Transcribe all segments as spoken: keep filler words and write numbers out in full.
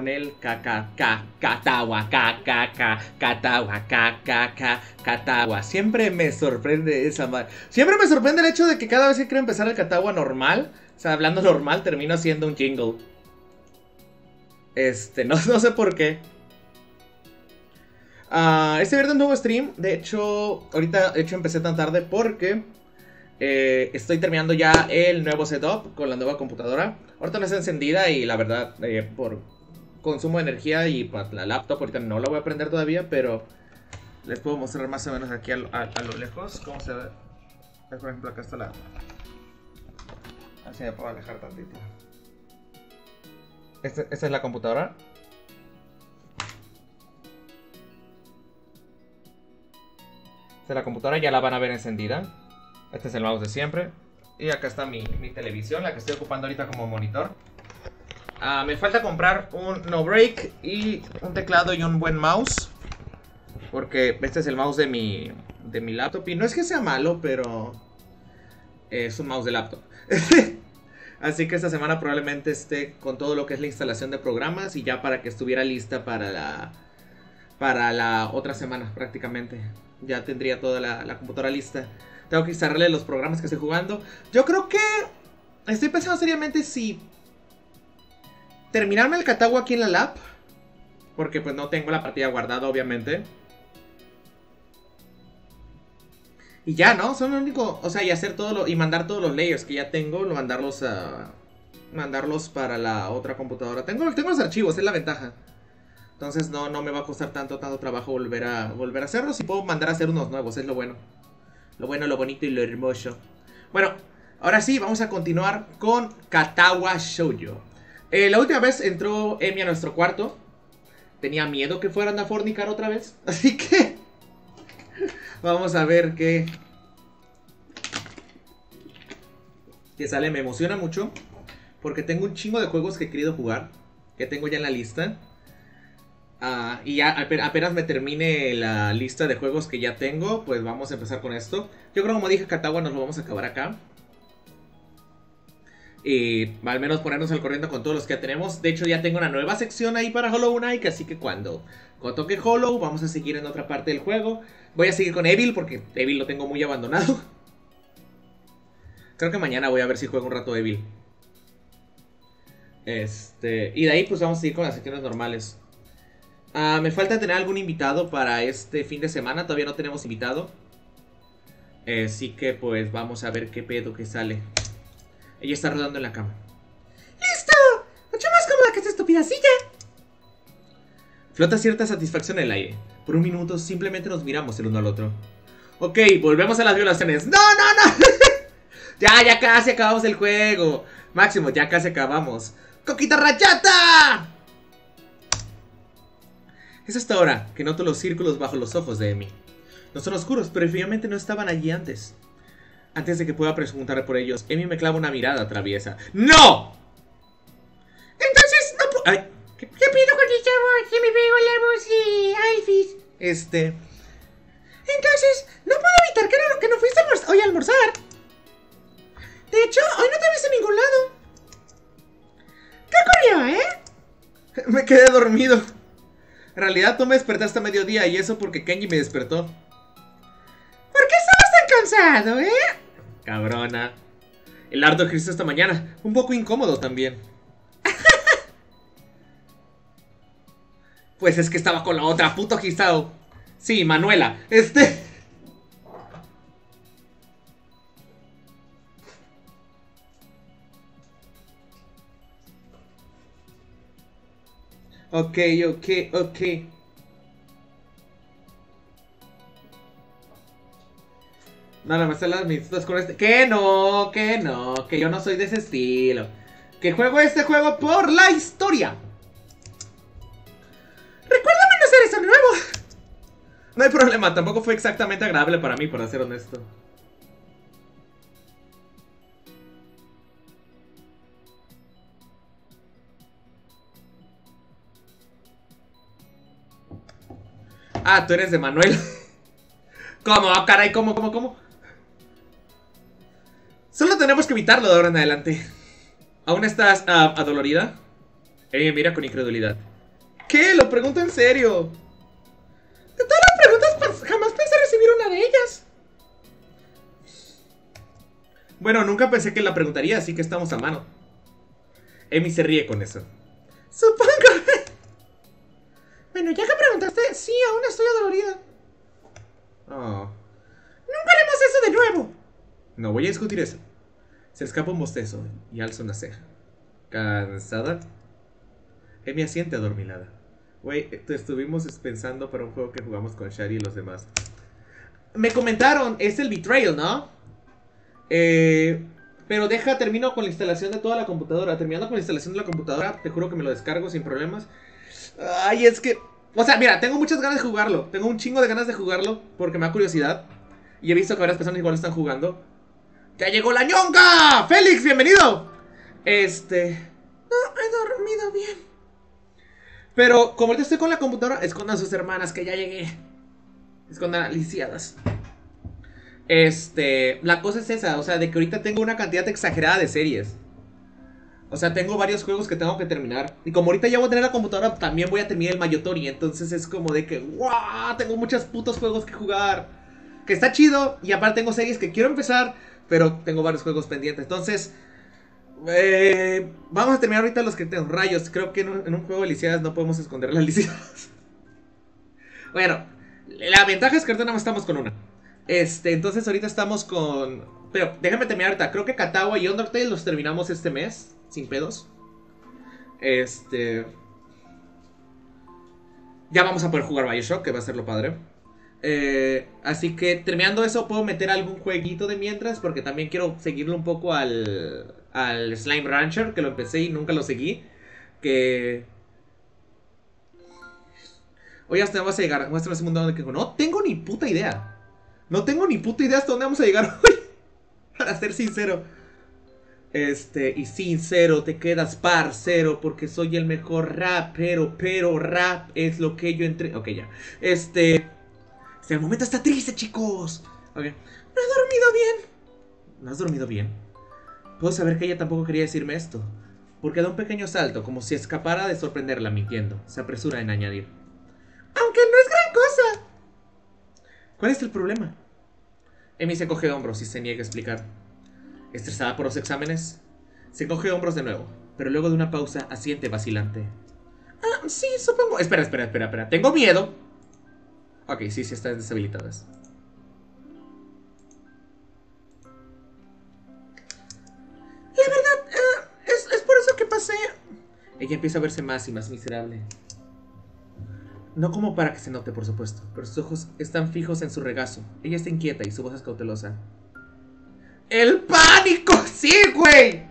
con el caca, ca, Katawa, ca, ca, ca, Katawa, ca, ca, ca, Katawa. Siempre me sorprende esa madre. Siempre me sorprende el hecho de que cada vez que quiero empezar el Katawa normal, o sea, hablando normal, termino haciendo un jingle. Este, no, no sé por qué. Uh, este viernes nuevo stream. De hecho, ahorita de hecho empecé tan tarde porque eh, estoy terminando ya el nuevo setup con la nueva computadora. Ahorita no está encendida y la verdad, eh, por consumo de energía y para la laptop, ahorita no la voy a prender todavía, pero les puedo mostrar más o menos aquí a, a, a lo lejos cómo se ve. Por ejemplo, acá está la... Así me puedo alejar tantito. Este, esta es la computadora. Esta es la computadora, ya la van a ver encendida. Este es el mouse de siempre. Y acá está mi, mi televisión, la que estoy ocupando ahorita como monitor. Uh, me falta comprar un no break y un teclado y un buen mouse. Porque este es el mouse de mi, de mi laptop. Y no es que sea malo, pero es un mouse de laptop. Así que esta semana probablemente esté con todo lo que es la instalación de programas. Y ya para que estuviera lista para la, para la otra semana prácticamente. Ya tendría toda la, la computadora lista. Tengo que instalarle los programas que estoy jugando. Yo creo que estoy pensando seriamente si terminarme el Katawa aquí en la lab, porque pues no tengo la partida guardada obviamente. Y ya, ¿no? Son lo único, o sea, y hacer todo lo, y mandar todos los layers que ya tengo, mandarlos a mandarlos para la otra computadora. Tengo, tengo los archivos, es la ventaja. Entonces no, no me va a costar tanto, tanto trabajo volver a, volver a hacerlos. Y puedo mandar a hacer unos nuevos, es lo bueno. Lo bueno, lo bonito y lo hermoso. Bueno, ahora sí, vamos a continuar con Katawa Shoujo. eh, La última vez entró Emi a nuestro cuarto. Tenía miedo que fueran a fornicar otra vez. Así que vamos a ver qué que sale. Me emociona mucho porque tengo un chingo de juegos que he querido jugar, que tengo ya en la lista. Uh, y ya apenas me termine la lista de juegos que ya tengo, pues vamos a empezar con esto. Yo creo, como dije, Katawa nos lo vamos a acabar acá. Y al menos ponernos al corriente con todos los que ya tenemos. De hecho ya tengo una nueva sección ahí para Hollow Knight, así que cuando, cuando toque Hollow vamos a seguir en otra parte del juego. Voy a seguir con Evil porque Evil lo tengo muy abandonado. Creo que mañana voy a ver si juego un rato Evil. Este, y de ahí pues vamos a seguir con las secciones normales. Uh, me falta tener algún invitado para este fin de semana. Todavía no tenemos invitado. eh, Así que pues vamos a ver qué pedo que sale. Ella está rodando en la cama. ¡Listo! Mucho más cómoda que esta estúpida silla. Flota cierta satisfacción en el aire. Por un minuto simplemente nos miramos el uno al otro. Ok, volvemos a las violaciones. ¡No, no, no! Ya, ya casi acabamos el juego. Máximo, ya casi acabamos. ¡Coquita rachata! Es hasta ahora que noto los círculos bajo los ojos de Emi. No son oscuros, pero definitivamente no estaban allí antes. Antes de que pueda preguntar por ellos, Emi me clava una mirada traviesa. ¡No! Entonces, no puedo... Ay, ¿qué, ¿qué pido con el chavo? Que me pego la voz y Alphys. Este... Entonces, no puedo evitar que no, que no fuiste almorz hoy a almorzar. De hecho, hoy no te viste en ningún lado. ¿Qué ocurrió, eh? Me quedé dormido. En realidad tú me despertaste a mediodía y eso porque Kenji me despertó. ¿Por qué estabas tan cansado, eh? Cabrona. El harto ejercicio esta mañana. Un poco incómodo también. Pues es que estaba con la otra, puto Hisao. Sí, Manuela. Este... Ok, ok, ok. No, no me están las mismas con este. Que no, que no, que yo no soy de ese estilo. Que juego este juego por la historia. Recuérdame no hacer eso de nuevo. No hay problema, tampoco fue exactamente agradable para mí, para ser honesto. Ah, tú eres de Manuel. ¿Cómo? Ah, caray, ¿cómo, cómo, cómo? Solo tenemos que evitarlo de ahora en adelante. ¿Aún estás uh, adolorida? Ella mira con incredulidad. ¿Qué? Lo pregunto en serio. De todas las preguntas, jamás pensé recibir una de ellas. Bueno, nunca pensé que la preguntaría, así que estamos a mano. Emi se ríe con eso. Supongo. Bueno, ya que preguntaste, sí, aún estoy adolorida. Oh. Nunca haremos eso de nuevo. No voy a discutir eso. Se escapa un bostezo y alza una ceja. ¿Cansada? Emi asiente adormilada. Güey, estuvimos pensando para un juego que jugamos con Shari y los demás. Me comentaron, es el Betrayal, ¿no? Eh, pero deja, termino con la instalación de toda la computadora. Terminando con la instalación de la computadora, te juro que me lo descargo sin problemas. Ay, es que... O sea, mira, tengo muchas ganas de jugarlo. Tengo un chingo de ganas de jugarlo porque me da curiosidad. Y he visto que varias personas igual están jugando. ¡Ya llegó la ñonga! ¡Félix, bienvenido! Este... No, he dormido bien. Pero como ahorita estoy con la computadora, escondan a sus hermanas que ya llegué. Escondan a lisiadas. Este... La cosa es esa, o sea, de que ahorita tengo una cantidad exagerada de series. O sea, tengo varios juegos que tengo que terminar. Y como ahorita ya voy a tener la computadora, también voy a terminar el Mayotori. Entonces es como de que, ¡guau! Tengo muchos putos juegos que jugar. Que está chido. Y aparte tengo series que quiero empezar, pero tengo varios juegos pendientes. Entonces, eh, vamos a terminar ahorita los que tengo. Rayos, creo que en un, en un juego de lisiadas no podemos esconder las lisiadas. Bueno, la ventaja es que ahorita nada más estamos con una. Este, entonces ahorita estamos con... Pero déjame terminar ahorita. Creo que Katawa y Undertale los terminamos este mes. Sin pedos. Este... Ya vamos a poder jugar Bioshock, que va a ser lo padre. eh, Así que terminando eso, puedo meter algún jueguito de mientras, porque también quiero seguirlo un poco al... Al Slime Rancher, que lo empecé y nunca lo seguí. Que... Oye, hasta dónde vas a llegar. Muéstrame ese mundo donde que... No tengo ni puta idea. No tengo ni puta idea hasta dónde vamos a llegar hoy. Para ser sincero. Este, y sincero, te quedas parcero, porque soy el mejor rapero, pero rap es lo que yo entre... Ok, ya. Este... Este, el momento está triste, chicos. Ok. No he dormido bien. ¿No has dormido bien? Puedo saber que ella tampoco quería decirme esto, porque da un pequeño salto, como si escapara de sorprenderla mintiendo. Se apresura en añadir. Aunque no es gran cosa. ¿Cuál es el problema? Emi se coge de hombros y se niega a explicar. Estresada por los exámenes, se coge hombros de nuevo, pero luego de una pausa asiente vacilante. Ah, sí, supongo... Espera, espera, espera, espera. Tengo miedo. Ok, sí, sí, están deshabilitadas. La verdad, uh, es, es por eso que pasé. Ella empieza a verse más y más miserable. No como para que se note, por supuesto, pero sus ojos están fijos en su regazo. Ella está inquieta y su voz es cautelosa. ¡El pánico! ¡Sí, güey!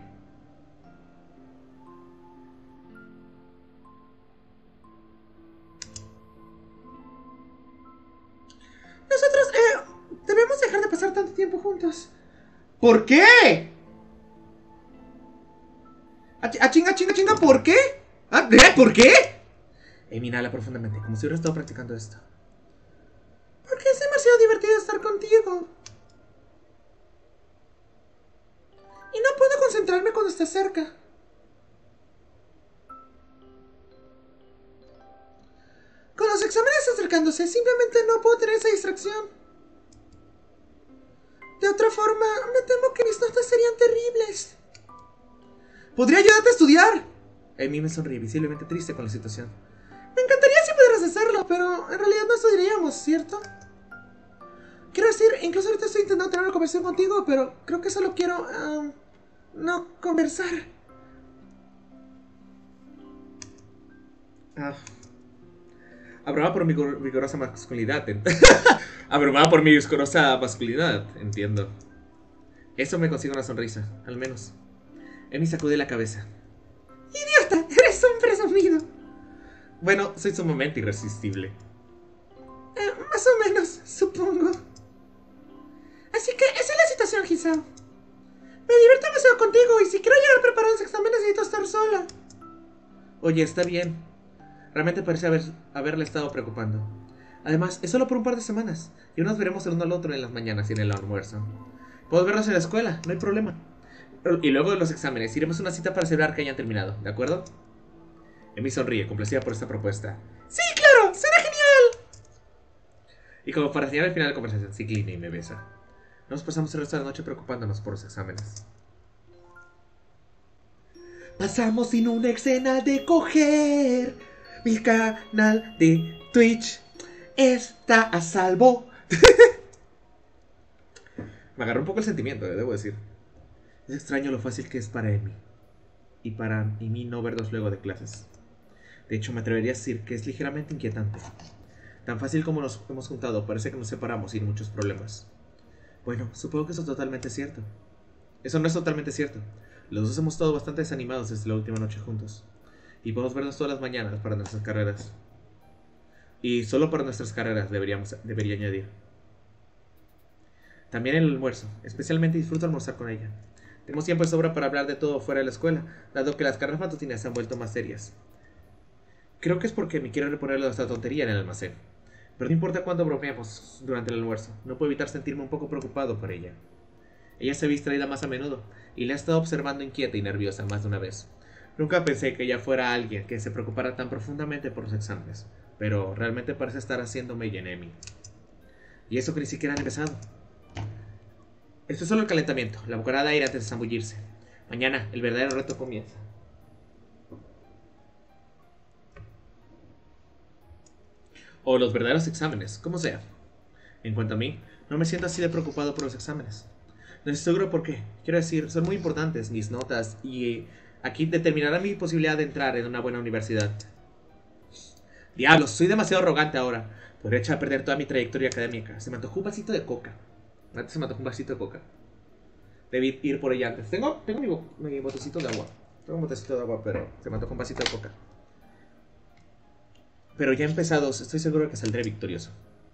Nosotros, eh, debemos dejar de pasar tanto tiempo juntos. ¿Por qué? A, a chinga, chinga, chinga, ¿por qué? ¿Ah, ¿eh? ¿Por qué? Emi inhala profundamente, como si hubiera estado practicando esto. Porque es demasiado divertido estar contigo. Y no puedo concentrarme cuando estás cerca. Con los exámenes acercándose, simplemente no puedo tener esa distracción. De otra forma, me temo que mis notas serían terribles. ¿Podría ayudarte a estudiar? Emi me sonríe, visiblemente triste con la situación. Me encantaría si pudieras hacerlo, pero en realidad no estudiaríamos, ¿cierto? Quiero decir, incluso ahorita estoy intentando tener una conversación contigo, pero creo que solo quiero... Um, no conversar. Ah. Abrumada por mi vigorosa masculinidad. Abrumada por mi vigorosa masculinidad, entiendo. Eso me consigue una sonrisa, al menos. Emi sacude la cabeza. ¡Idiota! ¡Eres un presumido! Bueno, soy sumamente irresistible. Eh, más o menos, supongo. Así que esa es la situación, Hisao. Me divierto demasiado contigo y si quiero llegar preparado a los exámenes necesito estar sola. Oye, está bien. Realmente parece haber, haberle estado preocupando. Además, es solo por un par de semanas. Y nos veremos el uno al otro en las mañanas y en el almuerzo. Podemos vernos en la escuela, no hay problema. Y luego de los exámenes, iremos a una cita para celebrar que hayan terminado, ¿de acuerdo? Emi sonríe, complacida por esta propuesta. ¡Sí, claro! ¡Será genial! Y como para señalar el final de la conversación, se inclina y me besa. Nos pasamos el resto de la noche preocupándonos por los exámenes. Pasamos sin una escena de coger. Mi canal de Twitch está a salvo. Me agarró un poco el sentimiento, debo decir. Es extraño lo fácil que es para Emi. Y para y mí no vernos luego de clases. De hecho, me atrevería a decir que es ligeramente inquietante. Tan fácil como nos hemos juntado, parece que nos separamos sin muchos problemas. Bueno, supongo que eso es totalmente cierto. Eso no es totalmente cierto. Los dos hemos estado bastante desanimados desde la última noche juntos. Y podemos vernos todas las mañanas para nuestras carreras. Y solo para nuestras carreras deberíamos, debería añadir. También el almuerzo. Especialmente disfruto almorzar con ella. Tenemos tiempo de sobra para hablar de todo fuera de la escuela, dado que las carreras matutinas se han vuelto más serias. Creo que es porque me quiero reponerle esta tontería en el almacén. Pero no importa cuánto bromeemos durante el almuerzo, no puedo evitar sentirme un poco preocupado por ella. Ella se ve distraída más a menudo, y la he estado observando inquieta y nerviosa más de una vez. Nunca pensé que ella fuera alguien que se preocupara tan profundamente por los exámenes, pero realmente parece estar haciéndome y en Emi. Y eso que ni siquiera han empezado. Esto es solo el calentamiento, la bocanada de aire antes de zambullirse. Mañana, el verdadero reto comienza. O los verdaderos exámenes, como sea. En cuanto a mí, no me siento así de preocupado por los exámenes. No estoy seguro por qué. Quiero decir, son muy importantes mis notas y aquí determinará mi posibilidad de entrar en una buena universidad. Diablos, soy demasiado arrogante ahora. Podría echar a perder toda mi trayectoria académica. Se me antojó un vasito de coca. Antes se me antojó un vasito de coca. Debí ir por ella antes. Tengo, tengo mi, bo mi botecito de agua. Tengo un botecito de agua, pero se me antojó un vasito de coca. Pero ya empezados, estoy seguro de que saldré victorioso.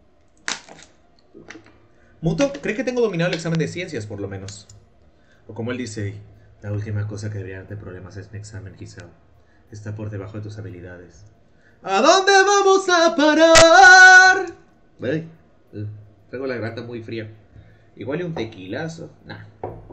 Muto cree que tengo dominado el examen de ciencias, por lo menos. O como él dice, la última cosa que debería darte problemas es mi examen, Giselle. Está por debajo de tus habilidades. ¿A dónde vamos a parar? Ay, uh, tengo la garganta muy fría. Igual y un tequilazo. Nah.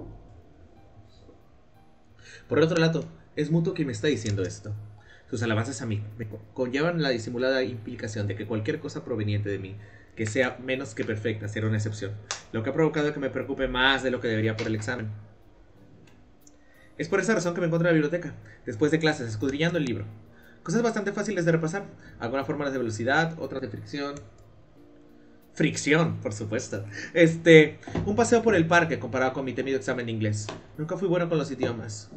Por otro lado, es Muto quien me está diciendo esto. Sus alabanzas a mí me conllevan la disimulada implicación de que cualquier cosa proveniente de mí que sea menos que perfecta será una excepción, lo que ha provocado que me preocupe más de lo que debería por el examen. Es por esa razón que me encuentro en la biblioteca, después de clases, escudriñando el libro. Cosas bastante fáciles de repasar, algunas fórmulas de velocidad, otras de fricción. Fricción, por supuesto. Este, un paseo por el parque comparado con mi temido examen de inglés. Nunca fui bueno con los idiomas.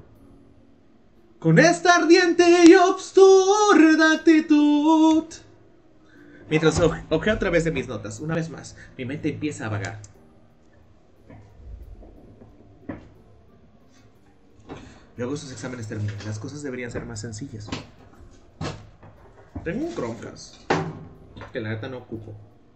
Con esta ardiente y absurda actitud. Mientras ojeo a través de mis notas, una vez más, mi mente empieza a vagar. Luego sus exámenes terminan, las cosas deberían ser más sencillas. Tengo un Chromecast que la neta no ocupo.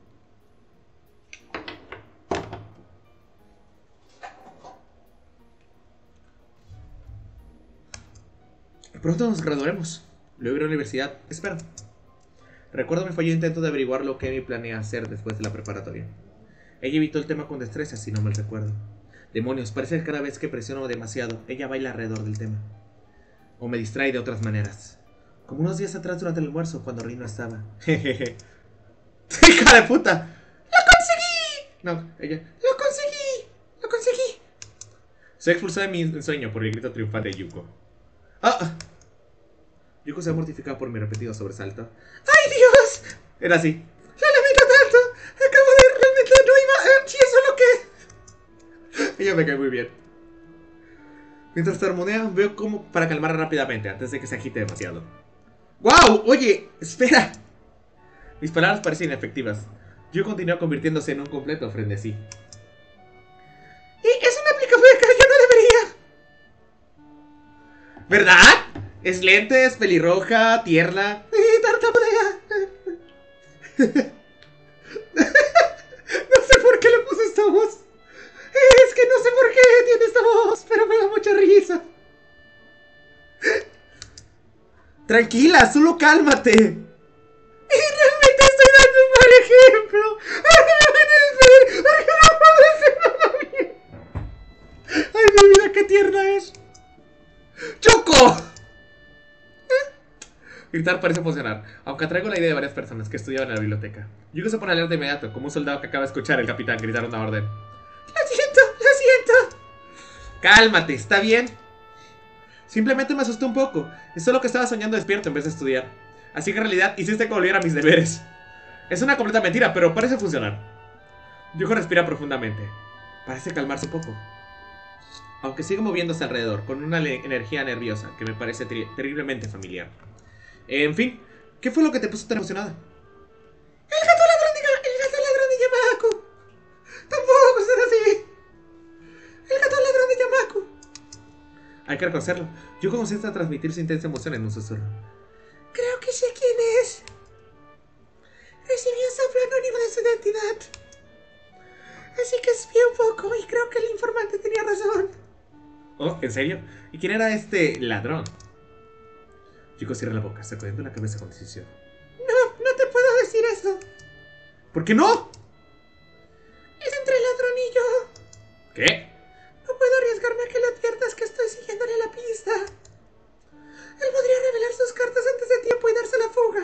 Pronto nos graduaremos. Luego iré a la universidad. Espero. Recuerdo mi fallido intento de averiguar lo que Emi planea hacer después de la preparatoria. Ella evitó el tema con destreza, si no mal recuerdo. Demonios, parece que cada vez que presiono demasiado, ella baila alrededor del tema. O me distrae de otras maneras. Como unos días atrás durante el almuerzo, cuando Rin no estaba. Jejeje. ¡Hija de puta! ¡Lo conseguí! No, ella. ¡Lo conseguí! ¡Lo conseguí! Soy expulsada de mi ensueño por el grito triunfante de Yuko. ¡Ah! Yuko se ha mortificado por mi repetido sobresalto. ¡Ay, Dios! Era así. ¡Lo lamento tanto! Acabo de realmente no iba... ¡Sí, eso es lo que... Ella me cae muy bien. Mientras tartamudea, veo cómo para calmarla rápidamente antes de que se agite demasiado. ¡Wow! Oye, espera. Mis palabras parecían efectivas. Yo continúo convirtiéndose en un completo frenesí. Y es una aplicación que yo no debería. ¿Verdad? Es lente, es pelirroja, tierna y tartamudea. No sé por qué le puse esta voz. Es que no sé por qué tiene esta voz, pero me da mucha risa. Tranquila, solo cálmate. Y realmente estoy dando un mal ejemplo. ¿Por qué no puedo decirlo bien? Ay, mi vida, qué tierna es. ¡Choco! Gritar parece funcionar, aunque traigo la idea de varias personas que estudiaban en la biblioteca. Yuko se pone alerta de inmediato, como un soldado que acaba de escuchar al capitán gritar una orden. ¡Lo siento! ¡Lo siento! Cálmate, ¿está bien? Simplemente me asusté un poco. Es solo que estaba soñando despierto en vez de estudiar. Así que en realidad hiciste que volviera a mis deberes. Es una completa mentira, pero parece funcionar. Yuko respira profundamente. Parece calmarse un poco. Aunque sigue moviéndose alrededor, con una energía nerviosa que me parece ter terriblemente familiar. En fin, ¿qué fue lo que te puso tan emocionada? ¡El gato ladrón de, el gato ladrón de Yamaku! ¡Tampoco será así! ¡El gato ladrón de Yamaku! Hay que reconocerlo. Yuko comienza a transmitir su intensa emoción en un susurro. Creo que sé quién es. Recibí un soplo anónimo de su identidad. Así que espié un poco y creo que el informante tenía razón. Oh, ¿en serio? ¿Y quién era este ladrón? Yuko cierra la boca, sacudiendo la cabeza con decisión. No, no te puedo decir eso. ¿Por qué no? Es entre el ladrón y yo. ¿Qué? No puedo arriesgarme a que le adviertas que estoy siguiéndole la pista. Él podría revelar sus cartas antes de tiempo y darse la fuga.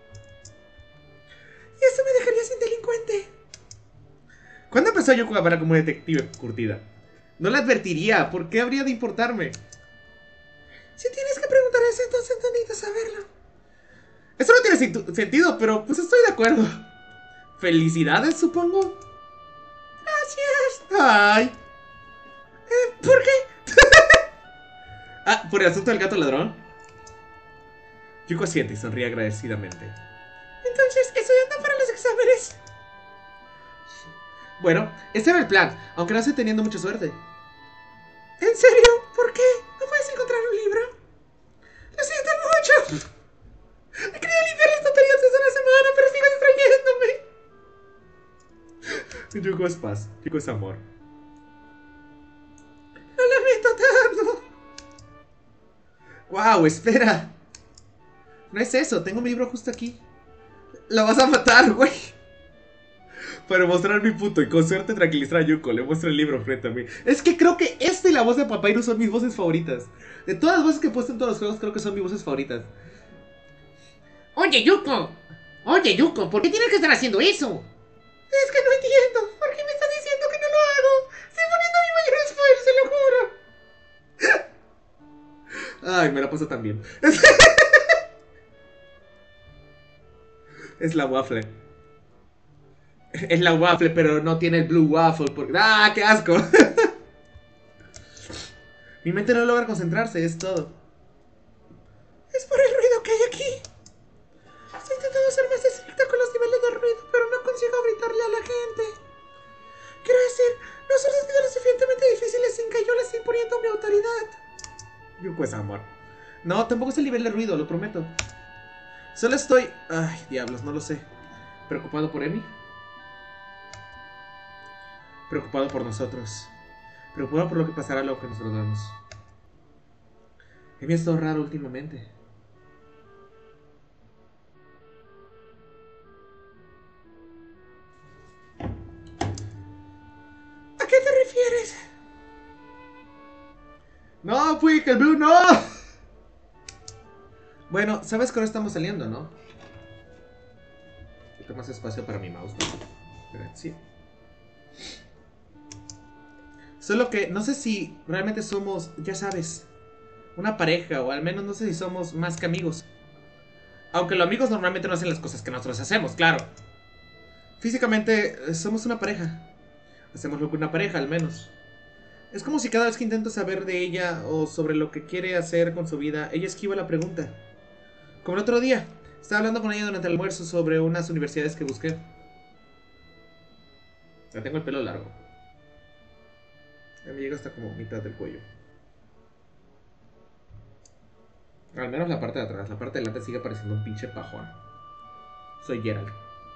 Y eso me dejaría sin delincuente. ¿Cuándo empezó Yuko a hablar como una detective curtida? No le advertiría. ¿Por qué habría de importarme? Si tienes que preguntar eso, entonces no necesitas saberlo. Eso no tiene sentido, pero pues estoy de acuerdo. Felicidades, supongo. Gracias. Ay. Eh, ¿Por qué? Ah, ¿por el asunto del gato ladrón? Yuko asiente y sonríe agradecidamente. Entonces, estoy andando para los exámenes. Bueno, ese era el plan, aunque no estoy teniendo mucha suerte. ¿En serio? ¿Por qué? ¿No puedes encontrar un libro? Lo siento mucho. He querido limpiar las tonterías desde una semana, pero sigo distrayéndome. Yuko es paz, Yuko es amor. Lo lamento tanto. Wow, espera. No es eso, tengo mi libro justo aquí. Lo vas a matar, güey. Para mostrar mi punto y con suerte tranquilizar a Yuko, le muestro el libro frente a mí. Es que creo que este y la voz de Papyrus son mis voces favoritas. De todas las voces que he puesto en todos los juegos, creo que son mis voces favoritas. Oye, Yuko. Oye, Yuko, ¿por qué tienes que estar haciendo eso? Es que no entiendo. ¿Por qué me estás diciendo que no lo hago? Estoy poniendo mi mayor esfuerzo, lo juro. Ay, me la paso tan bien. Es la waffle. Es la waffle, pero no tiene el blue waffle porque... ¡Ah, qué asco! Mi mente no logra concentrarse, es todo. Es por el ruido que hay aquí. Estoy intentando ser más estricta con los niveles de ruido, pero no consigo gritarle a la gente. Quiero decir, no son los videos suficientemente difíciles sin que yo les esté imponiendo mi autoridad. Yuko es amor. No, tampoco es el nivel de ruido, lo prometo. Solo estoy... Ay, diablos, no lo sé. ¿Preocupado por Emi? Preocupado por nosotros. Preocupado por lo que pasará luego que nos graduemos. Emi ha estado raro últimamente. ¿A qué te refieres? No, fui que el Blue no. Bueno, sabes que ahora estamos saliendo, ¿no? Tengo más espacio para mi mouse, ¿no? Gracias. Solo que no sé si realmente somos, ya sabes, una pareja, o al menos no sé si somos más que amigos. Aunque los amigos normalmente no hacen las cosas que nosotros hacemos, claro. Físicamente somos una pareja. Hacemos lo que una pareja, al menos. Es como si cada vez que intento saber de ella o sobre lo que quiere hacer con su vida, ella esquiva la pregunta. Como el otro día, estaba hablando con ella durante el almuerzo sobre unas universidades que busqué. Ya tengo el pelo largo. Ya me llega hasta como mitad del cuello. Al menos la parte de atrás. La parte de delante sigue pareciendo un pinche pajón. Soy Gerald.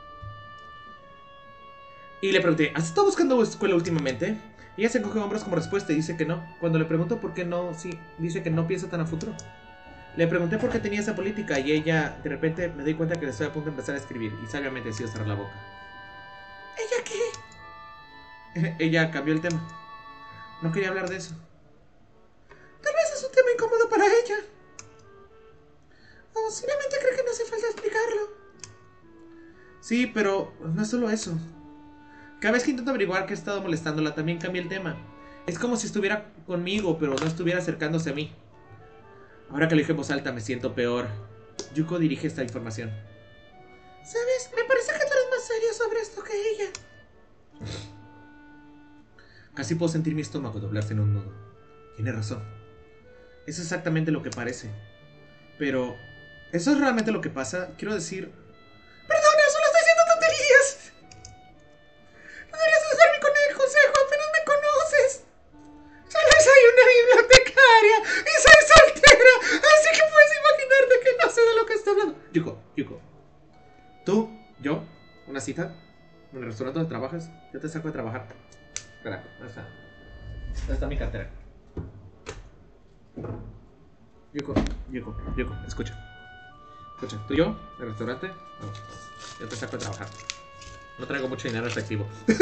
Y le pregunté, ¿has estado buscando escuela últimamente? Y ella se encoge hombros como respuesta y dice que no. Cuando le pregunto por qué no, sí, dice que no piensa tan a futuro. Le pregunté por qué tenía esa política y ella, de repente, me doy cuenta que le estoy a punto de empezar a escribir. Y sabiamente decidió cerrar la boca. ¿Ella qué? Ella cambió el tema. No quería hablar de eso. Tal vez es un tema incómodo para ella. Posiblemente creo que no hace falta explicarlo. Sí, pero no es solo eso. Cada vez que intento averiguar qué ha estado molestándola, también cambia el tema. Es como si estuviera conmigo, pero no estuviera acercándose a mí. Ahora que lo dije en voz alta, me siento peor. Yuko dirige esta información. ¿Sabes? Me parece que tú eres más serio sobre esto que ella. Casi puedo sentir mi estómago doblarse en un nudo. Tiene razón. Es exactamente lo que parece. Pero, ¿eso es realmente lo que pasa? Quiero decir... ¡Perdona, solo estoy haciendo tonterías! No deberías hacerme con el consejo, apenas me conoces. Solo soy una bibliotecaria y soy soltera, así que puedes imaginarte que no sé de lo que está hablando. Yuko, Yuko. ¿Tú? ¿Yo? ¿Una cita? ¿En el restaurante donde trabajas? Yo te saco de trabajar. Espera, ¿dónde está? ¿Dónde está mi cartera? Yuko, Yuko, Yuko, escucha. Escucha, ¿tú y yo? ¿En el restaurante? No, yo te saco de trabajar. No traigo mucho dinero efectivo.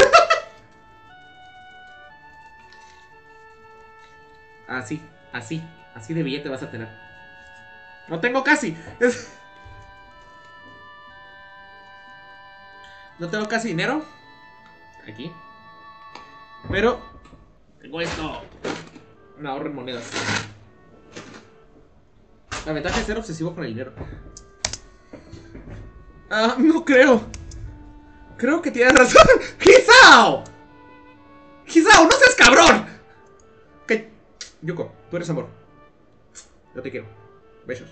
Así, así, así de billete vas a tener. No tengo casi. Es... No tengo casi dinero. Aquí. Pero tengo esto. Un ahorro en monedas. La ventaja es ser obsesivo con el dinero. Ah, no creo. Creo que tienes razón. ¡Hisao! ¡Hisao, no seas cabrón! ¿Qué? Yuko, tú eres amor. Yo te quiero. Besos.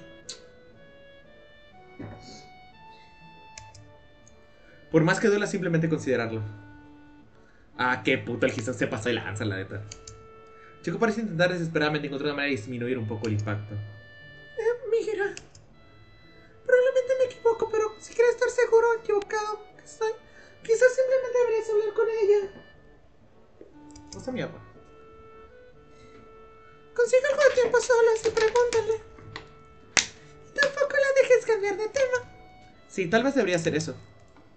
Por más que duela simplemente considerarlo. Ah, qué puto, el Hisao se pasó de lanza, la neta. Chico parece intentar desesperadamente encontrar una manera de disminuir un poco el impacto. Eh, mira. Probablemente me equivoco, pero si quieres estar seguro o equivocado que estoy, quizás simplemente deberías hablar con ella. ¿Cómo está mi agua? Consigue algo de tiempo solas y pregúntale. Y tampoco la dejes cambiar de tema. Sí, tal vez debería hacer eso.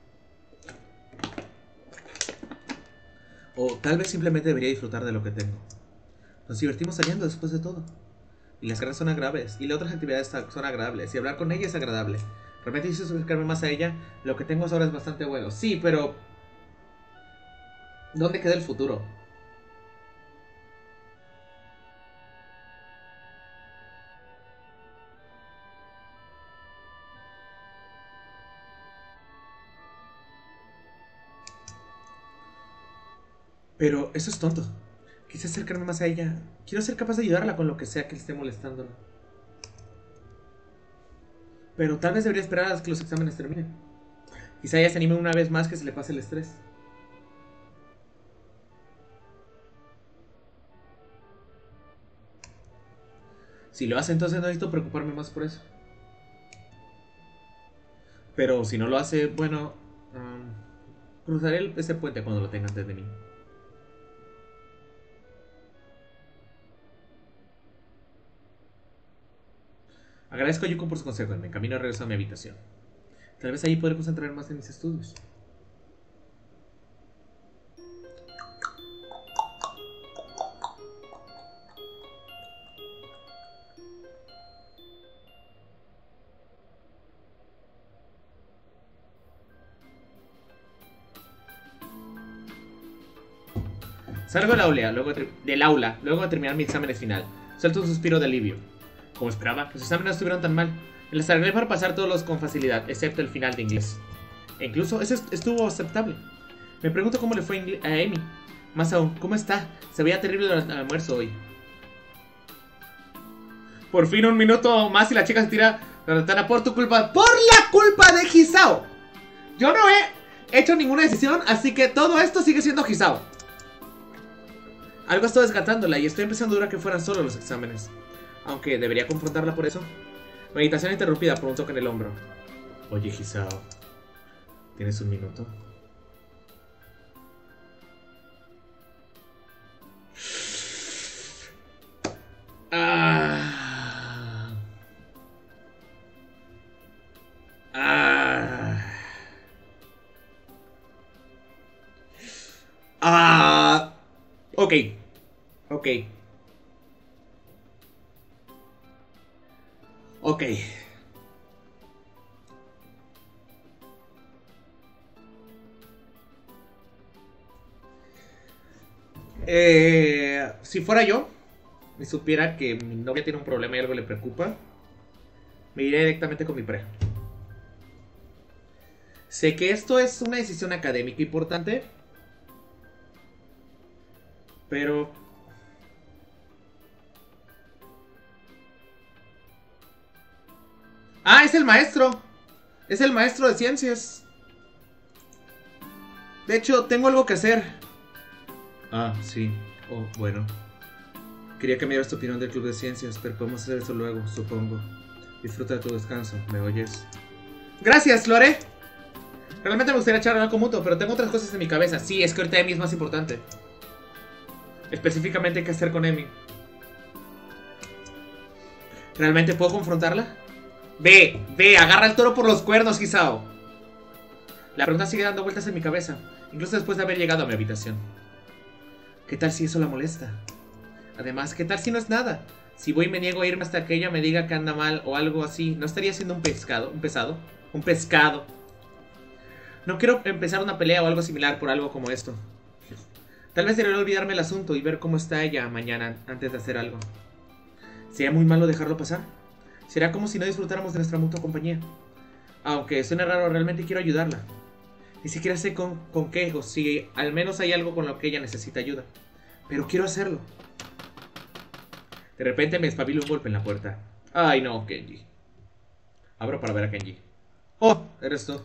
O tal vez simplemente debería disfrutar de lo que tengo. Nos divertimos saliendo después de todo. Y las carreras son agradables. Y las otras actividades son agradables. Y hablar con ella es agradable. Realmente hice acercarme más a ella. Lo que tengo ahora es bastante bueno. Sí, pero... ¿dónde queda el futuro? Pero eso es tonto. Quise acercarme más a ella. Quiero ser capaz de ayudarla con lo que sea que le esté molestándola. Pero tal vez debería esperar a que los exámenes terminen. Quizá ella se anime una vez más que se le pase el estrés. Si lo hace, entonces no necesito preocuparme más por eso. Pero si no lo hace, bueno... Um, cruzaré el, ese puente cuando lo tenga antes de mí. Agradezco a Yuko por su consejo. Me encamino a regresar a mi habitación. Tal vez ahí podré concentrarme más en mis estudios. Salgo del aula, luego de, del aula, luego de terminar mi examen final. Suelto un suspiro de alivio. Como esperaba, los exámenes no estuvieron tan mal. Me las arreglé para pasar todos con facilidad, excepto el final de inglés. E incluso ese estuvo aceptable. Me pregunto cómo le fue a Amy. Más aún, ¿cómo está? Se veía terrible durante el almuerzo hoy. Por fin un minuto más y la chica se tira la ventana por tu culpa. ¡Por la culpa de Hisao! Yo no he hecho ninguna decisión, así que todo esto sigue siendo Hisao. Algo estoy descartándola y estoy empezando a durar que fueran solo los exámenes. Aunque debería confrontarla por eso. Meditación interrumpida por un toque en el hombro. Oye, Hisao, ¿tienes un minuto? Ah. Ah. Ah. Ok. Ok. Ok. Eh, si fuera yo, y supiera que mi novia tiene un problema y algo le preocupa, me iría directamente con mi pareja. Sé que esto es una decisión académica importante, pero... ¡Ah, es el maestro! Es el maestro de ciencias. De hecho, tengo algo que hacer. Ah, sí. Oh, bueno. Quería que me dieras tu opinión del club de ciencias, pero podemos hacer eso luego, supongo. Disfruta de tu descanso, ¿me oyes? Gracias, lo haré. Realmente me gustaría echar algo mutuo, pero tengo otras cosas en mi cabeza. Sí, es que ahorita Emi es más importante. Específicamente, ¿qué hacer con Emi? ¿Realmente puedo confrontarla? Ve, ve, agarra el toro por los cuernos, Hisao. La pregunta sigue dando vueltas en mi cabeza, incluso después de haber llegado a mi habitación. ¿Qué tal si eso la molesta? Además, ¿qué tal si no es nada? Si voy y me niego a irme hasta que ella me diga que anda mal o algo así, ¿no estaría siendo un pescado? ¿Un pesado? Un pescado. No quiero empezar una pelea o algo similar por algo como esto. Tal vez debería olvidarme el asunto y ver cómo está ella mañana antes de hacer algo. ¿Sería muy malo dejarlo pasar? Será como si no disfrutáramos de nuestra mutua compañía. Aunque suene raro, realmente quiero ayudarla. Ni siquiera sé con, con qué, o si al menos hay algo con lo que ella necesita ayuda. Pero quiero hacerlo. De repente me espabilo un golpe en la puerta. Ay no, Kenji. Abro para ver a Kenji. Oh, eres tú.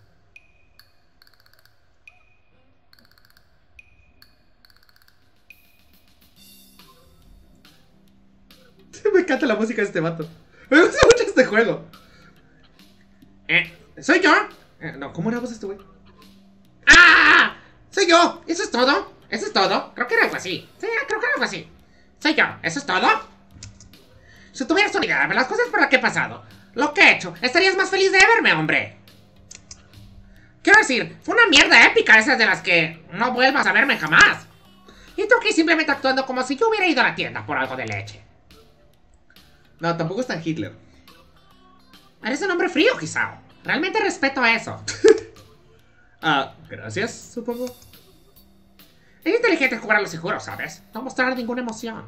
Me encanta la música de este vato. Me gusta mucho este juego. Eh, ¿soy yo? Eh, no, ¿cómo era voz este güey? ¡Ah! ¡Soy yo! ¿Eso es todo? ¿Eso es todo? Creo que era algo así. Sí, creo que era algo así. ¿Soy yo? ¿Eso es todo? Si tuvieras una idea de las cosas por las que he pasado, lo que he hecho, estarías más feliz de verme, hombre. Quiero decir, fue una mierda épica esas de las que no vuelvas a verme jamás. Y tú aquí simplemente actuando como si yo hubiera ido a la tienda por algo de leche. No, tampoco es tan Hitler. Eres un hombre frío, Hisao. Realmente respeto eso. Ah, gracias, supongo. Es inteligente jugar a lo seguro, ¿sabes? No mostrar ninguna emoción.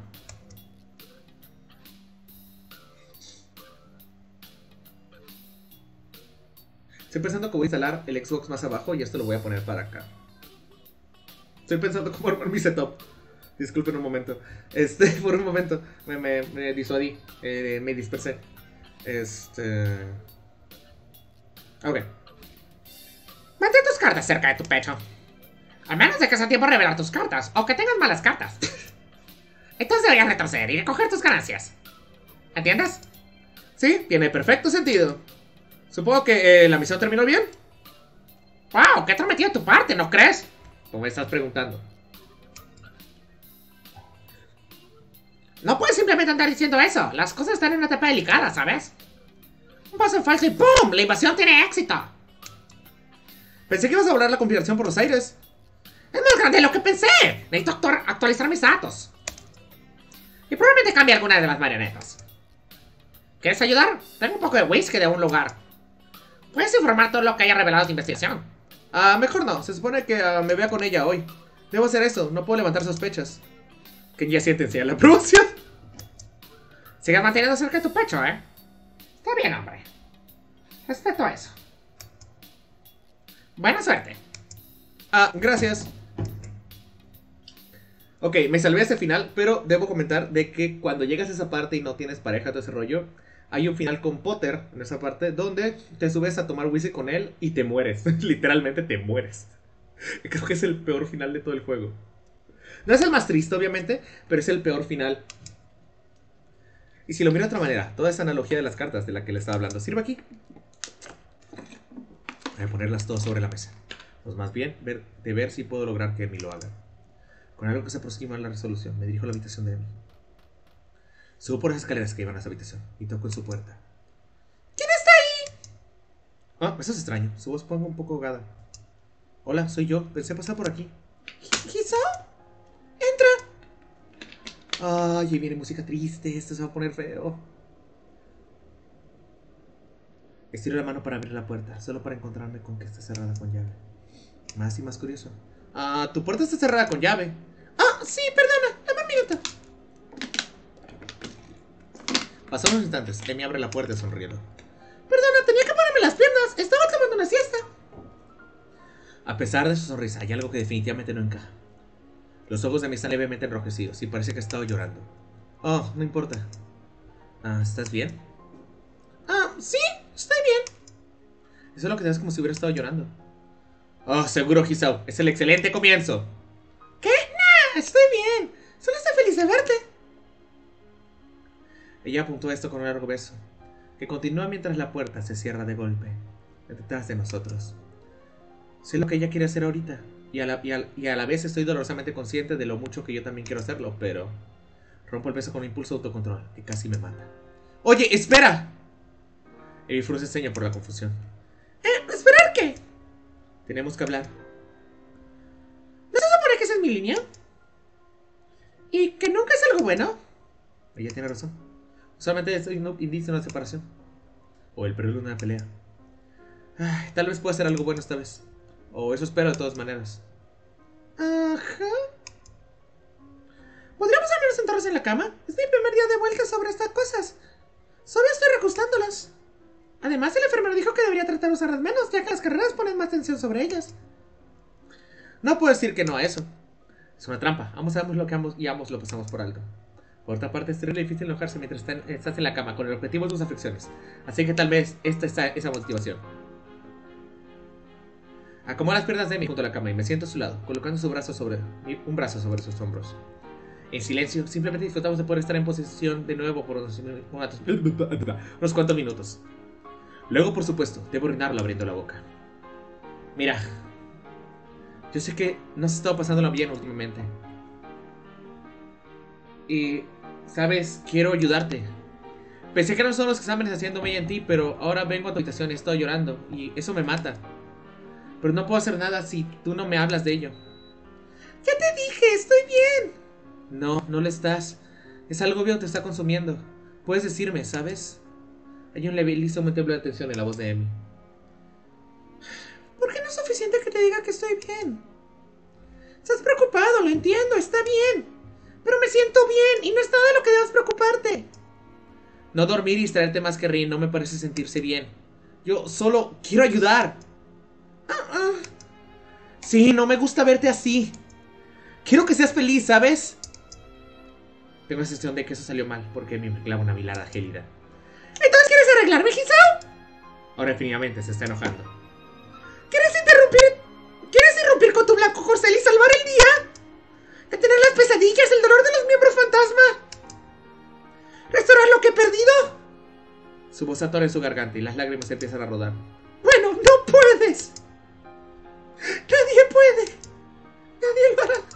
Estoy pensando que voy a instalar el Xbox más abajo y esto lo voy a poner para acá. Estoy pensando cómo armar mi setup. Disculpen un momento. Este, por un momento me, me, me disuadí. Eh, me dispersé. Este... Ok. Mantén tus cartas cerca de tu pecho. Al menos de que sea tiempo de revelar tus cartas, o que tengas malas cartas. Entonces deberías retroceder y recoger tus ganancias. ¿Entiendes? Sí, tiene perfecto sentido. Supongo que eh, la misión terminó bien. ¡Wow! ¡Qué trometido tu parte! ¿No crees? ¿Cómo me estás preguntando? No puedes simplemente andar diciendo eso. Las cosas están en una etapa delicada, ¿sabes? Un paso falso y ¡pum! La invasión tiene éxito. Pensé que ibas a volar la conspiración por los aires. Es más grande de lo que pensé. Necesito actuar, actualizar mis datos. Y probablemente cambie alguna de las marionetas. ¿Quieres ayudar? Tengo un poco de whisky de un lugar. ¿Puedes informar todo lo que haya revelado de investigación? Ah, mejor no. Se supone que uh, me vea con ella hoy. Debo hacer eso. No puedo levantar sospechas. Que ya siéntense a la promoción. Sigas manteniendo cerca de tu pecho, ¿eh? Está bien, hombre. Respeto eso. Buena suerte. Ah, gracias. Ok, me salvé ese final, pero debo comentar de que cuando llegas a esa parte y no tienes pareja, todo ese rollo, hay un final con Potter en esa parte donde te subes a tomar whisky con él y te mueres. Literalmente te mueres. Creo que es el peor final de todo el juego. No es el más triste, obviamente, pero es el peor final. Y si lo miro de otra manera, toda esa analogía de las cartas de la que le estaba hablando sirve aquí. Voy a ponerlas todas sobre la mesa. Pues más bien, ver, de ver si puedo lograr que Emi lo haga. Con algo que se aproxima a la resolución, me dirijo a la habitación de Emi. Subo por las escaleras que iban a esa habitación y toco en su puerta. ¿Quién está ahí? Ah, eso es extraño. Su voz pongo un poco ahogada. Hola, soy yo. Pensé pasar por aquí. ¿Hisao? ¡Entra! Ay, ahí viene música triste. Esto se va a poner feo. Estiro la mano para abrir la puerta, solo para encontrarme con que está cerrada con llave. Más y más curioso. Ah, tu puerta está cerrada con llave. Ah, Oh, sí, perdona. Dame un minuto. Pasaron unos instantes. Emi abre la puerta sonriendo. Perdona, tenía que ponerme las piernas. Estaba tomando una siesta. A pesar de su sonrisa, hay algo que definitivamente no encaja. Los ojos de Emi están levemente enrojecidos y parece que ha estado llorando. Oh, no importa. Ah, ¿estás bien? Ah, sí, estoy bien. Eso es lo que te hace como si hubiera estado llorando. Oh, seguro, Hisao. Es el excelente comienzo. ¿Qué? Nah, estoy bien. Solo estoy feliz de verte. Ella apuntó esto con un largo beso, que continúa mientras la puerta se cierra de golpe detrás de nosotros. Sé lo que ella quiere hacer ahorita, y a, la, y, a, y a la vez estoy dolorosamente consciente de lo mucho que yo también quiero hacerlo, pero rompo el beso con un impulso de autocontrol que casi me mata. ¡Oye, espera! Emi frunce el ceño por la confusión. ¿Eh? ¿Esperar qué? Tenemos que hablar. ¿No se supone que esa es mi línea? ¿Y que nunca es algo bueno? Ella tiene razón. Usualmente esto indicia una separación. O el preludio de una pelea. Ay, tal vez pueda ser algo bueno esta vez. O eso espero de todas maneras. Ajá. ¿Podríamos al menos sentarnos en la cama? Es mi primer día de vuelta sobre estas cosas. Solo estoy recostándolas. Además, el enfermero dijo que debería tratar de usarlas menos, ya que las carreras ponen más tensión sobre ellas. No puedo decir que no a eso. Es una trampa. Ambos sabemos lo que ambos y ambos lo pasamos por alto. Por otra parte, es terrible difícil enojarse mientras estás en la cama con el objetivo de tus afecciones. Así que tal vez esta es esa motivación. Acomodo las piernas de Emi junto a la cama y me siento a su lado, colocando su brazo sobre, un brazo sobre sus hombros. En silencio, simplemente disfrutamos de poder estar en posición de nuevo por unos, unos, unos cuantos minutos. Luego, por supuesto, debo orinarlo abriendo la boca. Mira, yo sé que no has estado pasándolo bien últimamente. Y, sabes, quiero ayudarte. Pensé que no son los exámenes haciéndome en ti, pero ahora vengo a tu habitación y estoy llorando. Y eso me mata. Pero no puedo hacer nada si tú no me hablas de ello. Ya te dije, estoy bien. No, no lo estás. Es algo obvio que te está consumiendo. Puedes decirme, ¿sabes? Hay un levísimo temblor de atención en la voz de Emi. ¿Por qué no es suficiente que te diga que estoy bien? Estás preocupado, lo entiendo, está bien. Pero me siento bien y no es nada de lo que debas preocuparte. No dormir y distraerte más que reír no me parece sentirse bien. Yo solo quiero ayudar. Ah, ah. Sí, no me gusta verte así. Quiero que seas feliz, ¿sabes? Tengo la sensación de que eso salió mal porque me clava una mirada gélida. ¿Entonces quieres arreglarme, Hisao? Ahora definitivamente se está enojando. ¿Quieres interrumpir? ¿Quieres irrumpir con tu blanco corcel y salvar el día? ¿Detener las pesadillas, el dolor de los miembros fantasma? ¿Restaurar lo que he perdido? Su voz atora en su garganta y las lágrimas empiezan a rodar. Bueno, no puedes. Nadie puede. Nadie lo hará.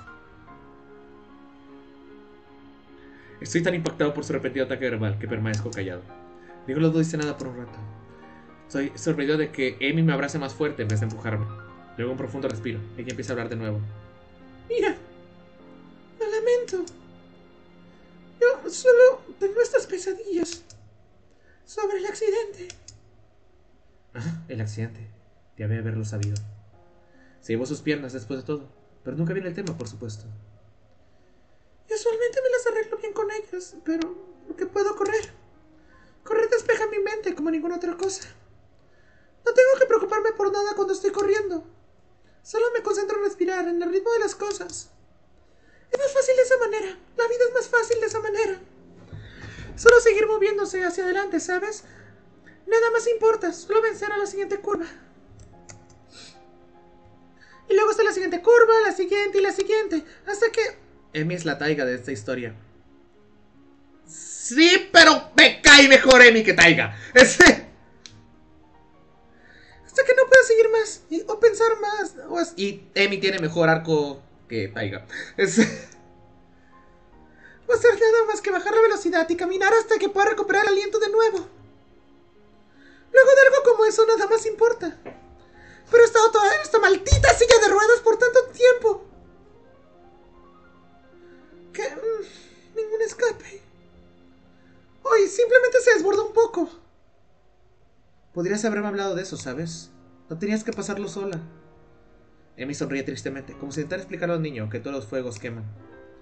Estoy tan impactado por su repetido ataque verbal que permanezco callado. Digo, no dice nada por un rato. Estoy sorprendido de que Emi me abrace más fuerte en vez de empujarme. Luego un profundo respiro. Ella empieza a hablar de nuevo. Mira, lo lamento. Yo solo tengo estas pesadillas sobre el accidente. Ah, el accidente. Debe haberlo sabido. Se llevó sus piernas después de todo, pero nunca viene el tema, por supuesto. Y usualmente me las arreglo bien con ellas, pero porque puedo correr. Correr despeja mi mente como ninguna otra cosa. No tengo que preocuparme por nada cuando estoy corriendo. Solo me concentro en respirar, en el ritmo de las cosas. Es más fácil de esa manera. La vida es más fácil de esa manera. Solo seguir moviéndose hacia adelante, ¿sabes? Nada más importa, solo vencer a la siguiente curva. Y luego está la siguiente curva, la siguiente y la siguiente. Hasta que... Emi es la Taiga de esta historia. Sí, pero me cae mejor Emi que Taiga. Ese... Hasta que no pueda seguir más. Y, o pensar más. O as... Y Emi tiene mejor arco que Taiga. Ese... No hacer nada más que bajar la velocidad y caminar hasta que pueda recuperar el aliento de nuevo. Luego de algo como eso nada más importa. Pero he estado toda en esta maldita silla de ruedas por tanto tiempo que... Mmm, ningún escape. Hoy simplemente se desbordó un poco. Podrías haberme hablado de eso, ¿sabes? No tenías que pasarlo sola. Emi sonríe tristemente, como si intentara explicarle a un niño que todos los fuegos queman.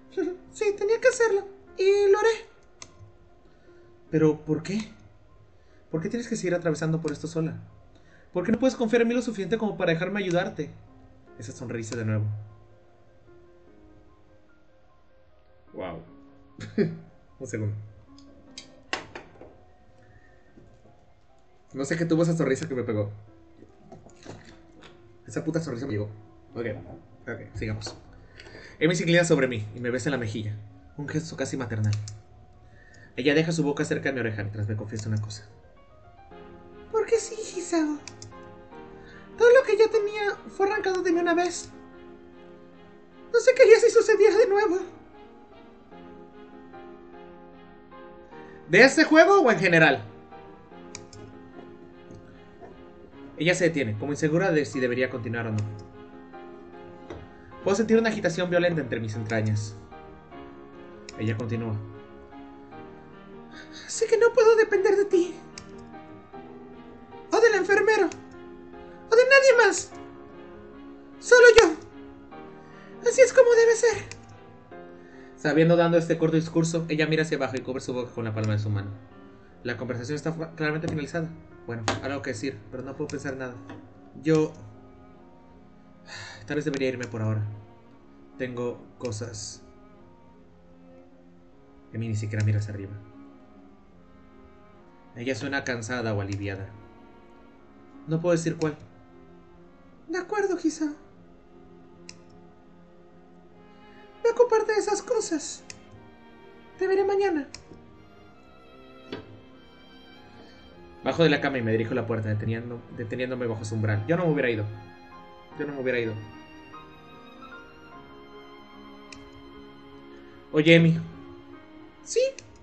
Sí, tenía que hacerlo. Y lo haré. ¿Pero por qué? ¿Por qué tienes que seguir atravesando por esto sola? ¿Por qué no puedes confiar en mí lo suficiente como para dejarme ayudarte? Esa sonrisa de nuevo. Wow. Un segundo. No sé qué tuvo esa sonrisa que me pegó. Esa puta sonrisa me llegó. Ok, ok, sigamos. Amy se inclina sobre mí y me besa en la mejilla. Un gesto casi maternal. Ella deja su boca cerca de mi oreja mientras me confiesa una cosa. Porque sí, Hisao. Todo lo que yo tenía fue arrancado de mí una vez. No sé qué haría si sucediera de nuevo. ¿De este juego o en general? Ella se detiene, como insegura de si debería continuar o no. Puedo sentir una agitación violenta entre mis entrañas. Ella continúa. Sé que no puedo depender de ti. O del enfermero. O de nadie más. Solo yo. Así es como debe ser. Sabiendo dando este corto discurso, ella mira hacia abajo y cubre su boca con la palma de su mano. La conversación está claramente finalizada. Bueno, algo que decir, pero no puedo pensar nada. Yo... Tal vez debería irme por ahora. Tengo cosas... Que a mí ni siquiera mira hacia arriba. Ella suena cansada o aliviada. No puedo decir cuál. De acuerdo, Hisao. Voy a ocuparte de esas cosas. Te veré mañana. Bajo de la cama y me dirijo a la puerta, deteniendo, deteniéndome bajo su umbral. Yo no me hubiera ido. Yo no me hubiera ido. Oye, Amy. ¿Sí?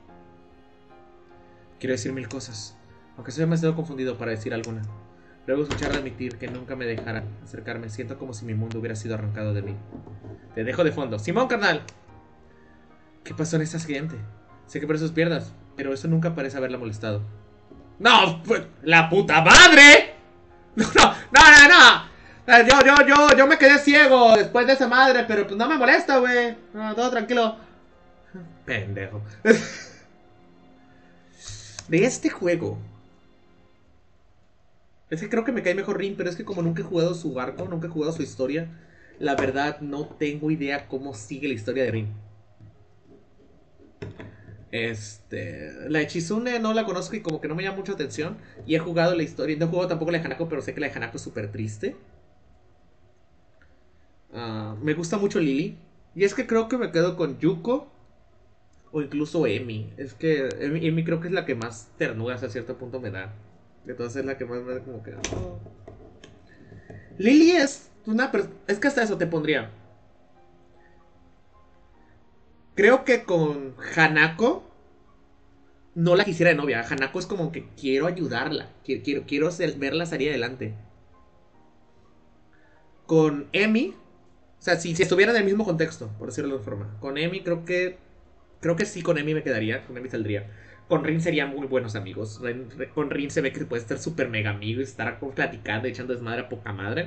Quiero decir mil cosas, aunque soy demasiado confundido para decir alguna. Luego escuchar admitir que nunca me dejara acercarme, siento como si mi mundo hubiera sido arrancado de mí. Te dejo de fondo. ¡Simón, carnal! ¿Qué pasó en ese accidente? Sé que por sus piernas, pero eso nunca parece haberla molestado. ¡No! Pues, ¡la puta madre! ¡No, no, no, no! no. Yo, yo, yo, yo me quedé ciego después de esa madre, pero pues no me molesta, güey. No, todo tranquilo. Pendejo. De este juego. Es que creo que me cae mejor Rin, pero es que como nunca he jugado su arco, nunca he jugado su historia, la verdad no tengo idea cómo sigue la historia de Rin. Este... La de Chizune no la conozco y como que no me llama mucha atención. Y he jugado la historia, no he jugado tampoco la de Hanako, pero sé que la de Hanako es súper triste. Uh, me gusta mucho Lily. Y es que creo que me quedo con Yuko. O incluso Emi. Es que Emi, Emi creo que es la que más ternura hasta cierto punto me da. Entonces es la que más me da como que... Oh. Lily es una persona... Es que hasta eso te pondría. Creo que con Hanako no la quisiera de novia. Hanako es como que quiero ayudarla. Quiero, quiero, quiero verla salir adelante. Con Emi... O sea, si, si estuviera en el mismo contexto, por decirlo de alguna forma. Con Emi creo que... Creo que sí, con Emi me quedaría. Con Emi saldría. Con Rin serían muy buenos amigos. Rin, con Rin se ve que puede estar súper mega amigo y estar platicando, echando desmadre a poca madre.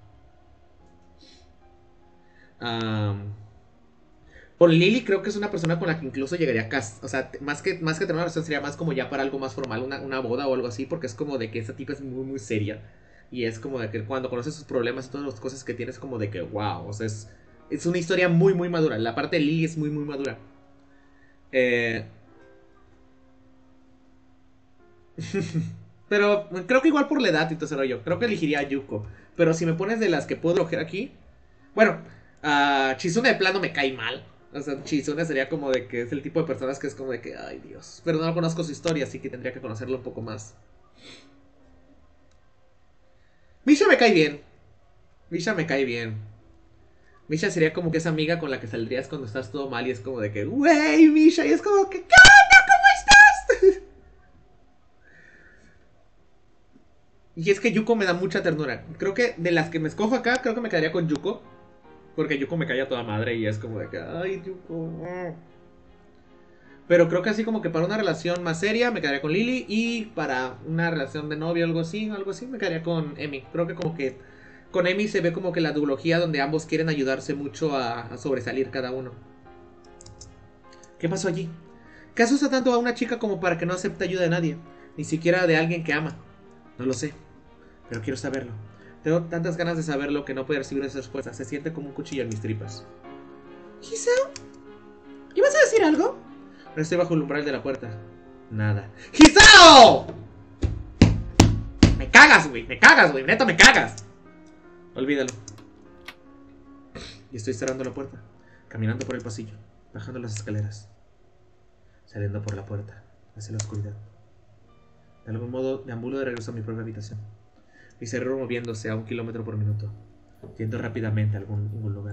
Um, con Lily creo que es una persona con la que incluso llegaría a casa. O sea, más que, más que tener una relación sería más como ya para algo más formal, una, una boda o algo así. Porque es como de que esa tipa es muy, muy seria. Y es como de que cuando conoces sus problemas y todas las cosas que tienes, como de que wow. O sea, es, es una historia muy, muy madura. La parte de Lily es muy, muy madura. Eh... Pero creo que igual por la edad y todo ese rollo. Creo que elegiría a Yuko. Pero si me pones de las que puedo elegir aquí. Bueno, uh, Chizune de plano me cae mal. O sea, Chizune sería como de que es el tipo de personas que es como de que, ay Dios. Pero no conozco su historia, así que tendría que conocerlo un poco más. Misha me cae bien. Misha me cae bien. Misha sería como que esa amiga con la que saldrías cuando estás todo mal y es como de que, wey, Misha, y es como que, ¿qué onda? ¿Cómo estás? Y es que Yuko me da mucha ternura. Creo que de las que me escojo acá, creo que me quedaría con Yuko. Porque Yuko me cae a toda madre y es como de que, ay, Yuko. Pero creo que así como que para una relación más seria me quedaría con Lily. Y para una relación de novio o algo así, algo así, me quedaría con Emi. Creo que como que con Emi se ve como que la duología donde ambos quieren ayudarse mucho a, a sobresalir cada uno. ¿Qué pasó allí? ¿Qué asusta tanto a una chica como para que no acepte ayuda de nadie? Ni siquiera de alguien que ama. No lo sé, pero quiero saberlo. Tengo tantas ganas de saberlo que no puedo recibir esa respuesta. Se siente como un cuchillo en mis tripas. ¿Hisao? ¿Ibas a decir algo? No estoy bajo el umbral de la puerta. Nada. ¡Hisao! Me cagas, güey. Me cagas, güey. Neta, me cagas. Olvídalo. Y estoy cerrando la puerta. Caminando por el pasillo. Bajando las escaleras. Saliendo por la puerta. Hacia la oscuridad. De algún modo, deambulo de regreso a mi propia habitación. Mi cerebro moviéndose a un kilómetro por minuto. Yendo rápidamente a algún, algún lugar.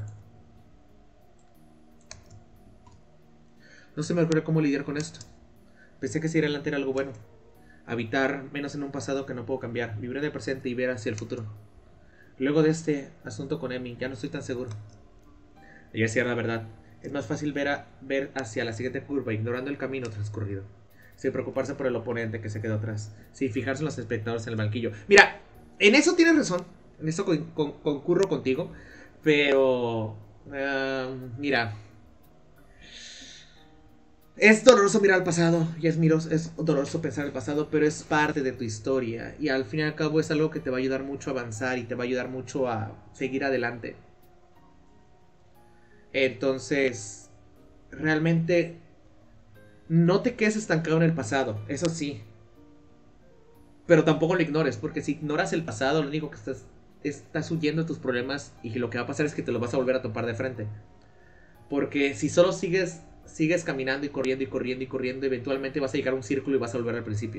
No se me ocurre cómo lidiar con esto. Pensé que si ir adelante era algo bueno. Habitar menos en un pasado que no puedo cambiar. Vivir en el presente y ver hacia el futuro. Luego de este asunto con Emi, ya no estoy tan seguro. Ella decía la verdad. Es más fácil ver, a, ver hacia la siguiente curva, ignorando el camino transcurrido. Sin preocuparse por el oponente que se quedó atrás. Sin fijarse en los espectadores en el banquillo. Mira, en eso tienes razón. En eso con, con, concurro contigo. Pero... Uh, mira... Es doloroso mirar al pasado, y es, miros, es doloroso pensar en el pasado, pero es parte de tu historia. Y al fin y al cabo es algo que te va a ayudar mucho a avanzar y te va a ayudar mucho a seguir adelante. Entonces, realmente, no te quedes estancado en el pasado, eso sí. Pero tampoco lo ignores, porque si ignoras el pasado, lo único que estás, estás huyendo de tus problemas y lo que va a pasar es que te lo vas a volver a topar de frente. Porque si solo sigues... Sigues caminando y corriendo y corriendo y corriendo, eventualmente vas a llegar a un círculo y vas a volver al principio.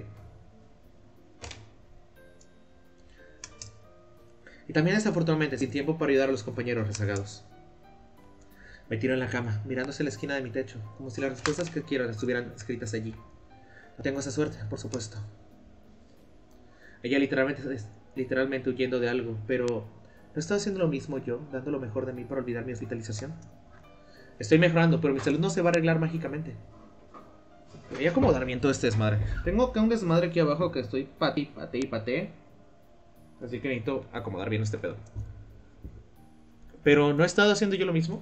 Y también desafortunadamente sin tiempo para ayudar a los compañeros rezagados. Me tiro en la cama, mirándose la esquina de mi techo, como si las respuestas que quiero estuvieran escritas allí. No tengo esa suerte, por supuesto. Ella literalmente, literalmente huyendo de algo, pero ¿no estoy haciendo lo mismo yo, dando lo mejor de mí para olvidar mi hospitalización? Estoy mejorando, pero mi salud no se va a arreglar mágicamente. Voy a acomodar bien todo este desmadre. Tengo acá un desmadre aquí abajo que estoy pate y pate y pate. Así que necesito acomodar bien este pedo. Pero ¿no he estado haciendo yo lo mismo?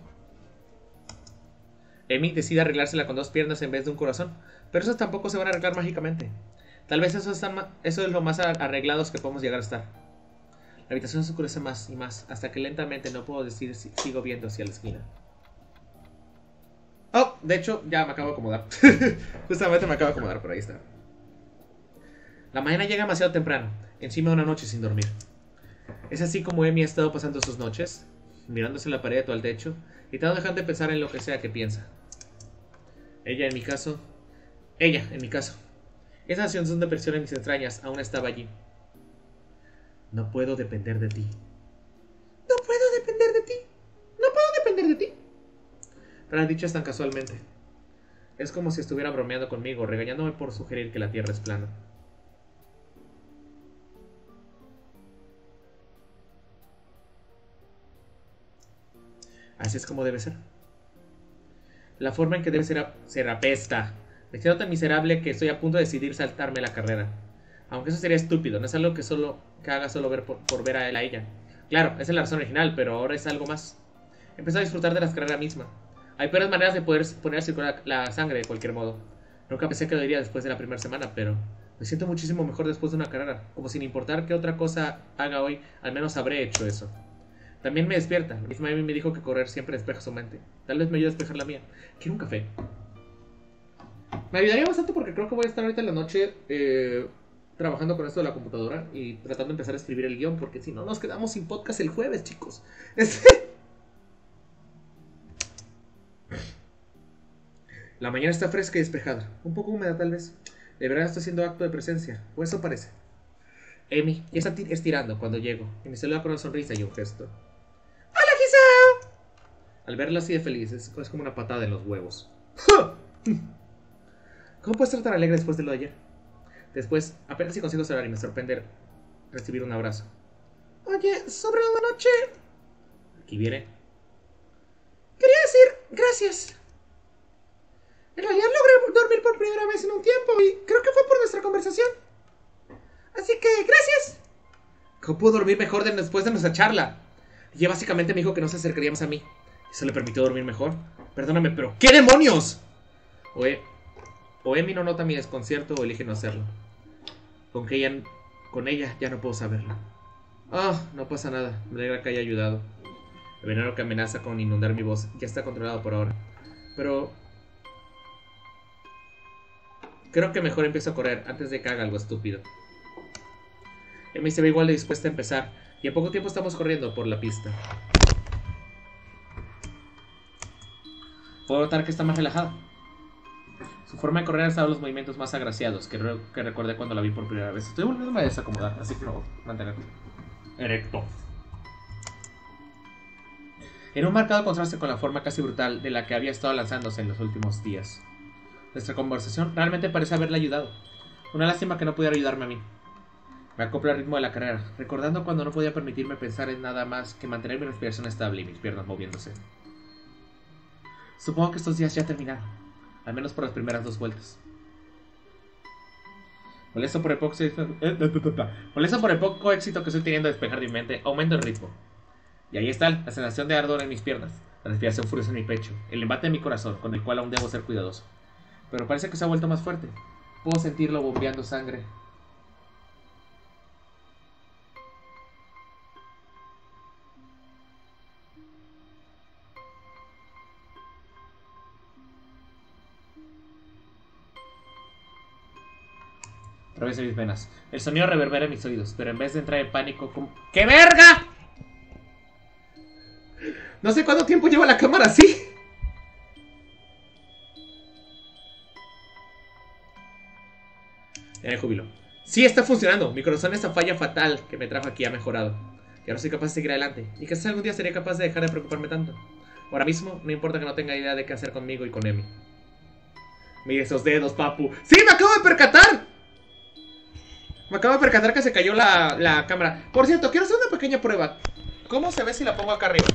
Emi decide arreglársela con dos piernas en vez de un corazón. Pero esos tampoco se van a arreglar mágicamente. Tal vez eso, están eso es lo más arreglados que podemos llegar a estar. La habitación se oscurece más y más, hasta que lentamente no puedo decir si sigo viendo hacia la esquina. Oh, de hecho, ya me acabo de acomodar. Justamente me acabo de acomodar, pero ahí está. La mañana llega demasiado temprano, encima de una noche sin dormir. Es así como Emi ha estado pasando sus noches, mirándose en la pared o al techo, y no dejando de pensar en lo que sea que piensa. Ella, en mi caso... Ella, en mi caso. Esa sensación de presión en mis entrañas aún estaba allí. No puedo depender de ti. No puedo depender de ti. No puedo depender de ti. Pero han dicho tan casualmente. Es como si estuviera bromeando conmigo, regañándome por sugerir que la Tierra es plana. Así es como debe ser. La forma en que debe ser, ser apesta. Me siento tan miserable que estoy a punto de decidir saltarme la carrera. Aunque eso sería estúpido, no es algo que solo que haga solo ver por, por ver a él a ella. Claro, esa es la razón original, pero ahora es algo más. Empecé a disfrutar de la carrera misma. Hay peores maneras de poder poner a circular la sangre de cualquier modo. Nunca pensé que lo diría después de la primera semana, pero me siento muchísimo mejor después de una carrera. Como sin importar qué otra cosa haga hoy, al menos habré hecho eso. También me despierta. La misma Emi me dijo que correr siempre despeja su mente. Tal vez me ayude a despejar la mía. Quiero un café. Me ayudaría bastante porque creo que voy a estar ahorita en la noche eh, trabajando con esto de la computadora y tratando de empezar a escribir el guión, porque si no nos quedamos sin podcast el jueves, chicos. La mañana está fresca y despejada, un poco húmeda tal vez. De verdad está haciendo acto de presencia, o eso parece. Emi ya está estirando cuando llego y me saluda con una sonrisa y un gesto. ¡Hola, Hisao! Al verla así de feliz, es, es como una patada en los huevos. ¿Cómo puedes estar tan alegre después de lo de ayer? Después, apenas si consigo cerrar y me sorprende recibir un abrazo. Oye, sobre la noche... Aquí viene. Quería decir gracias. En realidad logré dormir por primera vez en un tiempo y creo que fue por nuestra conversación. Así que, gracias. ¿Cómo puedo dormir mejor de después de nuestra charla? Ella básicamente me dijo que no se acercaría más a mí. ¿Eso le permitió dormir mejor? Perdóname, pero ¿qué demonios? O, e o Emi no nota mi desconcierto o elige no hacerlo. Con, que ella, con ella ya no puedo saberlo. Ah, oh, no pasa nada. Me alegra que haya ayudado. El veneno que amenaza con inundar mi voz ya está controlado por ahora. Pero... creo que mejor empiezo a correr antes de que haga algo estúpido. Emi se ve igual de dispuesta a empezar. Y en poco tiempo estamos corriendo por la pista. Puedo notar que está más relajada. Su forma de correr ha estado los movimientos más agraciados que, re que recordé cuando la vi por primera vez. Estoy volviéndome a desacomodar, así que lo voy a mantener erecto. En un marcado contraste con la forma casi brutal de la que había estado lanzándose en los últimos días. Nuestra conversación realmente parece haberle ayudado. Una lástima que no pudiera ayudarme a mí. Me acoplo al ritmo de la carrera, recordando cuando no podía permitirme pensar en nada más que mantener mi respiración estable y mis piernas moviéndose. Supongo que estos días ya terminaron, al menos por las primeras dos vueltas. Molesto por el poco, Molesto por el poco éxito que estoy teniendo de despejar mi mente, aumento el ritmo. Y ahí está la sensación de ardor en mis piernas, la respiración furiosa en mi pecho, el embate de mi corazón, con el cual aún debo ser cuidadoso. Pero parece que se ha vuelto más fuerte. Puedo sentirlo bombeando sangre. A través de mis venas. El sonido reverbera en mis oídos, pero en vez de entrar en pánico, como... ¡qué verga! No sé cuánto tiempo lleva la cámara así. Ya me jubilo. Sí, está funcionando. Mi corazón, esta falla fatal que me trajo aquí, ha mejorado. Y ahora soy capaz de seguir adelante. Y quizás algún día sería capaz de dejar de preocuparme tanto. Ahora mismo, no importa que no tenga idea de qué hacer conmigo y con Emi. Mira esos dedos, papu. ¡Sí, me acabo de percatar! Me acabo de percatar que se cayó la, la cámara. Por cierto, quiero hacer una pequeña prueba. ¿Cómo se ve si la pongo acá arriba?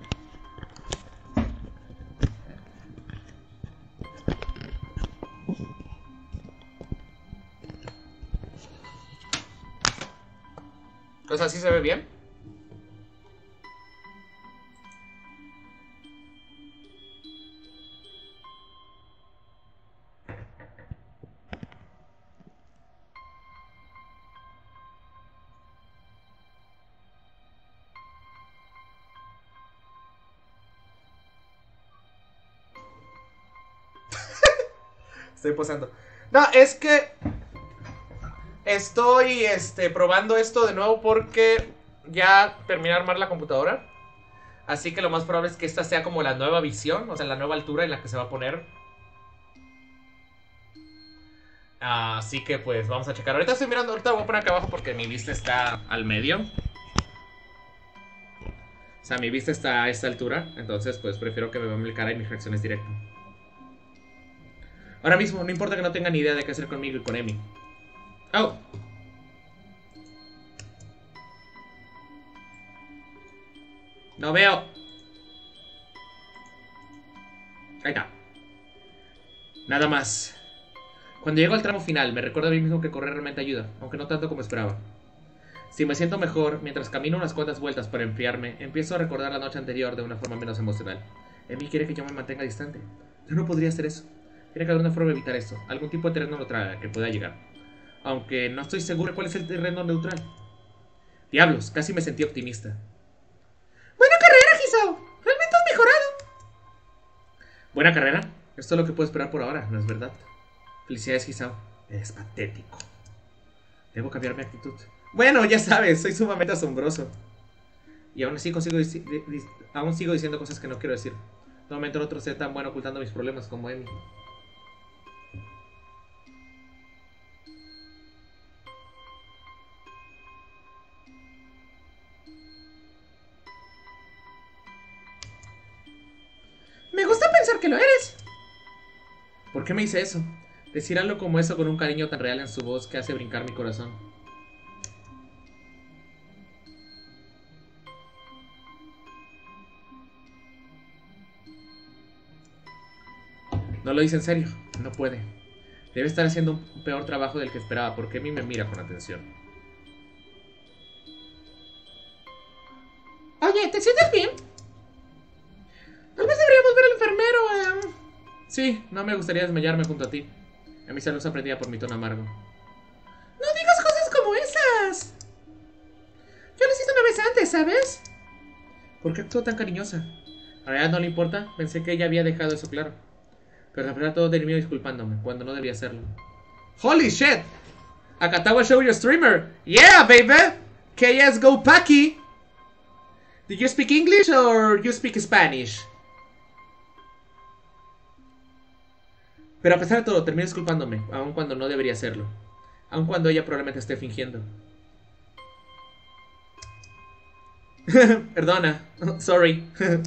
O sea, ¿sí se ve bien? Estoy posando. No, es que estoy este, probando esto de nuevo porque ya terminé de armar la computadora. Así que lo más probable es que esta sea como la nueva visión, o sea, la nueva altura en la que se va a poner. Así que pues vamos a checar. Ahorita estoy mirando, ahorita voy a poner acá abajo porque mi vista está al medio. O sea, mi vista está a esta altura. Entonces pues prefiero que me vean mi cara y mis reacciones directas. Ahora mismo, no importa que no tengan ni idea de qué hacer conmigo y con Emi. ¡Oh! No veo. Ahí está. Nada más. Cuando llego al tramo final, me recuerdo a mí mismo que correr realmente ayuda, aunque no tanto como esperaba. Si me siento mejor, mientras camino unas cuantas vueltas para enfriarme, empiezo a recordar la noche anterior de una forma menos emocional. Emi quiere que yo me mantenga distante. Yo no podría hacer eso. Tiene que haber una forma de evitar esto. Algún tipo de terreno neutral que pueda llegar. Aunque no estoy seguro de cuál es el terreno neutral. Diablos, casi me sentí optimista. Buena carrera, Hisao. Realmente has mejorado. Buena carrera. Esto es lo que puedo esperar por ahora, ¿no es verdad? Felicidades, Hisao. Eres patético. Debo cambiar mi actitud. Bueno, ya sabes, soy sumamente asombroso. Y aún así consigo aún sigo diciendo cosas que no quiero decir. De momento en otro ser tan bueno ocultando mis problemas como Emi. Me gusta pensar que lo eres. ¿Por qué me dice eso? Decir algo como eso con un cariño tan real en su voz que hace brincar mi corazón. No lo dice en serio, no puede. Debe estar haciendo un peor trabajo del que esperaba, porque Emi me mira con atención. Oye, ¿te sientes bien? Tal vez deberíamos ver al enfermero. Eh. Sí, no me gustaría desmayarme junto a ti. A mí se los aprendía por mi tono amargo. ¡No digas cosas como esas! Yo lo hice una vez antes, ¿sabes? ¿Por qué actuó tan cariñosa? A realidad no le importa. Pensé que ella había dejado eso claro. Pero la verdad todo terminó disculpándome cuando no debía hacerlo. ¡Holy shit! Akatawa Show Your Streamer. Yeah, baby. K S Go Paki. Did you speak English or you speak Spanish? Pero a pesar de todo, terminé disculpándome, aun cuando no debería hacerlo. Aun cuando ella probablemente esté fingiendo. Perdona. Sorry.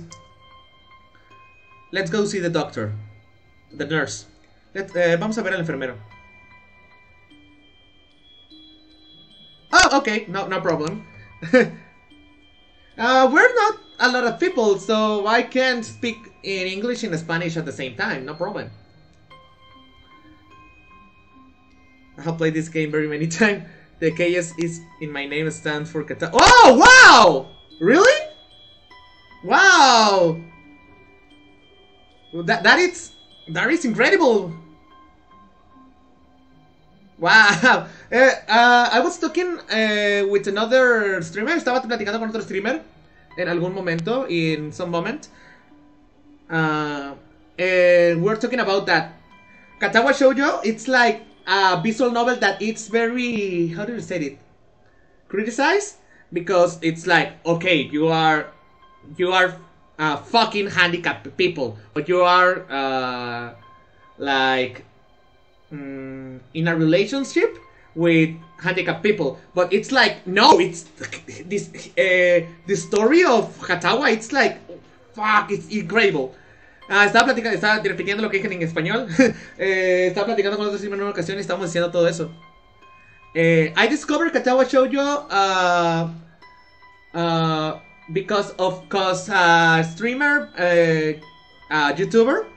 Let's go see the doctor. The nurse. Let, uh, vamos a ver al enfermero. Oh, okay. No, no problem. uh, we're not a lot of people, so I can speak in English and Spanish at the same time. No problem. I've played this game very many times. The K S is in my name stands for Kata. Oh, wow! Really? Wow! That that is that is incredible. Wow. Uh, uh, I was talking uh, with another streamer. Estaba platicando con otro streamer en algún momento, in some moment. Uh, and we're talking about that. Katawa Shoujo, it's like a visual novel that it's very, how do you say it? Criticized? Because it's like, okay, you are, you are uh, fucking handicapped people, but you are uh, like mm, in a relationship with handicapped people. But it's like, no, it's this uh, the story of Katawa. It's like, fuck, it's incredible. Ah, estaba platicando, estaba repitiendo lo que dije en español. eh, estaba platicando con otros streamers en una ocasión y estábamos diciendo todo eso. Eh, I discovered Katawa Shoujo uh, uh, because of cause uh, streamer, uh, uh, YouTuber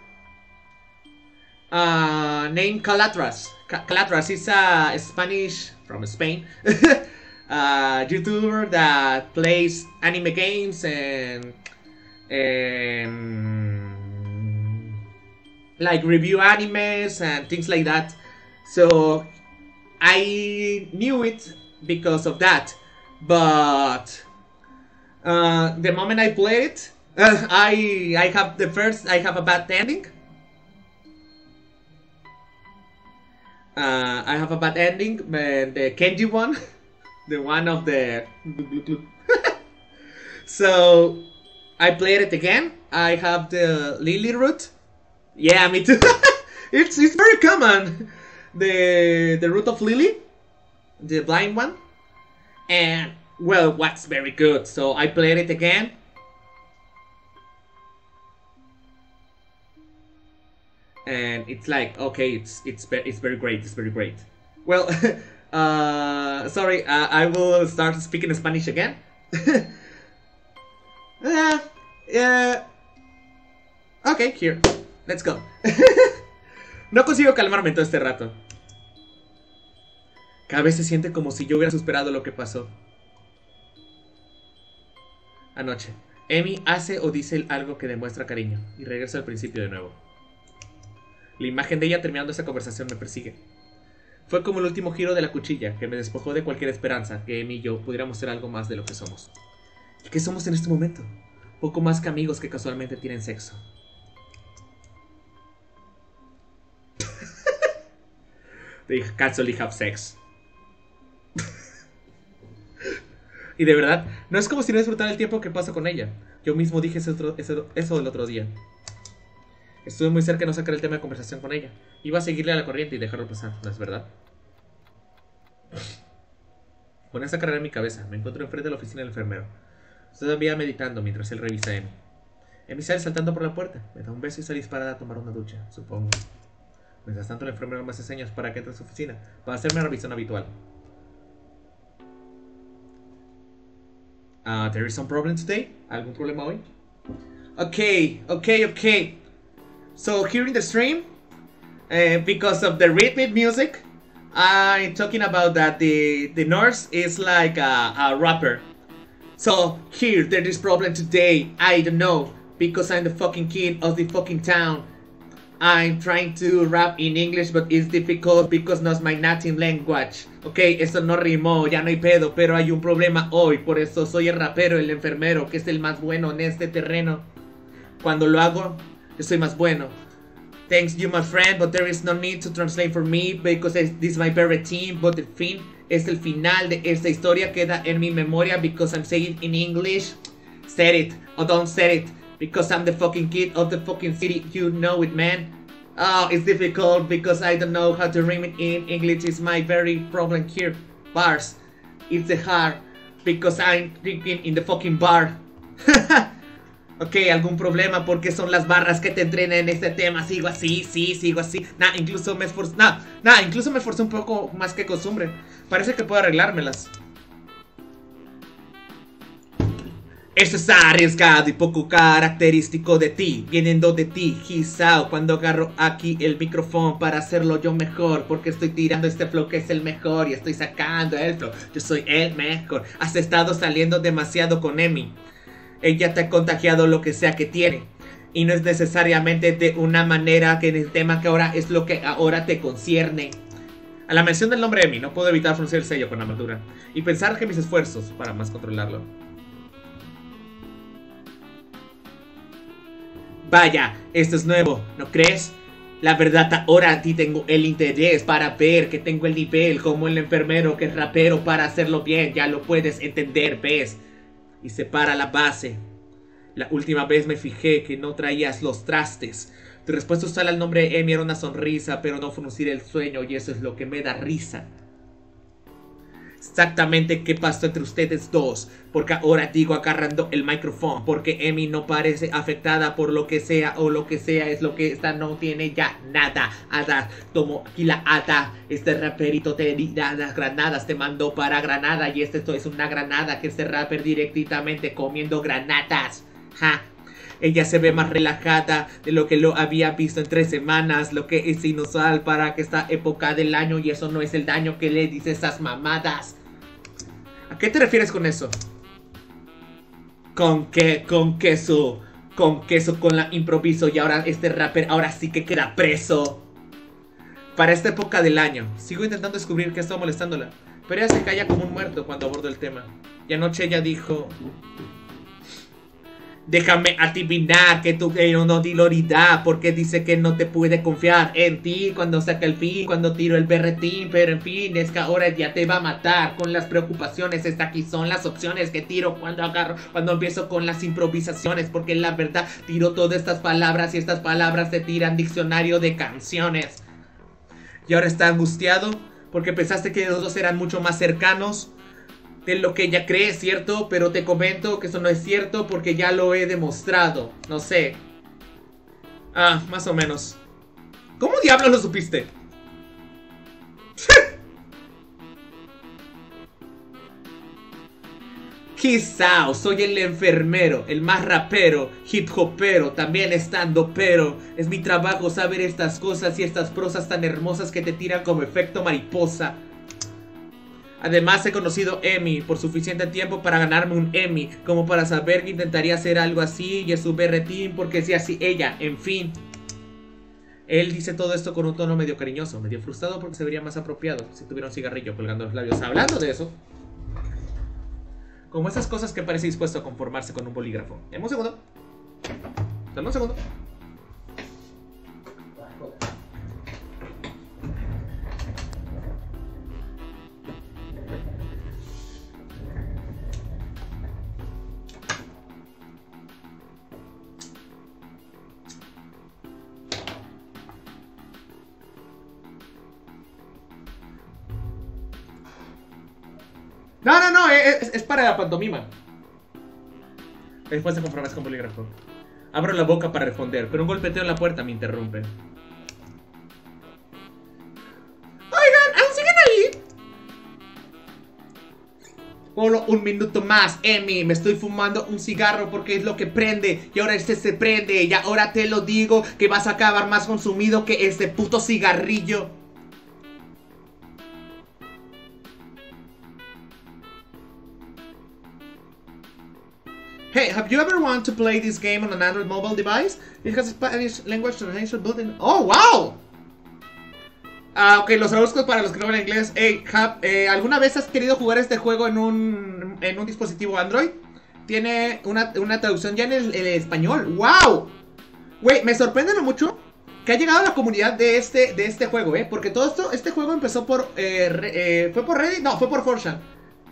uh, named Calatras. Calatras is a Spanish from Spain uh, YouTuber that plays anime games and and like review animes and things like that. So I knew it because of that, but uh, the moment I played it, uh, I I have the first I have a bad ending. Uh, I have a bad ending, but the Kenji one, the one of the. So I played it again. I have the Lily route. Yeah, me too. it's it's very common. The the root of Lily, the blind one, and well, what's very good. So I played it again, and it's like, okay, it's it's it's very great. It's very great. Well, uh, sorry, uh, I will start speaking Spanish again. Yeah, yeah. Okay, here. Let's go. No consigo calmarme todo este rato. Cada vez se siente como si yo hubiera superado lo que pasó anoche. Emi hace o dice algo que demuestra cariño y regresa al principio de nuevo. La imagen de ella terminando esa conversación me persigue. Fue como el último giro de la cuchilla que me despojó de cualquier esperanza que Emi y yo pudiéramos ser algo más de lo que somos. ¿Y qué somos en este momento? Poco más que amigos que casualmente tienen sexo. They casually have sex. Y de verdad, no es como si no disfrutara el tiempo que paso con ella. Yo mismo dije eso, otro, eso, eso el otro día. Estuve muy cerca de no sacar el tema de conversación con ella. Iba a seguirle a la corriente y dejarlo pasar, ¿no es verdad? Con esa carrera en mi cabeza, me encuentro enfrente de la oficina del enfermero. Todavía meditando mientras él revisa a Emi. Emi sale saltando por la puerta. Me da un beso y sale disparada a tomar una ducha, supongo. Mientras tanto, el enfermero me hace señas para que entre a su oficina para hacerme la revisión habitual. Uh, there is some problem today? ¿Algún problema hoy? Okay, okay, okay. So here in the stream, uh, because of the rhythmic music, I'm talking about that the the nurse is like a, a rapper. So here there is problem today. I don't know because I'm the fucking king of the fucking town. I'm trying to rap in English, but it's difficult because not my native language. Ok, eso no rimó, ya no hay pedo, pero hay un problema hoy. Por eso soy el rapero, el enfermero, que es el más bueno en este terreno. Cuando lo hago, yo soy más bueno. Thanks you, my friend, but there is no need to translate for me because this is my favorite team. But el fin es el final de esta historia, queda en mi memoria because I'm saying in English. Said it, or don't say it. Because I'm the fucking kid of the fucking city, you know it, man. Oh, it's difficult because I don't know how to rhyme it in English. It's my very problem here. Bars. It's the hard because I'm drinking in the fucking bar. Ok, algún problema porque son las barras que te entrenan en este tema. Sigo así, sí, sigo así. Nah, incluso me esforcé. Nah, nah, incluso me esforcé un poco más que costumbre. Parece que puedo arreglármelas. Eso es arriesgado y poco característico de ti, viniendo de ti, quizá cuando agarro aquí el micrófono para hacerlo yo mejor, porque estoy tirando este flow que es el mejor y estoy sacando el flow, yo soy el mejor. Has estado saliendo demasiado con Emi, ella te ha contagiado lo que sea que tiene, y no es necesariamente de una manera que en el tema que ahora es lo que ahora te concierne. A la mención del nombre Emi, no puedo evitar fruncir el sello con amargura y pensar que mis esfuerzos para más controlarlo. Vaya, esto es nuevo, ¿no crees? La verdad ahora a ti tengo el interés para ver que tengo el nivel como el enfermero que es rapero para hacerlo bien, ya lo puedes entender, ¿ves? Y separa la base. La última vez me fijé que no traías los trastes. Tu respuesta usar el nombre Emi era una sonrisa, pero no fruncir el sueño y eso es lo que me da risa. Exactamente qué pasó entre ustedes dos, porque ahora digo agarrando el micrófono, porque Emi no parece afectada por lo que sea o lo que sea es lo que esta no tiene ya nada. Ada, tomo aquí la hada, este raperito te dirá las granadas, te mandó para Granada y este esto es una granada que este rapper directamente comiendo granadas. Ja. Ella se ve más relajada de lo que lo había visto en tres semanas, lo que es inusual para que esta época del año y eso no es el daño que le dice esas mamadas. ¿A qué te refieres con eso? ¿Con qué? Con queso. Con queso, con la improviso y ahora este rapper ahora sí que queda preso. Para esta época del año, sigo intentando descubrir qué está molestándola, pero ella se calla como un muerto cuando abordo el tema. Y anoche ella dijo... Déjame adivinar que tú eres una diloridad, porque dice que no te puede confiar en ti cuando saca el fin, cuando tiro el berretín, pero en fin, es que ahora ya te va a matar con las preocupaciones. Estas aquí son las opciones que tiro cuando agarro, cuando empiezo con las improvisaciones, porque la verdad tiro todas estas palabras y estas palabras te tiran diccionario de canciones. Y ahora está angustiado porque pensaste que los dos eran mucho más cercanos de lo que ella cree, ¿cierto? Pero te comento que eso no es cierto porque ya lo he demostrado. No sé. Ah, más o menos. ¿Cómo diablos lo supiste? Quizá soy el enfermero, el más rapero, hip hopero, también estando pero. Es mi trabajo saber estas cosas y estas prosas tan hermosas que te tiran como efecto mariposa. Además he conocido Emi por suficiente tiempo para ganarme un Emmy, como para saber que intentaría hacer algo así y es su berretín porque si así ella, en fin. Él dice todo esto con un tono medio cariñoso, medio frustrado porque se vería más apropiado si tuviera un cigarrillo colgando los labios. Hablando de eso, como esas cosas que parece dispuesto a conformarse con un bolígrafo. Dame un segundo. Dame un segundo. No, no, no, es, es para la pantomima. Después de conformarse con bolígrafo. Abro la boca para responder, pero un golpeteo en la puerta me interrumpe. Oigan, ¿aún siguen ahí? Solo un minuto más, Emi. Me estoy fumando un cigarro porque es lo que prende. Y ahora este se prende. Y ahora te lo digo que vas a acabar más consumido que este puto cigarrillo. Hey, have you ever wanted to play this game on an Android mobile device? It has a Spanish language translation button. ¡Oh, wow! Ah, ok, los traduzco para los que no hablan inglés. Hey, have, eh, ¿alguna vez has querido jugar este juego en un, en un dispositivo Android? Tiene una, una traducción ya en el, en el español. ¡Wow! Güey, me sorprende mucho que ha llegado a la comunidad de este, de este juego, ¿eh? Porque todo esto, este juego empezó por... Eh, re, eh, ¿Fue por Reddit? No, fue por four chan.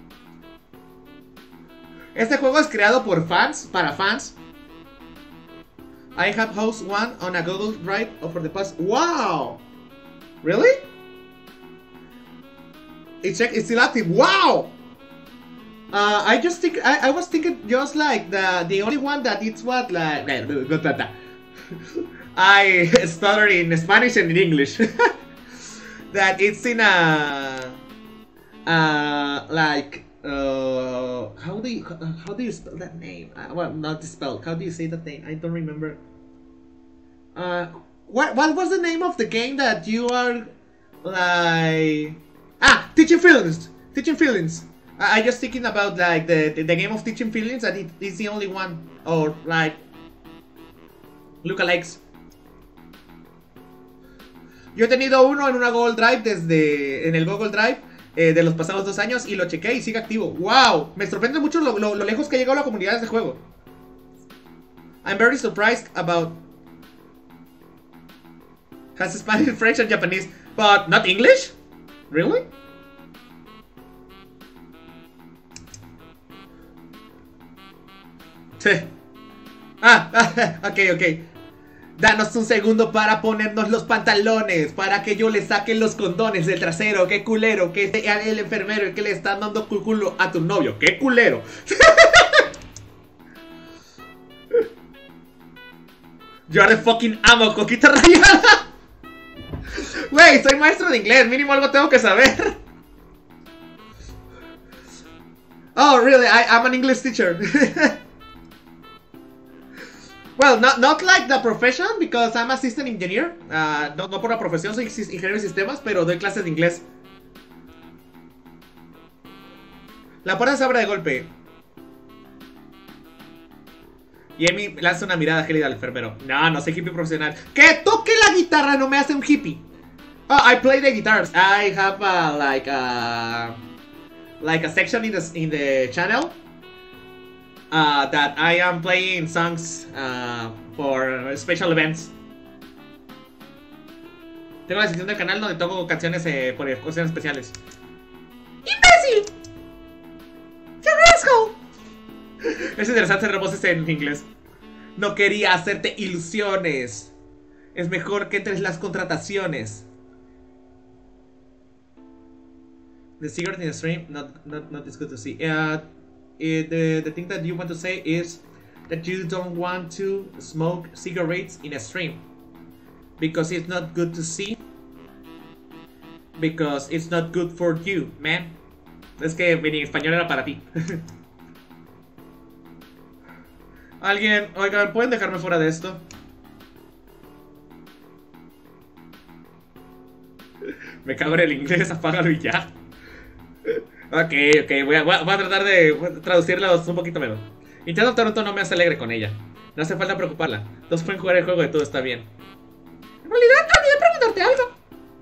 Este juego es creado por fans, para fans. I have host one on a Google Drive for the past... ¡Wow! Really? It's, it's still active. ¡Wow! Uh, I just think... I, I was thinking just like the, the only one that it's what like... I stutter in Spanish and in English. That it's in a... Uh, like... Uh, how do you how do you spell that name? Uh, well, not the spell. How do you say that name? I don't remember. Uh, what what was the name of the game that you are like? Ah, Teaching Feelings. Teaching Feelings. I, I just thinking about like the, the the game of Teaching Feelings, and it is the only one, or like lookalikes. Yo he tenido uno en una Google Drive desde en el Google Drive. Eh, de los pasados dos años y lo chequé y sigue activo. ¡Wow! Me sorprende mucho lo, lo, lo lejos que ha llegado la comunidad de este juego. I'm very surprised about... Has Spanish, French and Japanese, but not English? Really? Ah, ok, ok. Danos un segundo para ponernos los pantalones, para que yo le saque los condones del trasero. ¡Qué culero! Que sea el enfermero el que le está dando culo a tu novio. ¡Qué culero! Yo the fucking amo, coquita rayada. Wey, soy maestro de inglés, mínimo algo tengo que saber. Oh, really? I, I'm an English teacher. Well, not, not like the profession, because I'm a system engineer. Uh, no, no por la profesión, soy ingeniero de sistemas, pero doy clases de inglés. La puerta se abre de golpe. Y Amy lanza una mirada gélida al enfermero. No, no soy hippie profesional. ¡Que toque la guitarra no me hace un hippie! Oh, I play the guitars. I have a, like a... Like a section in the, in the channel. Uh, that I am playing songs uh, for special events. Tengo la sección del canal donde toco canciones eh, por ocasiones especiales. ¡Imbécil! ¡Qué asco! Es interesante hacer voces en inglés. No quería hacerte ilusiones. Es mejor que entres las contrataciones. The cigarette in the stream, not, not, not as good to see. Uh, It, the, the thing that you want to say is that you don't want to smoke cigarettes in a stream because it's not good to see, because it's not good for you, man. Es que en español era para ti. Alguien, oigan, ¿pueden dejarme fuera de esto? Me cago en el inglés, apágalo y ya. Ok, ok, voy a, voy a tratar de traducirlos un poquito menos. Intento tener un tono más alegre con ella. No hace falta preocuparla. Todos pueden jugar el juego y todo está bien. En realidad, olvidé preguntarte algo.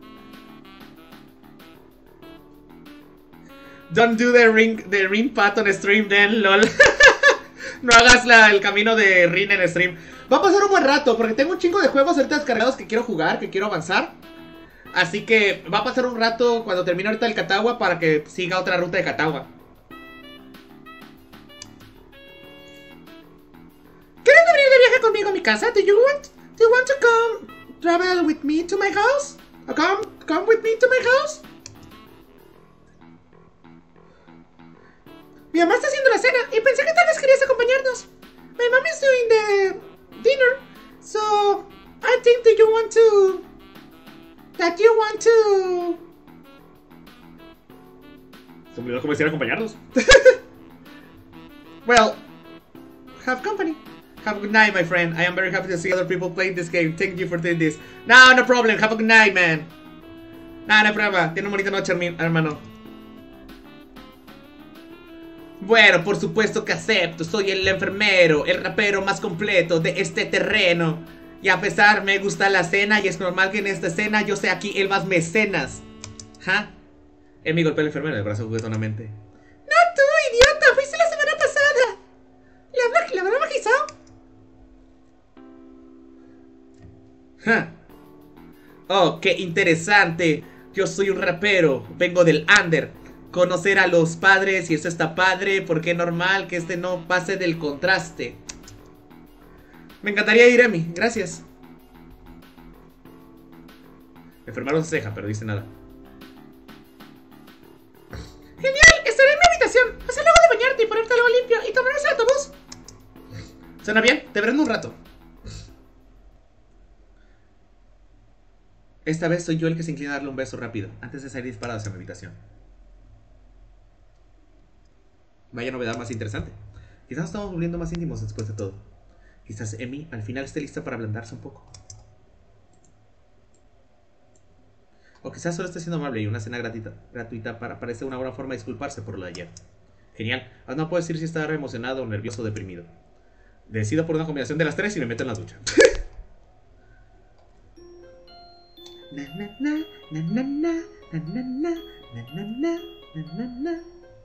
Don't do the ring, the ring pat on stream then, lol. No hagas la, el camino de ring en stream. Va a pasar un buen rato porque tengo un chingo de juegos ahorita descargados que quiero jugar, que quiero avanzar. Así que va a pasar un rato cuando termine ahorita el Catawba para que siga otra ruta de Catawba. ¿Quieres venir de viaje conmigo a mi casa? Do you want, do you want to come travel with me to my house? Or come, come with me to my house? Mi mamá está haciendo la cena y pensé que tal vez querías acompañarnos. My mom is doing the dinner, so I think that you want to... That you want to... Se me olvidó cómo decir acompañarnos. Well, have company. Have a good night, my friend. I am very happy to see other people playing this game. Thank you for doing this. No, no problem. Have a good night, man. No, no hay problema. Tiene una bonita noche, hermano. Bueno, por supuesto que acepto. Soy el enfermero, el rapero más completo de este terreno. Y a pesar me gusta la cena y es normal que en esta escena yo sea aquí el más mecenas. ¿Ja? Emi golpea al enfermero de brazo juguetonamente. ¡No tú, idiota! ¡Fuiste la semana pasada! ¿Le habrá, ¿le habrá bajizado? ¡Ja! Oh, qué interesante. Yo soy un rapero. Vengo del under. Conocer a los padres y eso está padre. Porque es normal que este no pase del contraste. Me encantaría ir, Emi. Gracias. El enfermero se ceja, pero dice nada. Genial, estaré en mi habitación. Haz luego de bañarte y ponerte algo limpio y tomarnos el autobús. ¿Suena bien? Te veré en un rato. Esta vez soy yo el que se inclina a darle un beso rápido, antes de salir disparado hacia mi habitación. Vaya novedad más interesante. Quizás nos estamos volviendo más íntimos después de todo. Quizás Emi al final esté lista para ablandarse un poco. O quizás solo esté siendo amable y una cena gratuita, gratuita para parece una buena forma de disculparse por lo de ayer. Genial. Ahora no puedo decir si estaba emocionado, nervioso o deprimido. Decido por una combinación de las tres y me meto en la ducha. Na na na na na na na na na na na na na na.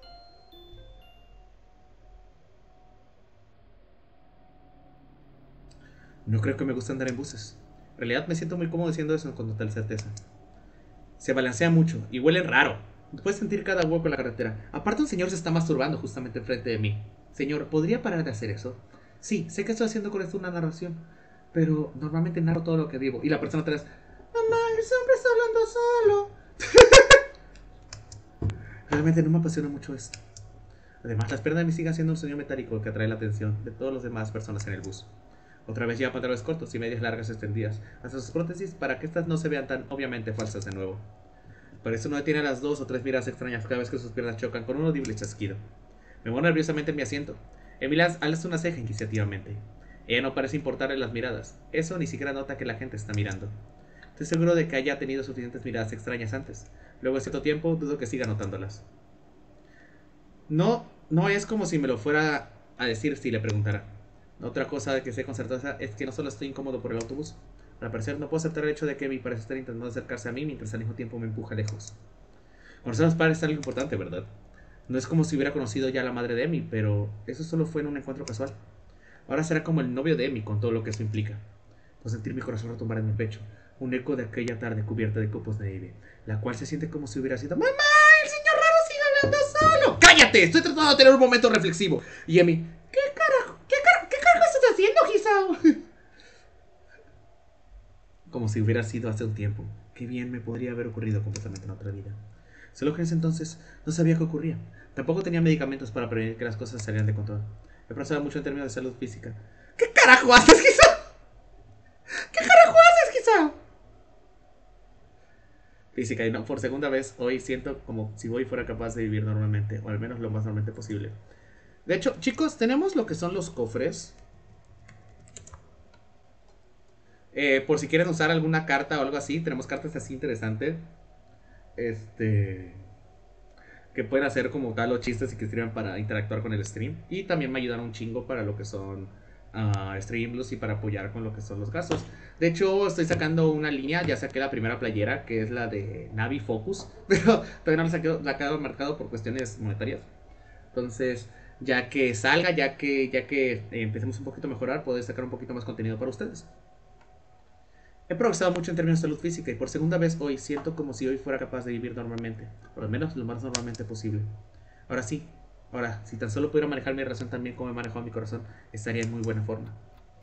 No creo que me guste andar en buses. En realidad me siento muy cómodo diciendo eso con total certeza. Se balancea mucho y huele raro. Puedes sentir cada hueco en la carretera. Aparte un señor se está masturbando justamente enfrente de mí. Señor, ¿podría parar de hacer eso? Sí, sé que estoy haciendo con esto una narración, pero normalmente narro todo lo que digo. Y la persona atrás... Mamá, ese hombre está hablando solo. Realmente no me apasiona mucho esto. Además, las piernas de mí siguen siendo un sonido metálico que atrae la atención de todas las demás personas en el bus. Otra vez lleva pantalones cortos y medias largas extendidas hasta sus prótesis para que estas no se vean tan obviamente falsas de nuevo. Por eso no detiene a las dos o tres miradas extrañas cada vez que sus piernas chocan con un audible chasquido. Me muevo nerviosamente en mi asiento. Emilia alza una ceja inquisitivamente. Ella no parece importarle las miradas. Eso ni siquiera nota que la gente está mirando. Estoy seguro de que haya tenido suficientes miradas extrañas antes. Luego de cierto tiempo, dudo que siga notándolas. No, no es como si me lo fuera a decir si le preguntara. Otra cosa de que sé con certeza es que no solo estoy incómodo por el autobús. Al parecer no puedo aceptar el hecho de que Emi parece estar intentando acercarse a mí mientras al mismo tiempo me empuja lejos. Conocer a los padres es algo importante, ¿verdad? No es como si hubiera conocido ya a la madre de Emi, pero eso solo fue en un encuentro casual. Ahora será como el novio de Emi con todo lo que eso implica. Puedo sentir mi corazón retumbar en mi pecho. Un eco de aquella tarde cubierta de copos de nieve, la cual se siente como si hubiera sido... ¡Mamá! ¡El señor raro sigue hablando solo! ¡Cállate! Estoy tratando de tener un momento reflexivo. Y Emi... ¿Qué carajo? ¿Qué carajo? ¿Qué carajo estás haciendo, Gisao? Como si hubiera sido hace un tiempo. Qué bien me podría haber ocurrido completamente en otra vida. Solo que en ese entonces no sabía qué ocurría. Tampoco tenía medicamentos para prevenir que las cosas salieran de control. Me pasaba mucho en términos de salud física. ¿Qué carajo haces, Gisao? ¿Qué carajo haces, Gisao? Física, y no, por segunda vez hoy siento como si hoy fuera capaz de vivir normalmente, o al menos lo más normalmente posible. De hecho, chicos, tenemos lo que son los cofres. Eh, por si quieren usar alguna carta o algo así, tenemos cartas así interesantes. Este... que pueden hacer como tal los chistes y que sirven para interactuar con el stream. Y también me ayudan un chingo para lo que son uh, Streamlabs y para apoyar con lo que son los gastos. De hecho, estoy sacando una línea, ya saqué la primera playera, que es la de Navi Focus, pero todavía no la saqué, la he quedado marcado por cuestiones monetarias. Entonces, ya que salga, ya que, ya que eh, empecemos un poquito a mejorar, puedo sacar un poquito más contenido para ustedes. He progresado mucho en términos de salud física y por segunda vez hoy siento como si hoy fuera capaz de vivir normalmente, por lo menos lo más normalmente posible. Ahora sí, ahora, si tan solo pudiera manejar mi relación tan bien como he manejado mi corazón, estaría en muy buena forma.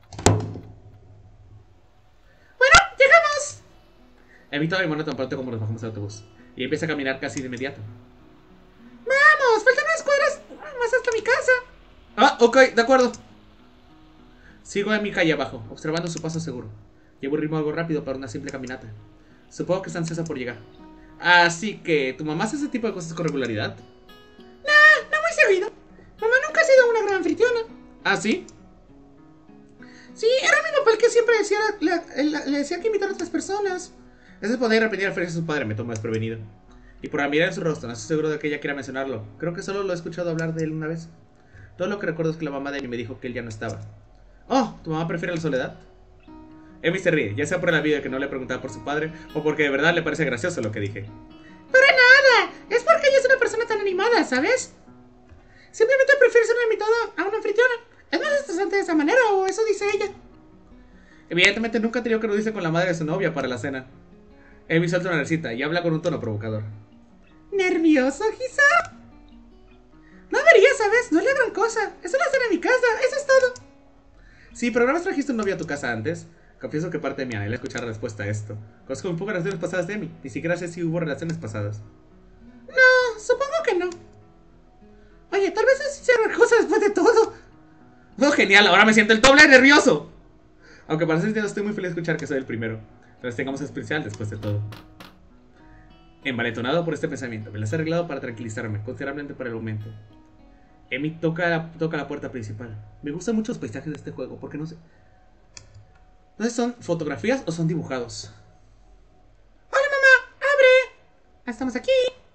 ¡Bueno, llegamos! Evito a mi mano tan pronto como nos bajamos del autobús y empieza a caminar casi de inmediato. ¡Vamos! ¡Faltan unas cuadras más hasta mi casa! Ah, ok, de acuerdo. Sigo en mi calle abajo, observando su paso seguro. Llevo un ritmo algo rápido para una simple caminata. Supongo que está ansiosa por llegar. Así que, ¿tu mamá hace ese tipo de cosas con regularidad? Nah, no muy seguido. Mamá nunca ha sido una gran anfitriona. ¿Ah, sí? Sí, era mi papá el que siempre decía, le, le, le decía que invitar a otras personas. Ese poder repetir al frente de su padre me toma desprevenido. Y por la mirada en su rostro, no estoy seguro de que ella quiera mencionarlo. Creo que solo lo he escuchado hablar de él una vez. Todo lo que recuerdo es que la mamá de Emi me dijo que él ya no estaba. Oh, ¿tu mamá prefiere la soledad? Emi se ríe, ya sea por el alivio de que no le preguntaba por su padre o porque de verdad le parece gracioso lo que dije. ¡Para nada! Es porque ella es una persona tan animada, ¿sabes? Simplemente prefiere ser una invitada a una anfitriona. Es más estresante de esa manera, o eso dice ella. Evidentemente nunca ha tenido que reunirse con la madre de su novia para la cena. Emi suelta una risita y habla con un tono provocador. ¿Nervioso, quizá? No debería, ¿sabes? No es la gran cosa. Es una cena en mi casa, eso es todo. Sí, pero ¿no vez trajiste un novio a tu casa antes? Confieso que parte de mi anhelo escuchar la respuesta a esto. Conozco muy pocas relaciones pasadas de Emi. Ni siquiera sé si hubo relaciones pasadas. No, supongo que no. Oye, tal vez es sincero cosa después de todo. Oh, genial, ahora me siento el doble nervioso. Aunque para ser sincero estoy muy feliz de escuchar que soy el primero. Pero tengamos especial después de todo. Envalentonado por este pensamiento, me las he arreglado para tranquilizarme, considerablemente para el momento. Emi toca la, toca la puerta principal. Me gustan mucho los paisajes de este juego, porque no sé... No sé si son fotografías o son dibujados. ¡Hola, mamá! ¡Abre! ¡Estamos aquí!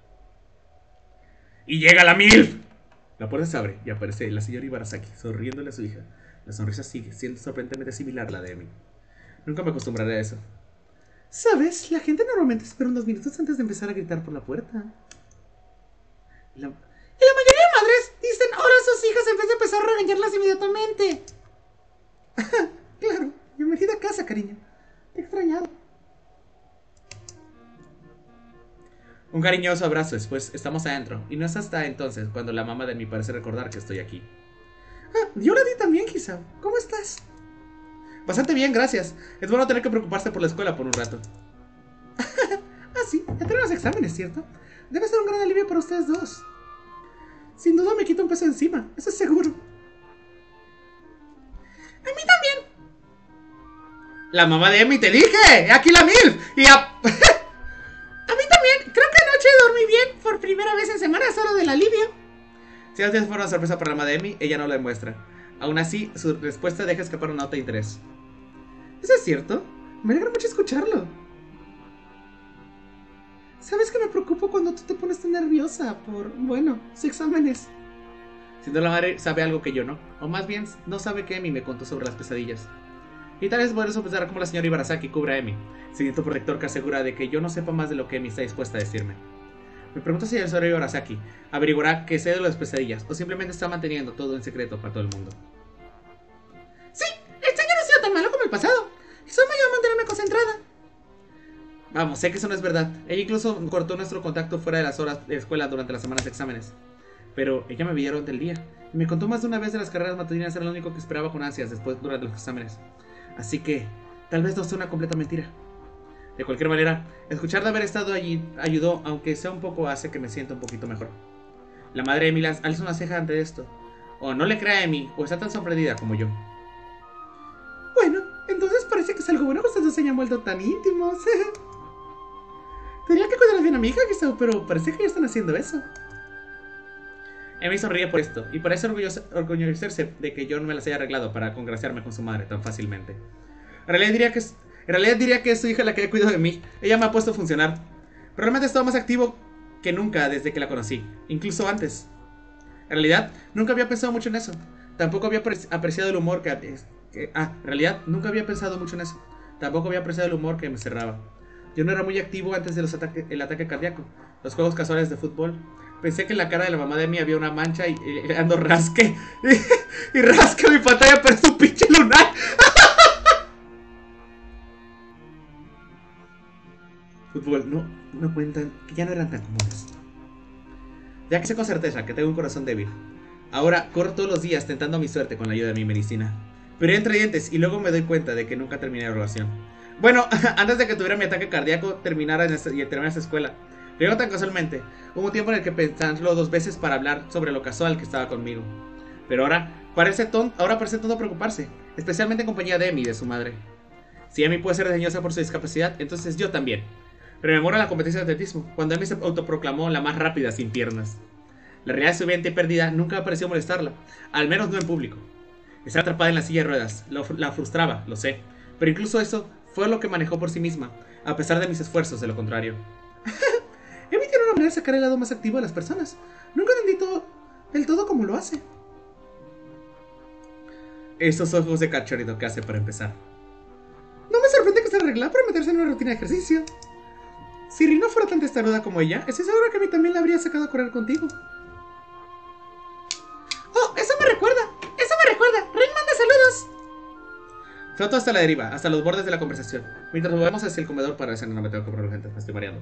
¡Y llega la MILF! La puerta se abre y aparece la señora Ibarasaki, sonriéndole a su hija. La sonrisa sigue siendo sorprendentemente similar a la de Emi. Nunca me acostumbraré a eso. ¿Sabes? La gente normalmente espera unos minutos antes de empezar a gritar por la puerta. Y la, y la mayoría de madres dicen ahora a sus hijas en vez de empezar a regañarlas inmediatamente. Claro, bienvenida a casa, cariño. Te he extrañado. Un cariñoso abrazo, después estamos adentro. Y no es hasta entonces cuando la mamá de mí parece recordar que estoy aquí. Ah, yo la di también, quizá. ¿Cómo estás? Bastante bien, gracias. Es bueno tener que preocuparse por la escuela por un rato. Ah, sí, ya tenemos exámenes, ¿cierto? Debe ser un gran alivio para ustedes dos. Sin duda me quito un peso encima, eso es seguro. A mí también. La mamá de Emi, te dije. Aquí la MILF. Y a... a mí también. Creo que anoche dormí bien por primera vez en semanas, solo del alivio. Si antes fue una sorpresa para la mamá de Emi, ella no la demuestra. Aún así, su respuesta deja escapar una nota de interés. ¿Eso es cierto? Me alegra mucho escucharlo. ¿Sabes que me preocupo cuando tú te pones tan nerviosa por, bueno, sus exámenes? Sin duda la madre sabe algo que yo no. O más bien, no sabe que Emi me contó sobre las pesadillas. Y tal vez por eso pensar cómo la señora Ibarasaki cubre a Emi, siguiendo protector que asegura de que yo no sepa más de lo que Emi está dispuesta a decirme. Me pregunto si el señor Ibarasaki averiguará que sé de las pesadillas o simplemente está manteniendo todo en secreto para todo el mundo. Sí, el sueño no ha sido tan malo como el pasado. Eso me ayuda a mantenerme concentrada. Vamos, sé que eso no es verdad. Ella incluso cortó nuestro contacto fuera de las horas de escuela durante las semanas de exámenes. Pero ella me veía durante el día y me contó más de una vez de las carreras matutinas. Era lo único que esperaba con ansias después durante los exámenes. Así que tal vez no sea una completa mentira. De cualquier manera, escuchar de haber estado allí ayudó, aunque sea un poco, hace que me sienta un poquito mejor. La madre de Emi alza una ceja ante esto. O no le cree a Emi, o está tan sorprendida como yo. Bueno, entonces parece que es algo bueno que ustedes se hayan vuelto tan íntimos. Tenía que cuidar de una amiga, quizá, pero parece que ya están haciendo eso. Emi sonríe por esto, y parece orgullecerse de que yo no me las haya arreglado para congraciarme con su madre tan fácilmente. En realidad diría que es, en realidad diría que es su hija la que ha cuidado de mí. Ella me ha puesto a funcionar. Probablemente he estado más activo que nunca desde que la conocí, incluso antes. En realidad, nunca había pensado mucho en eso. Tampoco había apreciado el humor que... que ah, en realidad, nunca había pensado mucho en eso. Tampoco había apreciado el humor que me cerraba. Yo no era muy activo antes del ataque cardíaco. Los juegos casuales de fútbol. Pensé que en la cara de la mamá de mí había una mancha y, y ando rasque. Y, y rasque mi pantalla, pero es un pinche lunar. Fútbol, no, no cuentan, que ya no eran tan comunes. Ya que sé con certeza que tengo un corazón débil. Ahora corro todos los días tentando mi suerte con la ayuda de mi medicina. Pero entre dientes y luego me doy cuenta de que nunca terminé la relación. Bueno, antes de que tuviera mi ataque cardíaco terminara en esta, y terminara esta escuela. Luego tan casualmente, hubo un tiempo en el que pensándolo dos veces para hablar sobre lo casual que estaba conmigo. Pero ahora parece tonto, ahora parece tonto preocuparse, especialmente en compañía de Emi y de su madre. Si Emi puede ser desdeñosa por su discapacidad, entonces yo también. Rememora la competencia de atletismo, cuando Emi se autoproclamó la más rápida sin piernas. La realidad de su vida perdida nunca me pareció molestarla, al menos no en público. Estar atrapada en la silla de ruedas lo, la frustraba, lo sé, pero incluso eso fue lo que manejó por sí misma, a pesar de mis esfuerzos de lo contrario. Emi tiene una manera de sacar el lado más activo de las personas. Nunca entendí todo, del todo cómo lo hace. Esos ojos de cachorrito que hace para empezar. No me sorprende que se arregla para meterse en una rutina de ejercicio. Si Rin no fuera tan testaruda como ella, estoy seguro que a mí también la habría sacado a correr contigo. ¡Oh! ¡Eso me recuerda! ¡Eso me recuerda! ¡Rin manda saludos! Floto hasta la deriva, hasta los bordes de la conversación. Mientras volvemos hacia el comedor para decir, no me tengo que comprar gente, me estoy mareando.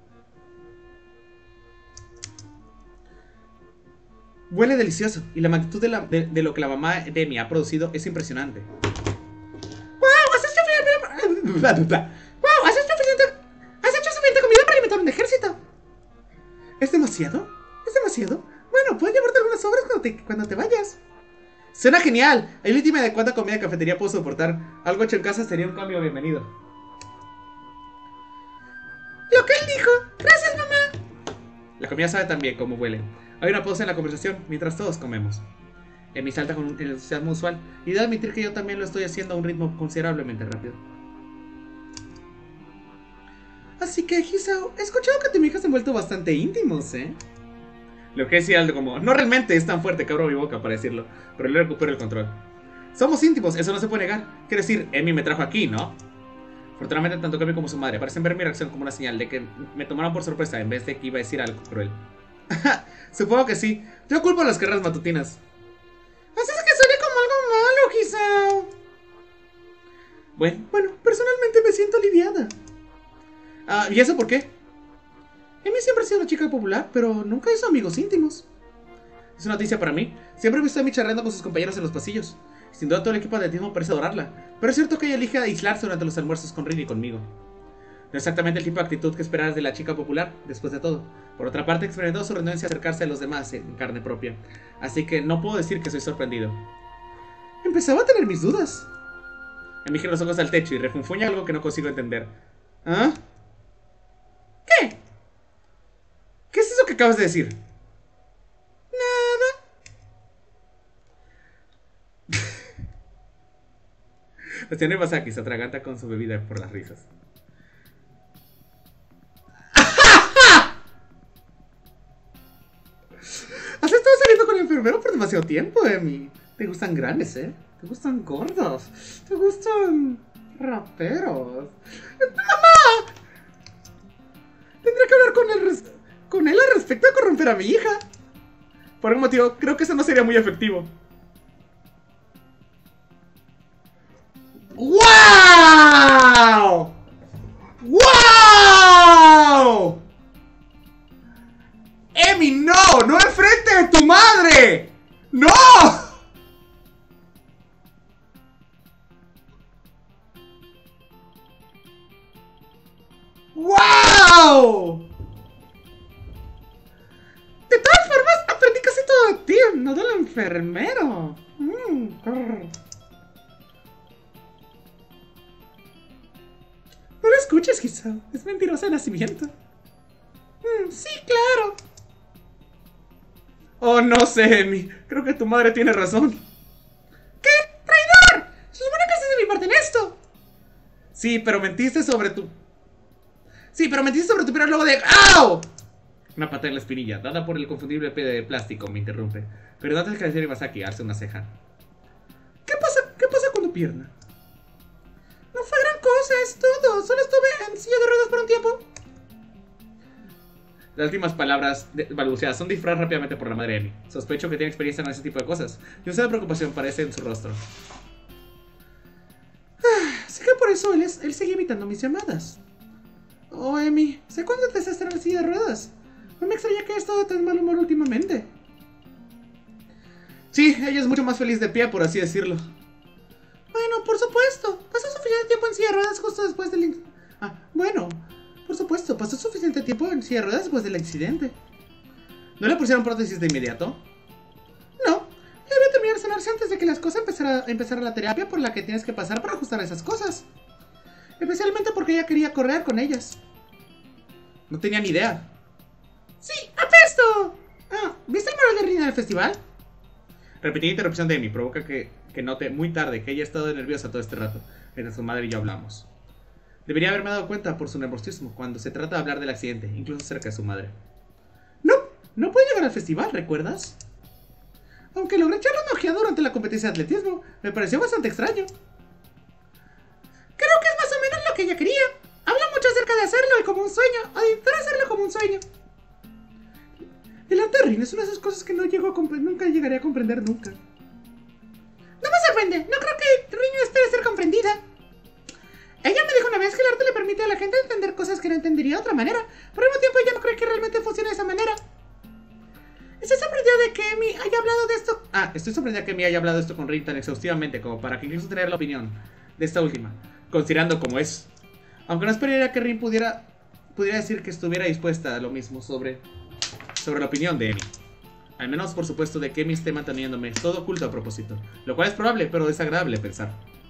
Huele delicioso, y la magnitud de, la, de, de lo que la mamá de Emi ha producido es impresionante. ¡Wow! ¡Has hecho suficiente! ¡Wow! ¡Has hecho suficiente! ¡Has hecho suficiente comida para alimentar un ejército! ¿Es demasiado? ¿Es demasiado? Bueno, puedes llevarte algunas sobras cuando te, cuando te vayas. ¡Suena genial! El límite de cuánta comida de cafetería puedo soportar. Algo hecho en casa sería un cambio bienvenido. Lo que él dijo. Gracias, mamá. La comida sabe tan bien como huele. Hay una pausa en la conversación mientras todos comemos. Emi salta con el entusiasmo usual y debo admitir que yo también lo estoy haciendo a un ritmo considerablemente rápido. Así que, Hisao, he escuchado que tu hija se han vuelto bastante íntimos, ¿eh? Lo que decía algo como, no realmente es tan fuerte que abro mi boca para decirlo, pero le recupero el control. Somos íntimos, eso no se puede negar. Quiero decir, Emi me trajo aquí, ¿no? Afortunadamente, tanto Kami como su madre parecen ver mi reacción como una señal de que me tomaron por sorpresa en vez de que iba a decir algo cruel. Supongo que sí. Yo culpo a las carreras matutinas. Haces que suene como algo malo, Hisao. Bueno, bueno, personalmente me siento aliviada. Ah, ¿y eso por qué? Emi siempre ha sido una chica popular, pero nunca hizo amigos íntimos. Es una noticia para mí. Siempre he visto a Emi charlando con sus compañeros en los pasillos. Sin duda todo el equipo de atletismo parece adorarla. Pero es cierto que ella elige aislarse durante los almuerzos con Rin y conmigo. No exactamente el tipo de actitud que esperas de la chica popular, después de todo. Por otra parte, experimentó su renuncia a acercarse a los demás en carne propia. Así que no puedo decir que soy sorprendido. Empezaba a tener mis dudas. Emi gira los ojos al techo y refunfuña algo que no consigo entender. ¿Ah? ¿Qué? ¿Qué es eso que acabas de decir? Nada. La señora Masaki se atraganta con su bebida por las risas. Has estado saliendo con el enfermero por demasiado tiempo, Emi. Te gustan grandes, ¿eh? Te gustan gordos. Te gustan raperos. ¡Mamá! Tendré que hablar con él, con él al respecto de corromper a mi hija. Por algún motivo, creo que eso no sería muy efectivo. ¡Wow! ¡Wow! ¡Emi, no! ¡No enfrente de tu madre! ¡No! ¡Wow! De todas formas, aprendí casi todo de ti, no del enfermero. Mm. No lo escuches, Hisao. Es mentirosa de nacimiento. Mm, sí, claro. Oh, no sé, Emi. Creo que tu madre tiene razón. ¿Qué? ¡Traidor! Se supone que haces de mi parte en esto. Sí, pero mentiste sobre tu... Sí, pero mentiste sobre tu piedra luego de... ¡Au! Una patada en la espinilla, dada por el confundible pie de plástico, me interrumpe. Pero antes que decir Masaki, alza una ceja. ¿Qué pasa? ¿Qué pasa con tu pierna? No fue gran cosa, es todo. Solo estuve en silla de ruedas por un tiempo. Las últimas palabras balbuceadas son disfrazadas rápidamente por la madre de Emi. Sospecho que tiene experiencia en ese tipo de cosas. Y un cero de preocupación parece en su rostro. Ah, sé que por eso él, es, él sigue evitando mis llamadas. Oh, Emi, sé cuándo te estás en la silla de ruedas. No me extraña que haya estado de tan mal humor últimamente. Sí, ella es mucho más feliz de pie, por así decirlo. Bueno, por supuesto. Pasó suficiente tiempo en silla de ruedas justo después del... Ah, bueno, por supuesto, pasó suficiente tiempo en silla de ruedas después del accidente. ¿No le pusieron prótesis de inmediato? No, debe terminar de sanarse antes de que las cosas empezara, empezara la terapia por la que tienes que pasar para ajustar esas cosas. Especialmente porque ella quería correr con ellas. No tenía ni idea. ¡Sí, apesto! Ah, ¿viste el mural de Rin en el festival? Repetida interrupción de Emi provoca que, que note muy tarde que ella ha estado nerviosa todo este rato, mientras su madre y yo hablamos. Debería haberme dado cuenta por su nerviosismo cuando se trata de hablar del accidente, incluso cerca de su madre. No pude llegar al festival, ¿recuerdas? Aunque logré echarle una ojeada durante la competencia de atletismo, me pareció bastante extraño. Creo que es más o menos lo que ella quería. Habla mucho acerca de hacerlo y como un sueño, o de intentar hacerlo como un sueño. Delante de Rin es una de esas cosas que no llego a nunca llegaré a comprender nunca. No me sorprende, no creo que Rin espere ser comprendida. Ella me dijo una vez que el arte le permite a la gente entender cosas que no entendería de otra manera. Por el mismo tiempo ella no cree que realmente funcione de esa manera. Estoy sorprendida de que Emi haya hablado de esto. Ah, estoy sorprendida de que Emi haya hablado de esto con Rin tan exhaustivamente como para que incluso tener la opinión de esta última, considerando como es. Aunque no esperaría que Rin pudiera pudiera decir que estuviera dispuesta a lo mismo sobre sobre la opinión de Emi. Al menos por supuesto de que Emi esté manteniéndome todo oculto a propósito, lo cual es probable pero desagradable pensar.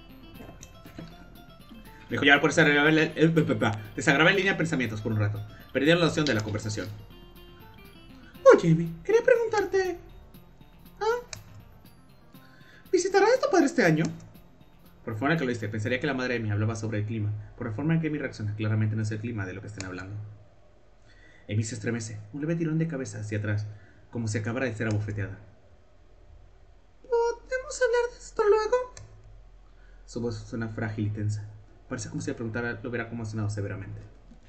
Me dejó llevar por esa desagradable línea de pensamientos por un rato. Perdí la noción de la conversación. Oye, Emi, quería preguntarte... ¿Ah? ¿Visitarás a tu padre este año? Por la forma en que lo viste, pensaría que la madre de Emi hablaba sobre el clima. Por la forma en que Emi reacciona, claramente no es el clima de lo que estén hablando. Emi se estremece, un leve tirón de cabeza hacia atrás, como si acabara de ser abofeteada. ¿Podemos hablar de esto luego? Su voz suena frágil y tensa. Parece como si le preguntara lo hubiera conmocionado severamente.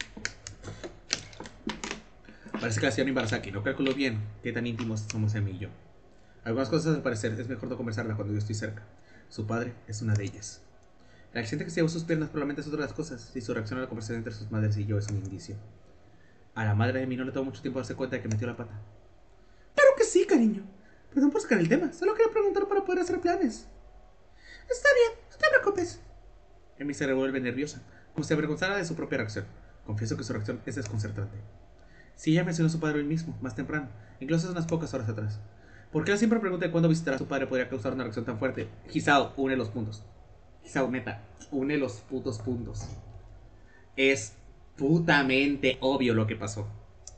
Parece que la señora Ibarasaki no calculó bien qué tan íntimos somos Emi y yo. Algunas cosas al parecer es mejor no conversarlas cuando yo estoy cerca. Su padre es una de ellas. El accidente que se llevó sus piernas probablemente es otra de las cosas, y su reacción a la conversación entre sus madres y yo es un indicio. A la madre de Emi no le tomó mucho tiempo darse cuenta de que metió la pata. Claro que sí, cariño. Perdón por sacar el tema, solo quería preguntar para poder hacer planes. Está bien, no te preocupes. Emi se revuelve nerviosa, como si avergonzara de su propia reacción. Confieso que su reacción es desconcertante. Si ella mencionó a su padre hoy mismo, más temprano, incluso hace unas pocas horas atrás. ¿Por qué ella siempre pregunta cuándo visitar a su padre podría causar una reacción tan fuerte? Hisao, une los puntos. Hisao, neta, une los putos puntos. Es putamente obvio lo que pasó.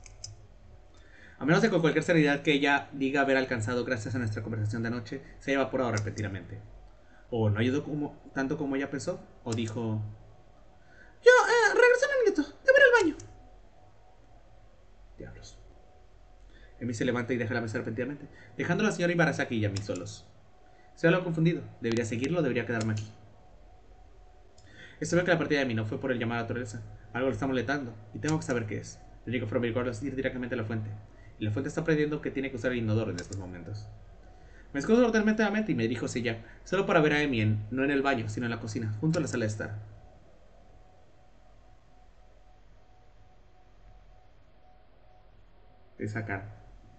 A menos de que con cualquier seriedad que ella diga haber alcanzado gracias a nuestra conversación de anoche se haya evaporado repentinamente. O no ayudó como, tanto como ella pensó, o dijo... Yo, eh, regreso en un minuto, debo ir al baño. Diablos. Emi se levanta y deja la mesa repentinamente, dejando a la señora Ibarasaki y a mí solos. Se ha confundido. ¿Debería seguirlo o debería quedarme aquí? Esto ve que la partida de Emi no fue por el llamado a la naturaleza. Algo lo está molestando, y tengo que saber qué es. Lo único forma de es ir directamente a la fuente. Y la fuente está aprendiendo que tiene que usar el inodoro en estos momentos. Me escondo totalmente la mente y me dirijo hacia ella, solo para ver a Emi, en, no en el baño, sino en la cocina, junto a la sala de estar. Esa cara.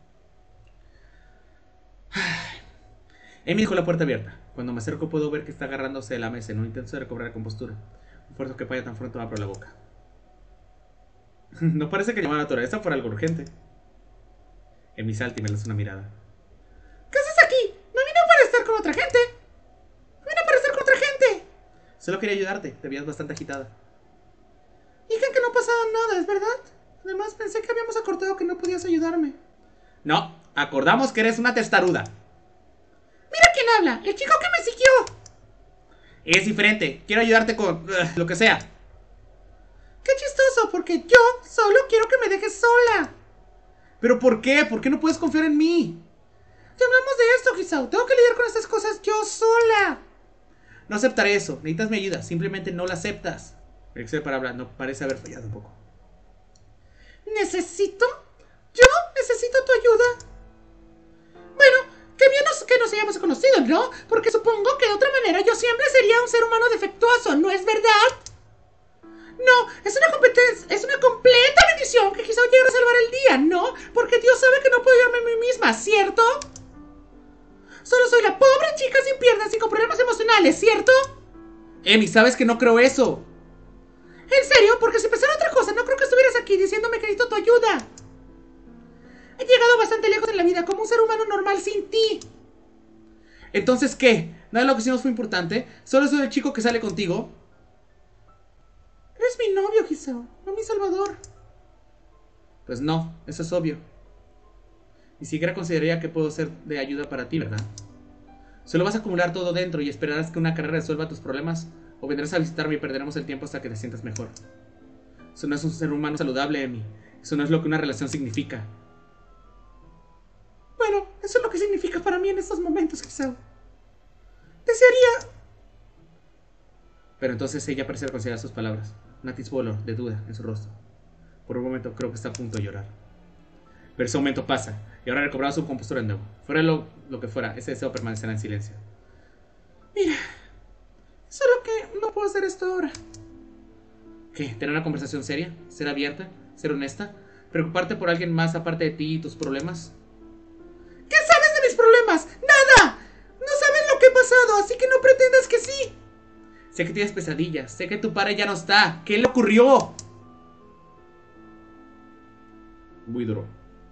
Emi dejó la puerta abierta. Cuando me acerco puedo ver que está agarrándose de la mesa en un intento de recobrar la compostura. Un esfuerzo que falla tan pronto abro la boca. No parece que llamar a la naturaleza fuera algo urgente. Emi salta y me lanza una mirada. ¿Qué haces aquí? No vine para estar con otra gente. Vine para estar con otra gente. Solo quería ayudarte, te veías bastante agitada. Dije que no pasaba nada, ¿es verdad? Además pensé que habíamos acordado que no podías ayudarme. No, acordamos que eres una testaruda. Mira quién habla, el chico que me siguió. Es diferente, quiero ayudarte con uh, lo que sea. Qué chistoso, porque yo solo quiero que me dejes sola. ¿Pero por qué? ¿Por qué no puedes confiar en mí? Ya hablamos de esto, Hisao. Tengo que lidiar con estas cosas yo sola. No aceptaré eso, necesitas mi ayuda, simplemente no la aceptas. El que para hablar no parece haber fallado un poco. ¿Necesito? ¿Yo necesito tu ayuda? Bueno, qué bien nos, que nos hayamos conocido, ¿no? Porque supongo que de otra manera yo siempre sería un ser humano defectuoso, ¿no es verdad? No, es una competencia, es una completa bendición que quizá llegue a salvar el día, ¿no? Porque Dios sabe que no puedo ayudarme a mí misma, ¿cierto? Solo soy la pobre chica sin piernas y con problemas emocionales, ¿cierto? Emi, ¿sabes que no creo eso? ¿En serio? Porque si pensara otra cosa, no creo que estuvieras aquí diciéndome que necesito tu ayuda. He llegado bastante lejos en la vida, como un ser humano normal sin ti. ¿Entonces qué? ¿Nada de lo que hicimos fue importante? ¿Solo soy el chico que sale contigo? Eres mi novio, Hisao, no mi salvador. Pues no, eso es obvio. Ni siquiera consideraría que puedo ser de ayuda para ti, ¿verdad? Solo vas a acumular todo dentro y esperarás que una carrera resuelva tus problemas, o vendrás a visitarme y perderemos el tiempo hasta que te sientas mejor. Eso no es un ser humano saludable, Emi. Eso no es lo que una relación significa. Bueno, eso es lo que significa para mí en estos momentos, Hisao. Desearía... Pero entonces ella parece reconsiderar sus palabras. Un atisbo de duda en su rostro. Por un momento creo que está a punto de llorar. Pero ese momento pasa, y ahora ha recobrado su compostura de nuevo. Fuera lo, lo que fuera, ese deseo permanecerá en silencio. Mira, solo que no puedo hacer esto ahora. ¿Qué? ¿Tener una conversación seria? ¿Ser abierta? ¿Ser honesta? ¿Preocuparte por alguien más aparte de ti y tus problemas? ¿Qué sabes de mis problemas? ¡Nada! No sabes lo que he pasado, así que no pretendas que sí. Sé que tienes pesadillas, sé que tu padre ya no está. ¿Qué le ocurrió? Muy duro.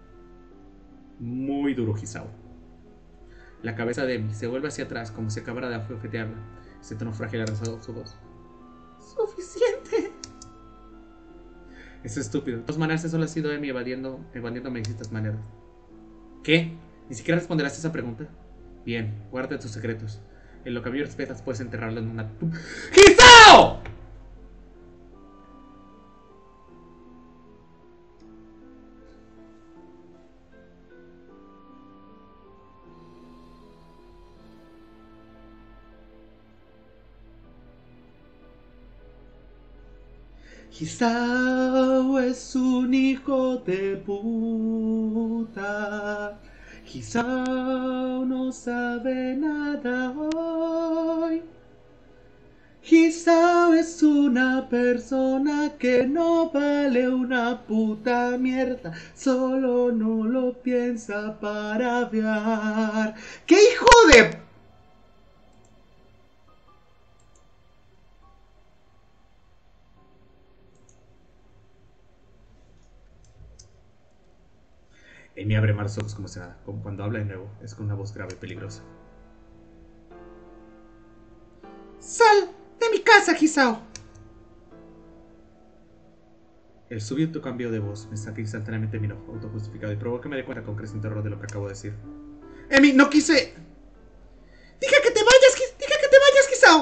Muy duro, Hisao. La cabeza de Emi se vuelve hacia atrás como si acabara de abofetearla. Ese tono frágil ha rezado su voz. Suficiente. Es estúpido. De todas maneras, eso solo ha sido Emi evadiendo, evadiéndome de distintas maneras. ¿Qué? ¿Ni siquiera responderás a esa pregunta? Bien, guarda tus secretos. En lo que a mí respetas, puedes enterrarlo en una... ¡Hisao! Hisao es un hijo de puta. Hisao no sabe nada hoy. Hisao es una persona que no vale una puta mierda. Solo no lo piensa para ver. ¡Qué hijo de... Emi abre más los ojos como si nada, como cuando habla de nuevo, es con una voz grave y peligrosa. ¡Sal de mi casa, Hisao! El súbito cambio de voz me saca instantáneamente mi enojo autojustificado y provoca que me dé cuenta con creciente horror de lo que acabo de decir. ¡Emi, no quise! ¡Dije que te vayas! ¡Dije que te vayas, Hisao!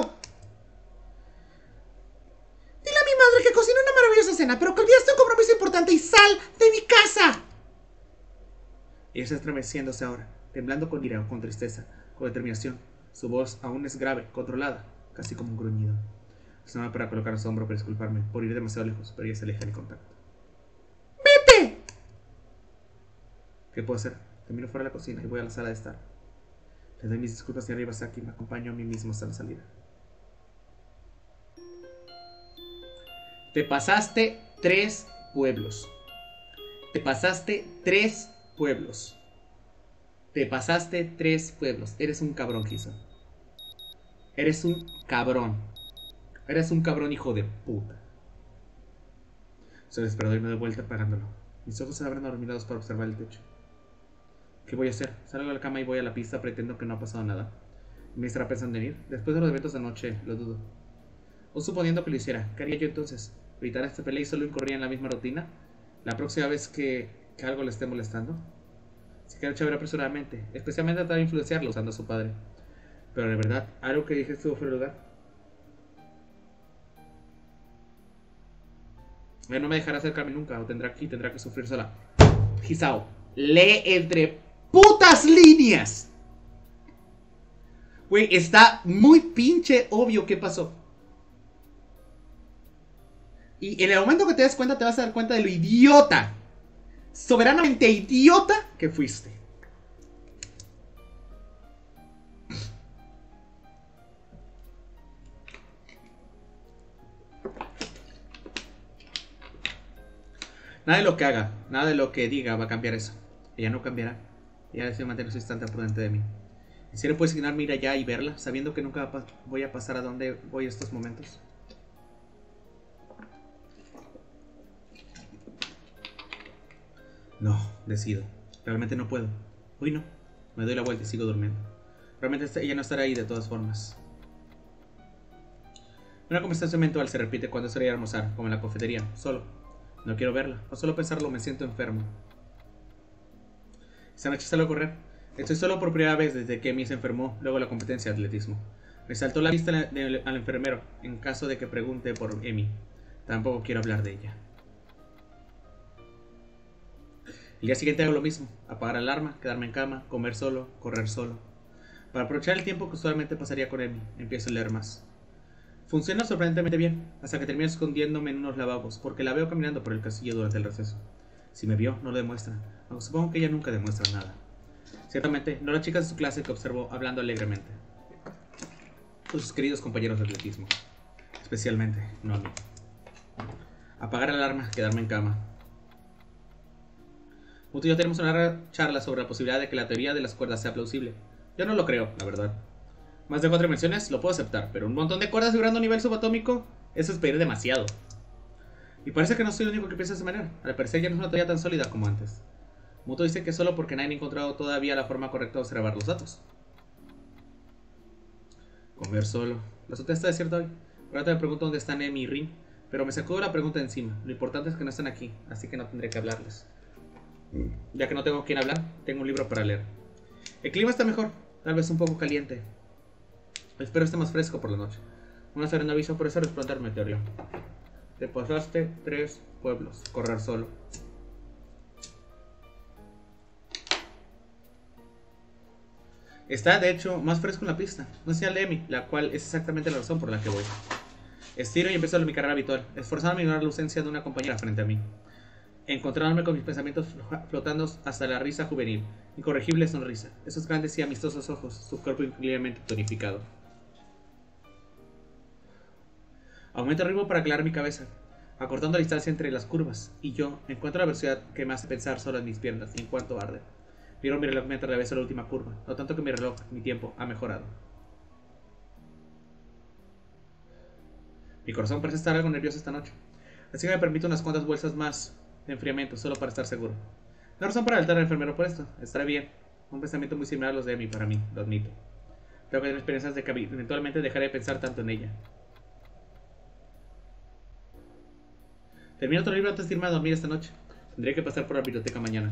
Dile a mi madre que cocinó una maravillosa cena, pero que olvidaste un compromiso importante y sal de mi casa. Ella está estremeciéndose ahora, temblando con ira o con tristeza, con determinación. Su voz aún es grave, controlada, casi como un gruñido. Se llama para colocar su hombro para disculparme por ir demasiado lejos, pero ella se aleja de mi contacto. ¡Vete! ¿Qué puedo hacer? Termino fuera de la cocina y voy a la sala de estar. Le doy mis disculpas, señora Ibasaki, y me acompaño a mí mismo hasta la salida. Te pasaste tres pueblos. Te pasaste tres pueblos. Te pasaste tres pueblos. Eres un cabrón, Kiso. Eres un cabrón. Eres un cabrón, hijo de puta. Soy desesperado y me doy vuelta apagándolo. Mis ojos se abren adormilados para observar el techo. ¿Qué voy a hacer? Salgo de la cama y voy a la pista, pretendo que no ha pasado nada. ¿Me estará pensando en ir? Después de los eventos de anoche, lo dudo. O suponiendo que lo hiciera, ¿qué haría yo entonces? ¿Evitar esta pelea y solo incurría en la misma rutina? ¿La próxima vez que, que algo le esté molestando? Se quedó chévere apresuradamente, especialmente tratar de influenciarlo usando a su padre. Pero de verdad, algo que dije estuvo fuera de lugar. Él no me dejará acercarme nunca, o tendrá que, tendrá que sufrir sola. Hisao, lee entre putas líneas. Güey, está muy pinche obvio qué pasó. Y en el momento que te des cuenta, te vas a dar cuenta de lo idiota, soberanamente idiota que fuiste. Nada de lo que haga, nada de lo que diga va a cambiar eso. Ella no cambiará. Ella decide mantener su instante prudente de mí. ¿En serio puedes asignarme ir allá y verla, sabiendo que nunca voy a pasar a donde voy estos momentos? No, decido. Realmente no puedo. Hoy no. Me doy la vuelta y sigo durmiendo. Realmente ella no estará ahí de todas formas. Una conversación mental se repite cuando salí a almorzar, como en la cafetería, solo. No quiero verla, o solo pensarlo me siento enfermo. Esta noche salgo a correr. Estoy solo por primera vez desde que Emi se enfermó, luego de la competencia de atletismo. Me saltó la vista al enfermero, en caso de que pregunte por Emi. Tampoco quiero hablar de ella. El día siguiente hago lo mismo, apagar la alarma, quedarme en cama, comer solo, correr solo. Para aprovechar el tiempo que usualmente pasaría con Emi, empiezo a leer más. Funciona sorprendentemente bien, hasta que termino escondiéndome en unos lavabos, porque la veo caminando por el castillo durante el receso. Si me vio, no lo demuestra, aunque supongo que ella nunca demuestra nada. Ciertamente, no las chicas de su clase que observó hablando alegremente. Con sus queridos compañeros de atletismo. Especialmente, no a mí. Apagar la alarma, quedarme en cama. Muto y yo tenemos una larga charla sobre la posibilidad de que la teoría de las cuerdas sea plausible. Yo no lo creo, la verdad. Más de cuatro dimensiones lo puedo aceptar, pero un montón de cuerdas vibrando a nivel subatómico, eso es pedir demasiado. Y parece que no soy el único que piensa de esa manera. Al parecer ya no es una teoría tan sólida como antes. Muto dice que solo porque nadie ha encontrado todavía la forma correcta de observar los datos. Comer solo. La azotea está desierta hoy. Ahora me pregunto dónde están Emi y Rin, pero me sacudo la pregunta encima. Lo importante es que no están aquí, así que no tendré que hablarles. Ya que no tengo quien hablar, tengo un libro para leer. El clima está mejor, tal vez un poco caliente. Espero esté más fresco por la noche. Una serena aviso por eso resplandor el meteorio. Te pasaste tres pueblos. Correr solo. Está, de hecho, más fresco en la pista. No sea Emi, la cual es exactamente la razón por la que voy. Estiro y empiezo mi carrera habitual, esforzándome a ignorar la ausencia de una compañera frente a mí. Encontrándome con mis pensamientos flotando hasta la risa juvenil. Incorregible sonrisa. Esos grandes y amistosos ojos, su cuerpo increíblemente tonificado. Aumento el ritmo para aclarar mi cabeza, acortando la distancia entre las curvas, y yo encuentro la velocidad que me hace pensar solo en mis piernas y en cuánto arde. Miro mi reloj mientras atraveso la última curva, no tanto que mi reloj, mi tiempo, ha mejorado. Mi corazón parece estar algo nervioso esta noche, así que me permito unas cuantas bolsas más de enfriamiento, solo para estar seguro. No hay razón para alertar al enfermero por esto, estaré bien. Un pensamiento muy similar a los de Emi para mí, lo admito. Tengo que tener esperanzas de que eventualmente dejaré de pensar tanto en ella. Termino otro libro antes de irme a dormir esta noche. Tendré que pasar por la biblioteca mañana.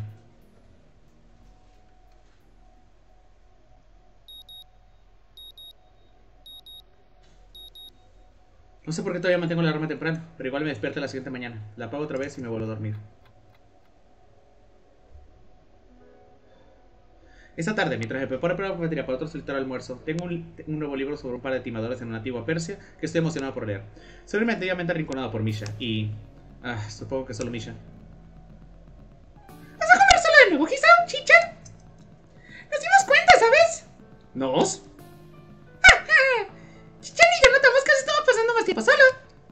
No sé por qué todavía mantengo la alarma temprano, pero igual me despierto la siguiente mañana. La apago otra vez y me vuelvo a dormir. Esta tarde, mientras me preparo para la cafetería para otro solitario almuerzo, tengo un, un nuevo libro sobre un par de timadores en una antigua Persia que estoy emocionado por leer. Soy relativamente arrinconado por Misha y... Ah, supongo que solo Misha. ¿Vas a comer solo de nuevo, Hisao, Chichan? Nos dimos cuenta, ¿sabes? ¿Nos? ¡Ja, ja! Chichan y yo notamos que se estaba pasando más tiempo solo.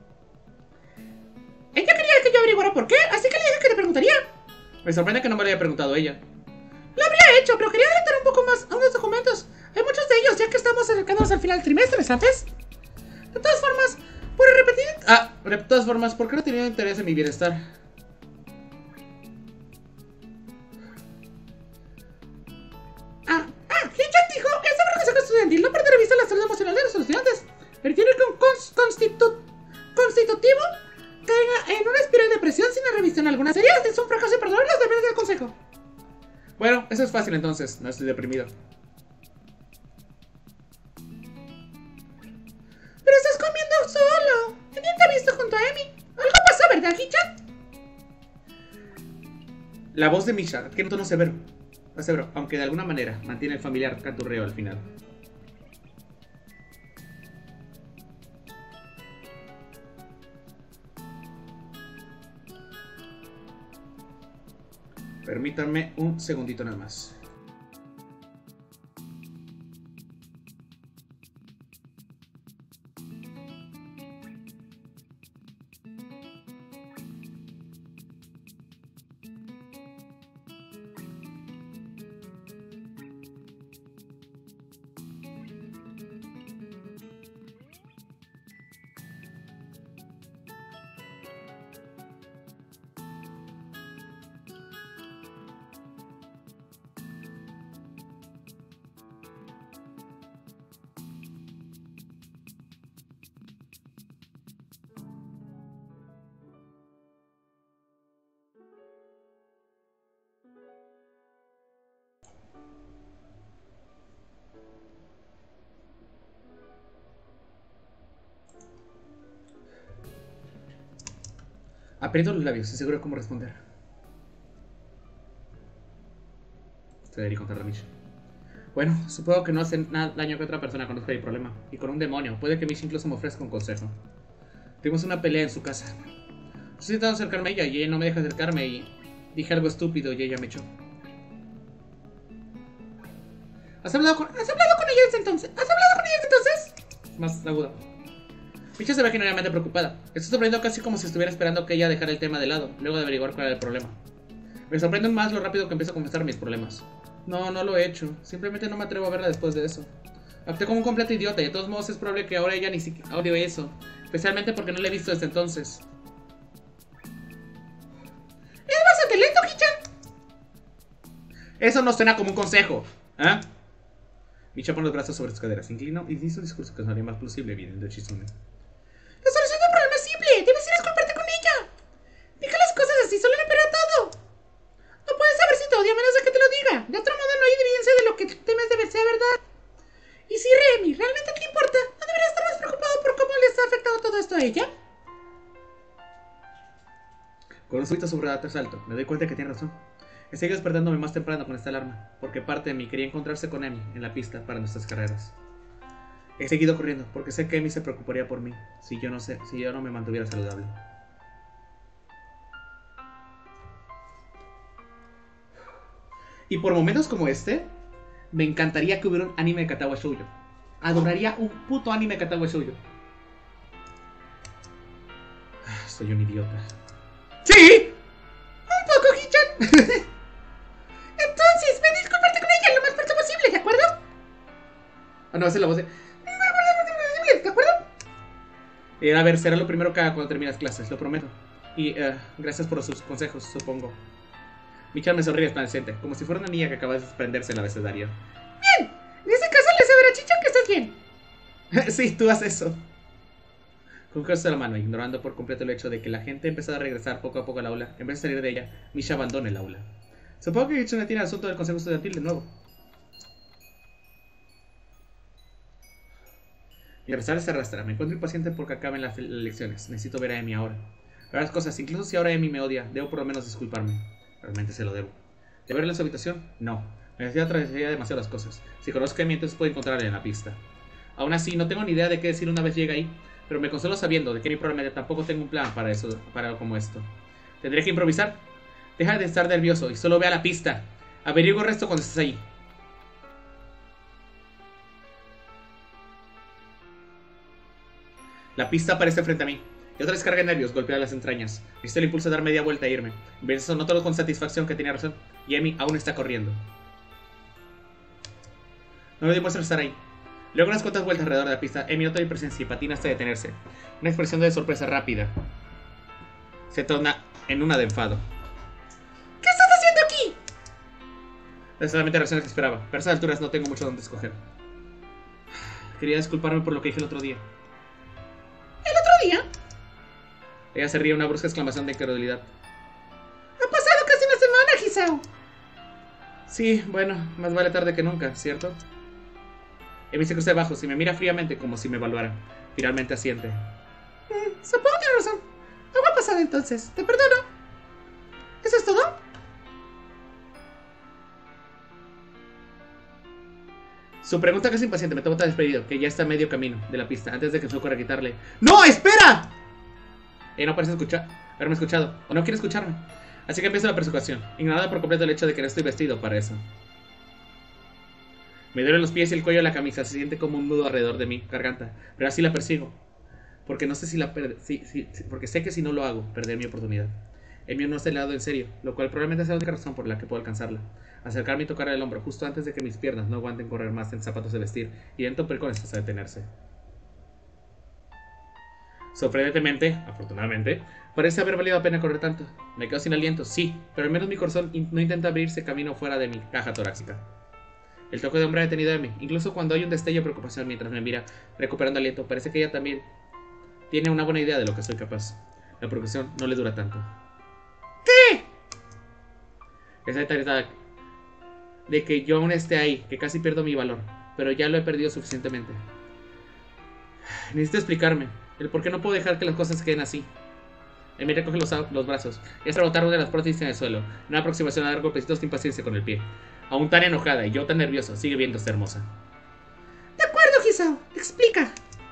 Ella quería que yo averiguara por qué, así que le dije que te preguntaría. Me sorprende que no me lo haya preguntado ella. Lo habría hecho, pero quería adelantar un poco más a unos documentos. Hay muchos de ellos, ya que estamos acercándonos al final del trimestre, ¿sabes? De todas formas, por repetir... Ah, de todas formas, ¿por qué no he tenido interés en mi bienestar? Ah, ah, Hichan dijo, esta organización estudiantil no pierde de vista la salud emocional de los estudiantes. Pero tiene que un cons constitu constitutivo caiga en una espiral de depresión sin la revisión alguna sería. Es un fracaso imperdonable los deberes del consejo. Bueno, eso es fácil entonces, no estoy deprimido. Pero estás comiendo solo. Nadie te ha visto junto a Emi. Algo pasó, ¿verdad, Hichan? La voz de Misha adquiere un tono severo, severo, aunque de alguna manera mantiene el familiar canturreo al final. Permítanme un segundito nada más. Aprieto los labios, inseguro de cómo responder. Se dirige contra Mish. Bueno, supongo que no hace nada daño que otra persona conozca mi problema. Y con un demonio, puede que Mish incluso me ofrezca un consejo. Tuvimos una pelea en su casa. Yo estoy intentando acercarme a ella y ella no me deja acercarme y dije algo estúpido y ella me echó. ¿Has hablado con, ¿has hablado con ella desde entonces? ¿Has hablado con ella desde entonces? Más aguda. Micha se ve genuinamente preocupada. Estoy sorprendiendo casi como si estuviera esperando que ella dejara el tema de lado, luego de averiguar cuál era el problema. Me sorprende más lo rápido que empiezo a confesar mis problemas. No, no lo he hecho. Simplemente no me atrevo a verla después de eso. Actué como un completo idiota y de todos modos es probable que ahora ella ni siquiera odie eso. Especialmente porque no la he visto desde entonces. Es bastante lento, Hichan. Eso no suena como un consejo. ¿Eh? Micha pone los brazos sobre sus caderas, se inclinó y hizo un discurso que sonaría más plausible viniendo de Chizune. La solución del problema es simple. Debes ir a disculparte con ella. Deja las cosas así, solo le empeora todo. No puedes saber si te odia a menos de que te lo diga. De otro modo no hay evidencia de lo que temes de ser verdad. Y si Remy realmente te importa, ¿no deberías estar más preocupado por cómo les ha afectado todo esto a ella? Con un súbito sobresalto, me doy cuenta que tiene razón. He seguido despertándome más temprano con esta alarma, porque parte de mí quería encontrarse con Emi en la pista para nuestras carreras. He seguido corriendo, porque sé que Emi se preocuparía por mí, si yo no sé, si yo no me mantuviera saludable. Y por momentos como este, me encantaría que hubiera un anime de Katawa Shoujo. Adoraría un puto anime de Katawa Shoujo. Soy un idiota. ¡Sí! Un poco, Hichan. Entonces, ven a disculparte con ella lo más pronto posible, ¿de acuerdo? Ah, no, esa es la voz de... ¿De acuerdo? Eh, a ver, será lo primero que haga cuando termine las clases, lo prometo. Y uh, gracias por sus consejos, supongo. Michan me sonríe resplandeciente, como si fuera una niña que acaba de desprenderse del abecedario. Bien, en ese caso le sabrá a Chichan que estás bien. Sí, tú haces eso. Con un gesto de la mano, ignorando por completo el hecho de que la gente empezó a regresar poco a poco al aula, en vez de salir de ella, Misha abandona el aula. Supongo que Kitsune tiene el asunto del consejo estudiantil de nuevo. Mi pesar se arrastra. Me encuentro impaciente porque acaben las lecciones. Necesito ver a Emi ahora. Ver las cosas, incluso si ahora Emi me odia, debo por lo menos disculparme. Realmente se lo debo. ¿De verla en su habitación? No. Me decía atravesaría demasiado las cosas. Si conozco a Emi, entonces puedo encontrarla en la pista. Aún así, no tengo ni idea de qué decir una vez llegue ahí, pero me consuelo sabiendo de que Emi probablemente tampoco tengo un plan para eso, para algo como esto. ¿Tendré que improvisar? Deja de estar nervioso y solo ve a la pista. Averigua el resto cuando estés ahí. La pista aparece frente a mí. Y otra descarga de nervios golpea las entrañas. Necesito el impulso de dar media vuelta e irme. En vez de eso, noto con satisfacción que tenía razón. Y Emi aún está corriendo. No me demuestra estar ahí. Luego unas cuantas vueltas alrededor de la pista, Emi nota mi presencia y patina hasta detenerse. Una expresión de sorpresa rápida se torna en una de enfado. ¿Qué estás haciendo aquí? No es solamente la reacción que esperaba, pero a esas alturas no tengo mucho donde escoger. Quería disculparme por lo que dije el otro día. ¿El otro día? Ella se ríe, una brusca exclamación de incredulidad. Ha pasado casi una semana, Hisao. Sí, bueno, más vale tarde que nunca, ¿cierto? Emi se cruza de bajos y me mira fríamente como si me evaluara. Finalmente asiente. Mm, supongo que tienes razón. Algo ha pasado entonces. Te perdono. ¿Eso es todo? Su pregunta casi impaciente me toma tan despedido que ya está a medio camino de la pista antes de que se ocurra quitarle. ¡No, espera! Ella no parece escuchar, haberme escuchado o no quiere escucharme. Así que empiezo la persecución, ignorada por completo el hecho de que no estoy vestido para eso. Me duelen los pies y el cuello de la camisa, se siente como un nudo alrededor de mi garganta, pero así la persigo. Porque no sé si la per si, si, si, porque sé que si no lo hago, perderé mi oportunidad. El mío no está helado en serio, lo cual probablemente sea la única razón por la que puedo alcanzarla. Acercarme y tocar el hombro justo antes de que mis piernas no aguanten correr más en zapatos de vestir y lento con esto hasta detenerse. Sorprendentemente, afortunadamente, parece haber valido la pena correr tanto. Me quedo sin aliento, sí, pero al menos mi corazón in no intenta abrirse camino fuera de mi caja torácica. El toque de hombro ha detenido a mí, incluso cuando hay un destello de preocupación mientras me mira, recuperando aliento, parece que ella también tiene una buena idea de lo que soy capaz. La preocupación no le dura tanto. ¿Qué? Esa irritada de que yo aún esté ahí, que casi pierdo mi valor, pero ya lo he perdido suficientemente. Necesito explicarme el por qué no puedo dejar que las cosas queden así. Emi recoge los, los brazos y hasta botar una de las prótesis en el suelo, una aproximación a dar golpecitos de impaciencia con el pie. Aún tan enojada y yo tan nervioso, sigue viéndose hermosa. De acuerdo, Hisao. Explica.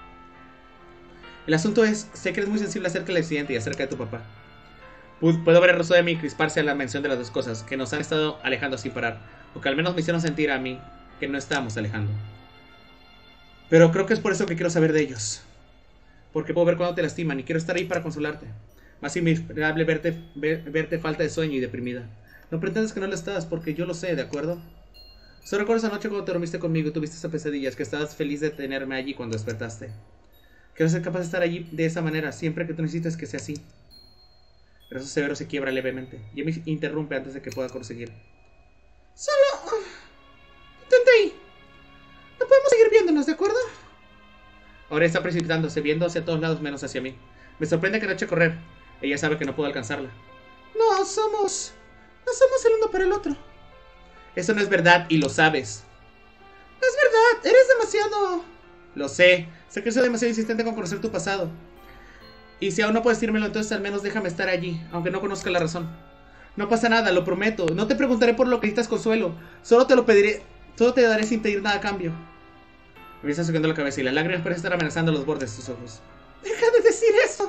El asunto es, sé que eres muy sensible acerca del accidente y acerca de tu papá. Puedo ver el rostro de mí crisparse a la mención de las dos cosas, que nos han estado alejando sin parar, o que al menos me hicieron sentir a mí que no estábamos alejando. Pero creo que es por eso que quiero saber de ellos. Porque puedo ver cuando te lastiman y quiero estar ahí para consolarte. Más inevitable verte, ver, verte falta de sueño y deprimida. No pretendas que no lo estás, porque yo lo sé, ¿de acuerdo? Solo recuerdo esa noche cuando te dormiste conmigo y tuviste esas pesadillas, que estabas feliz de tenerme allí cuando despertaste. Quiero ser capaz de estar allí de esa manera, siempre que tú necesites que sea así. El brazo severo se quiebra levemente y me interrumpe antes de que pueda conseguir. Solo... Detente ahí. No podemos seguir viéndonos, ¿de acuerdo? Ahora está precipitándose, viendo hacia todos lados menos hacia mí. Me sorprende que no eche a correr. Ella sabe que no puedo alcanzarla. No, somos... No somos el uno para el otro. Eso no es verdad y lo sabes. No es verdad, eres demasiado... Lo sé. Sé que soy demasiado insistente con conocer tu pasado. Y si aún no puedes decírmelo, entonces al menos déjame estar allí, aunque no conozca la razón. No pasa nada, lo prometo. No te preguntaré por lo que necesitas consuelo. Solo te lo pediré. Solo te daré sin pedir nada a cambio. Me está subiendo la cabeza y las lágrimas parecen estar amenazando los bordes de sus ojos. Deja de decir eso.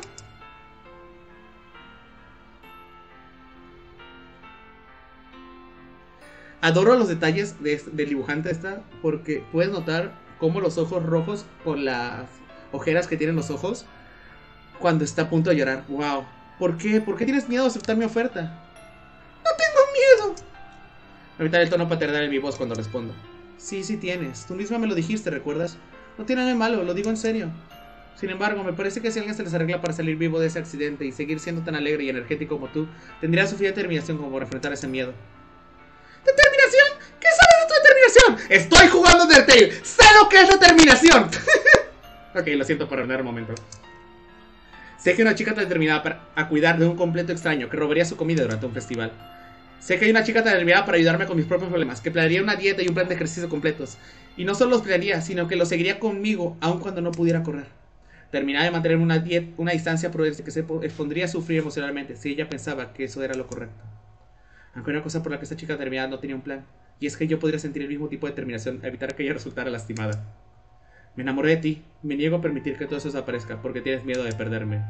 Adoro los detalles de, del dibujante esta, porque puedes notar cómo los ojos rojos con las ojeras que tienen los ojos cuando está a punto de llorar. Wow. ¿Por qué? ¿Por qué tienes miedo de aceptar mi oferta? No tengo miedo. Evitar el tono paternal en mi voz cuando respondo. Sí, sí tienes. Tú misma me lo dijiste, ¿recuerdas? No tiene nada de malo, lo digo en serio. Sin embargo, me parece que si alguien se les arregla para salir vivo de ese accidente y seguir siendo tan alegre y energético como tú, tendría suficiente determinación como para enfrentar ese miedo. ¿Determinación? ¿Qué sabes de tu determinación? ¡Estoy jugando Undertale! ¡Sé lo que es determinación! Ok, lo siento por arruinar un momento. Sé que una chica tan determinada para, a cuidar de un completo extraño que robaría su comida durante un festival. Sé que hay una chica tan determinada para ayudarme con mis propios problemas, que planearía una dieta y un plan de ejercicio completos. Y no solo los planearía, sino que los seguiría conmigo, aun cuando no pudiera correr. Terminaba de mantener una, dieta, una distancia prudente que se expondría a sufrir emocionalmente si ella pensaba que eso era lo correcto. Aunque una cosa por la que esta chica determinada no tenía un plan, y es que yo podría sentir el mismo tipo de determinación a evitar que ella resultara lastimada. Me enamoré de ti, me niego a permitir que todo eso desaparezca, porque tienes miedo de perderme.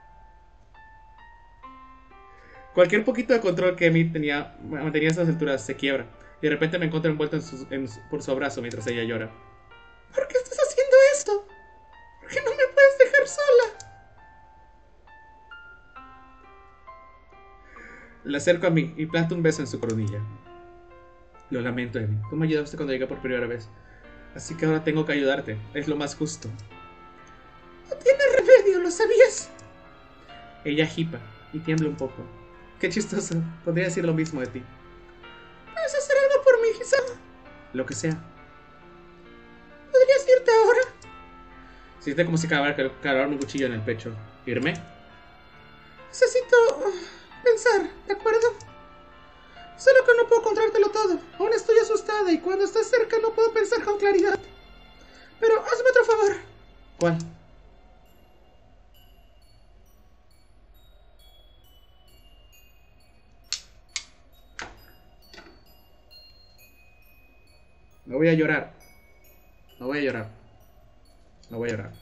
Cualquier poquito de control que Emi tenía, mantenía a esas alturas se quiebra, y de repente me encuentro envuelto en su, en, por su abrazo mientras ella llora. ¿Por qué estás haciendo esto? ¿Por qué no me puedes dejar sola? Le acerco a mí y planto un beso en su coronilla. Lo lamento, Emi. Tú me ayudaste cuando llegué por primera vez. Así que ahora tengo que ayudarte. Es lo más justo. No tiene remedio, ¿lo sabías? Ella hipa y tiembla un poco. Qué chistoso. Podría decir lo mismo de ti. ¿Puedes hacer algo por mí, Hisao? Lo que sea. ¿Podrías irte ahora? Siente como si clavara un cuchillo en el pecho. ¿Irme? Necesito uh, pensar, ¿de acuerdo? Solo que no puedo contártelo todo. Aún estoy asustada y cuando estás cerca no puedo pensar con claridad. Pero hazme otro favor. ¿Cuál? No voy a llorar. No voy a llorar. No voy a llorar.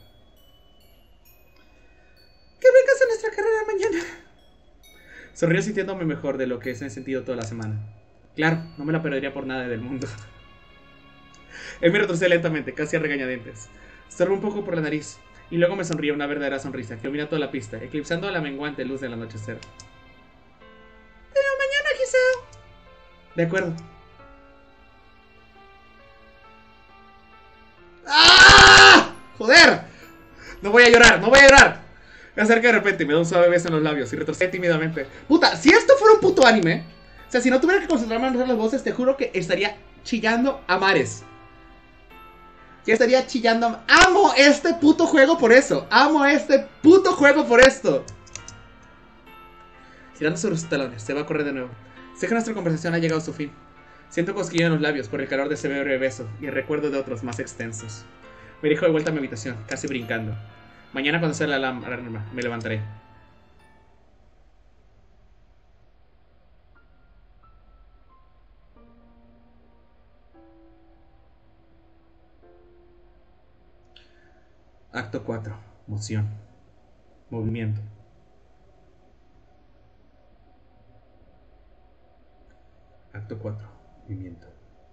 Que vengas a nuestra carrera mañana. Sonrío sintiéndome mejor de lo que he sentido toda la semana. Claro, no me la perdería por nada del mundo. Él me retrocede lentamente, casi a regañadientes. Sorbo un poco por la nariz, y luego me sonríe una verdadera sonrisa que ilumina toda la pista, eclipsando la menguante luz del anochecer. Pero mañana, Hisao. De acuerdo. ¡Ah! ¡Joder! No voy a llorar, no voy a llorar. Me acerca de repente y me da un suave beso en los labios y retrocede tímidamente. Puta, si esto fuera un puto anime, o sea, si no tuviera que concentrarme en hacer las voces, te juro que estaría chillando a mares. Ya estaría chillando a... ¡Amo este puto juego por eso! ¡Amo este puto juego por esto! Girando sobre sus talones, se va a correr de nuevo. Sé que nuestra conversación ha llegado a su fin. Siento cosquillo en los labios por el calor de ese breve beso y el recuerdo de otros más extensos. Me dirijo de vuelta a mi habitación, casi brincando. Mañana cuando sea la alarma, me levantaré. Acto cuatro. Moción. Movimiento. Acto cuatro. Movimiento.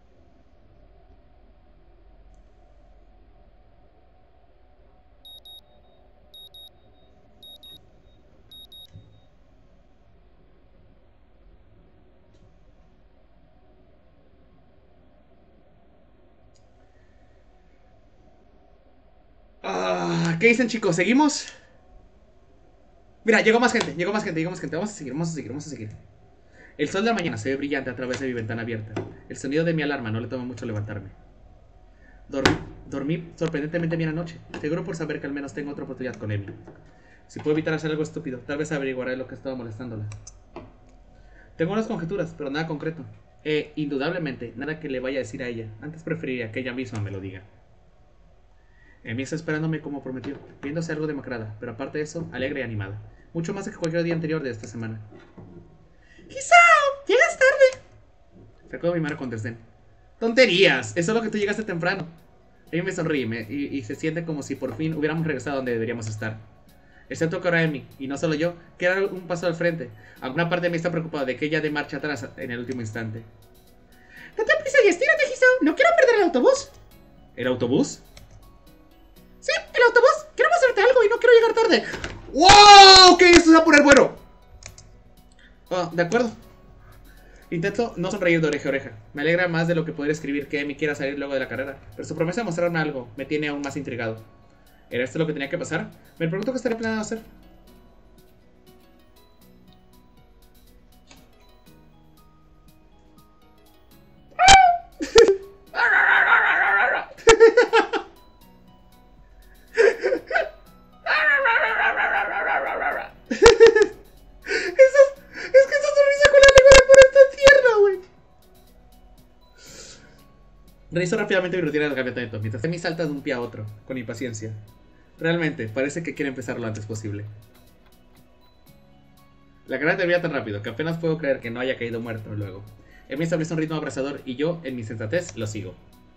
Ah, ¿qué dicen, chicos? ¿Seguimos? Mira, llegó más gente, llegó más gente, llegó más gente. Vamos a seguir, vamos a seguir, vamos a seguir. El sol de la mañana se ve brillante a través de mi ventana abierta. El sonido de mi alarma no le toma mucho levantarme. Dormí, dormí sorprendentemente bien anoche. Seguro por saber que al menos tengo otra oportunidad con Emi. Si puedo evitar hacer algo estúpido, tal vez averiguaré lo que estaba molestándola. Tengo unas conjeturas, pero nada concreto. E, indudablemente, nada que le vaya a decir a ella. Antes preferiría que ella misma me lo diga. Emi está esperándome como prometió, viéndose algo demacrada, pero aparte de eso, alegre y animada. Mucho más que cualquier día anterior de esta semana. ¡Hisao! ¡Llegas tarde! Sacó mi mano con desdén. ¡Tonterías! Es solo que tú llegaste temprano. Emi me sonríe me, y, y se siente como si por fin hubiéramos regresado donde deberíamos estar. Excepto que ahora Emi, y no solo yo, queda un paso al frente. Alguna parte de mí está preocupada de que ella dé marcha atrás en el último instante. ¡Date prisa y estírate, Hisao! ¡No quiero perder el autobús! ¿El autobús? ¡Sí, el autobús! ¡Quiero mostrarte algo y no quiero llegar tarde! ¡Wow! Ok, esto se va a poner bueno. Oh, de acuerdo. Intento no sonreír de oreja a oreja. Me alegra más de lo que poder escribir que Emi quiera salir luego de la carrera, pero su promesa de mostrarme algo me tiene aún más intrigado. ¿Era esto lo que tenía que pasar? Me pregunto qué estaría planeando hacer. Realizo rápidamente mi rutina de calentamiento, mientras Emi salta de un pie a otro, con impaciencia. Realmente, parece que quiere empezar lo antes posible. La carrera termina tan rápido que apenas puedo creer que no haya caído muerto luego. Emi establece un ritmo abrasador y yo, en mi sensatez, lo sigo.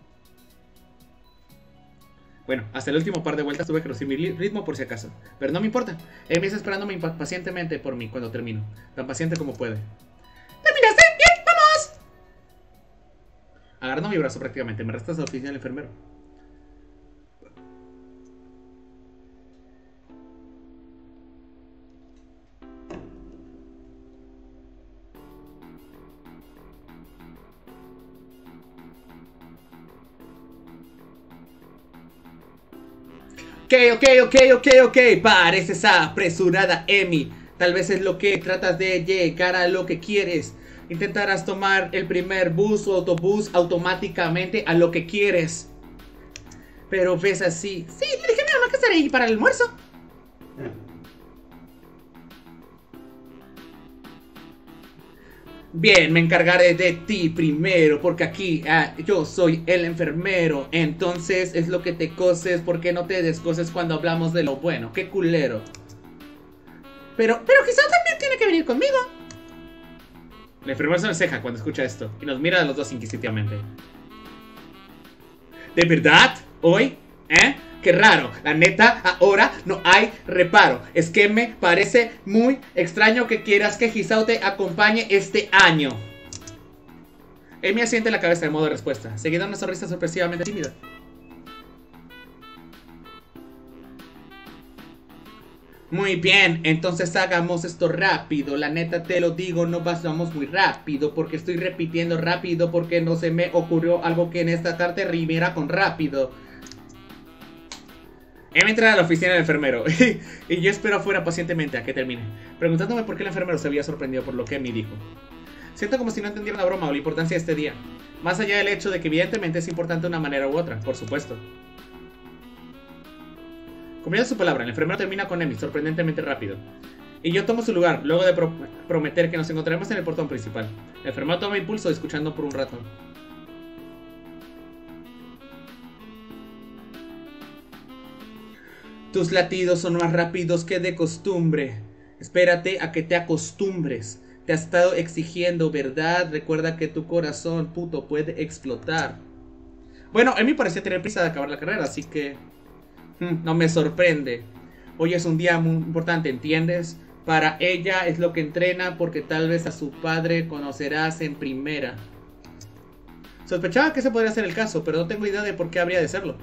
Bueno, hasta el último par de vueltas tuve que reducir mi ritmo por si acaso. Pero no me importa. Emi está esperándome pacientemente por mí cuando termino. Tan paciente como puede. ¡Terminaste! ¡Bien! ¡Vamos! Agarrando mi brazo prácticamente, me restas a la oficina del enfermero. Ok, ok, ok, ok, ok. Pareces apresurada, Emi. Tal vez es lo que tratas de llegar a lo que quieres. Intentarás tomar el primer bus o autobús automáticamente a lo que quieres. Pero ves así. Sí, le dije a mi mamá que estaré ahí para el almuerzo. Bien, me encargaré de ti primero, porque aquí ah, yo soy el enfermero. Entonces es lo que te coses, porque no te descoses cuando hablamos de lo bueno. Qué culero. Pero, pero Hisao también tiene que venir conmigo. El enfermero se me ceja cuando escucha esto y nos mira a los dos inquisitivamente. ¿De verdad? ¿Hoy? ¿Eh? Qué raro, la neta, ahora no hay reparo. Es que me parece muy extraño que quieras que Hisao te acompañe este año. Emi asiente la cabeza de modo de respuesta, seguida una sonrisa sorpresivamente tímida. Muy bien, entonces hagamos esto rápido. La neta te lo digo, no vamos muy rápido, porque estoy repitiendo rápido, porque no se me ocurrió algo que en esta carta rimiera con rápido. Emi entra a la oficina del enfermero y yo espero afuera pacientemente a que termine, preguntándome por qué el enfermero se había sorprendido por lo que Emi dijo. Siento como si no entendiera la broma o la importancia de este día, más allá del hecho de que evidentemente es importante de una manera u otra, por supuesto. Cumpliendo su palabra, el enfermero termina con Emi sorprendentemente rápido, y yo tomo su lugar luego de pro prometer que nos encontraremos en el portón principal. El enfermero toma impulso escuchando por un rato. Tus latidos son más rápidos que de costumbre. Espérate a que te acostumbres. Te has estado exigiendo, ¿verdad? Recuerda que tu corazón, puto, puede explotar. Bueno, Emi parecía tener prisa de acabar la carrera, así que... No me sorprende. Hoy es un día muy importante, ¿entiendes? Para ella es lo que entrena porque tal vez a su padre conocerás en primera. Sospechaba que ese podría ser el caso, pero no tengo idea de por qué habría de serlo.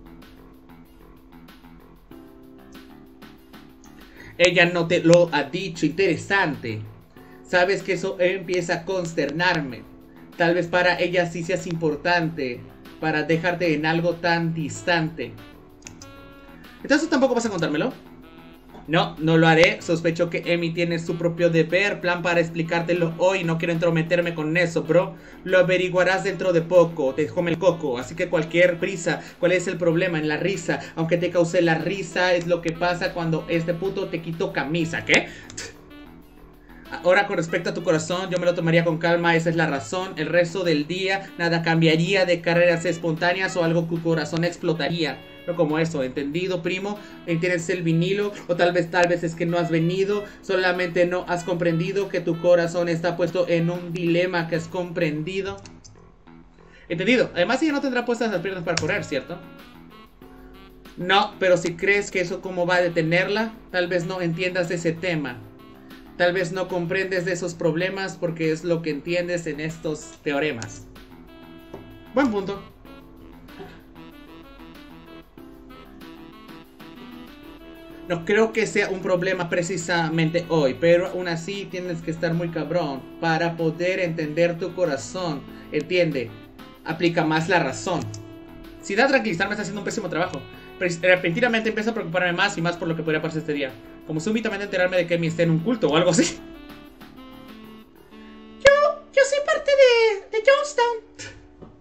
Ella no te lo ha dicho, interesante. Sabes que eso empieza a consternarme. Tal vez para ella sí seas importante para dejarte en algo tan distante. ¿Entonces tampoco vas a contármelo? No, no lo haré. Sospecho que Emi tiene su propio deber, plan para explicártelo hoy. No quiero entrometerme con eso, bro. Lo averiguarás dentro de poco. Te come el coco. Así que cualquier prisa. ¿Cuál es el problema? En la risa. Aunque te cause la risa, es lo que pasa cuando este puto te quitó camisa. ¿Qué? Ahora, con respecto a tu corazón, yo me lo tomaría con calma, esa es la razón. El resto del día, nada cambiaría de carreras espontáneas o algo que tu corazón explotaría. No como eso, ¿entendido, primo? ¿Entiendes el vinilo? O tal vez, tal vez es que no has venido, solamente no has comprendido que tu corazón está puesto en un dilema que has comprendido. Entendido. Además, ella no tendrá puestas las piernas para correr, ¿cierto? No, pero si crees que eso cómo va a detenerla, tal vez no entiendas ese tema. Tal vez no comprendes de esos problemas porque es lo que entiendes en estos teoremas. Buen punto. No creo que sea un problema precisamente hoy, pero aún así tienes que estar muy cabrón para poder entender tu corazón. Entiende, aplica más la razón. Si da a tranquilizarme, está haciendo un pésimo trabajo. Pero repentinamente empiezo a preocuparme más y más por lo que podría pasar este día. Como súbitamente enterarme de que Emi esté en un culto o algo así. Yo, yo soy parte de, de Jonestown.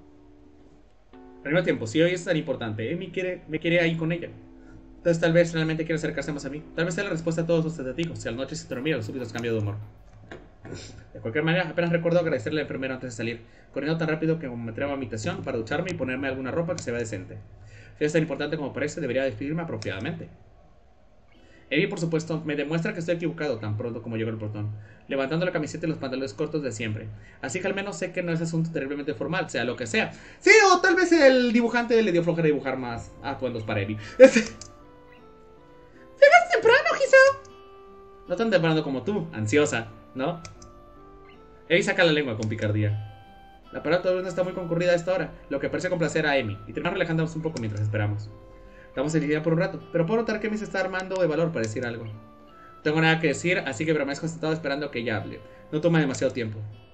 Al mismo tiempo, si hoy es tan importante, Emi quiere, me quiere ahí con ella. Entonces tal vez realmente quiere acercarse más a mí. Tal vez sea la respuesta a todos los tentativos. Si a la noche se dormía, los súbitos cambios de humor. De cualquier manera, apenas recuerdo agradecerle al enfermero antes de salir, corriendo tan rápido que me atrevo a mi habitación para ducharme y ponerme alguna ropa que se vea decente. Si es tan importante como parece, debería despedirme apropiadamente. Emi, por supuesto, me demuestra que estoy equivocado tan pronto como llego al portón, levantando la camiseta y los pantalones cortos de siempre. Así que al menos sé que no es asunto terriblemente formal, sea lo que sea. Sí, o tal vez el dibujante le dio flojera dibujar más atuendos para Emi. Llegas temprano, Gisao. No tan temprano como tú, ansiosa, ¿no? Emi saca la lengua con picardía. La parada todavía no está muy concurrida a esta hora, lo que parece complacer a Emi, y terminamos relajándonos un poco mientras esperamos. Estamos en línea por un rato, pero puedo notar que Emi se está armando de valor para decir algo. No tengo nada que decir, así que permanezco sentado esperando a que ella hable. No toma demasiado tiempo.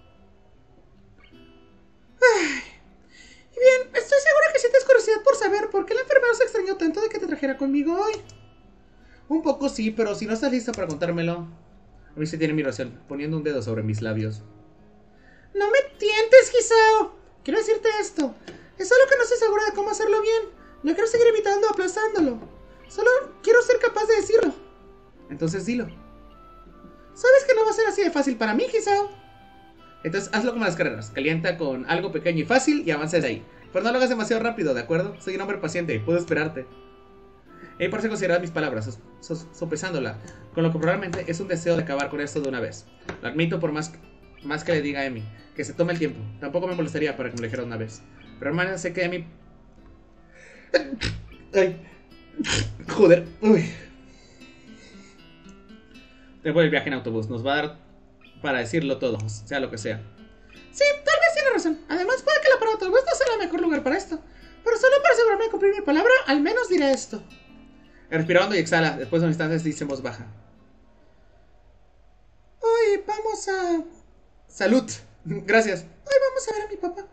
Ay. Y bien, estoy segura que sientes curiosidad por saber por qué el enfermero se extrañó tanto de que te trajera conmigo hoy. Un poco sí, pero si no estás lista para contármelo. A mí se tiene mi razón, poniendo un dedo sobre mis labios. No me tientes, Gisao. Quiero decirte esto. Es solo que no estoy segura de cómo hacerlo bien. No quiero seguir imitando o aplastándolo. Solo quiero ser capaz de decirlo. Entonces dilo. Sabes que no va a ser así de fácil para mí, Gisao. Entonces hazlo como las carreras. Calienta con algo pequeño y fácil y avanza de ahí. Pero no lo hagas demasiado rápido, ¿de acuerdo? Soy un hombre paciente, puedo esperarte. Ella parece considerar mis palabras, sos, sos, sopesándola, con lo que probablemente es un deseo de acabar con esto de una vez. Lo admito por más, más que le diga a Emi, que se tome el tiempo. Tampoco me molestaría para que me lo dijera una vez. Pero hermana, sé que Emi... Ay. Joder. Uy. Después del viaje en autobús, nos va a dar para decirlo todo, sea lo que sea. Sí, tal vez tiene razón. Además puede que la parada de autobús no sea el mejor lugar para esto. Pero solo para asegurarme de cumplir mi palabra, al menos diré esto. Respira hondo y exhala. Después de unos instantes dice en voz baja. Hoy vamos a... Salud. Gracias. Hoy vamos a ver a mi papá.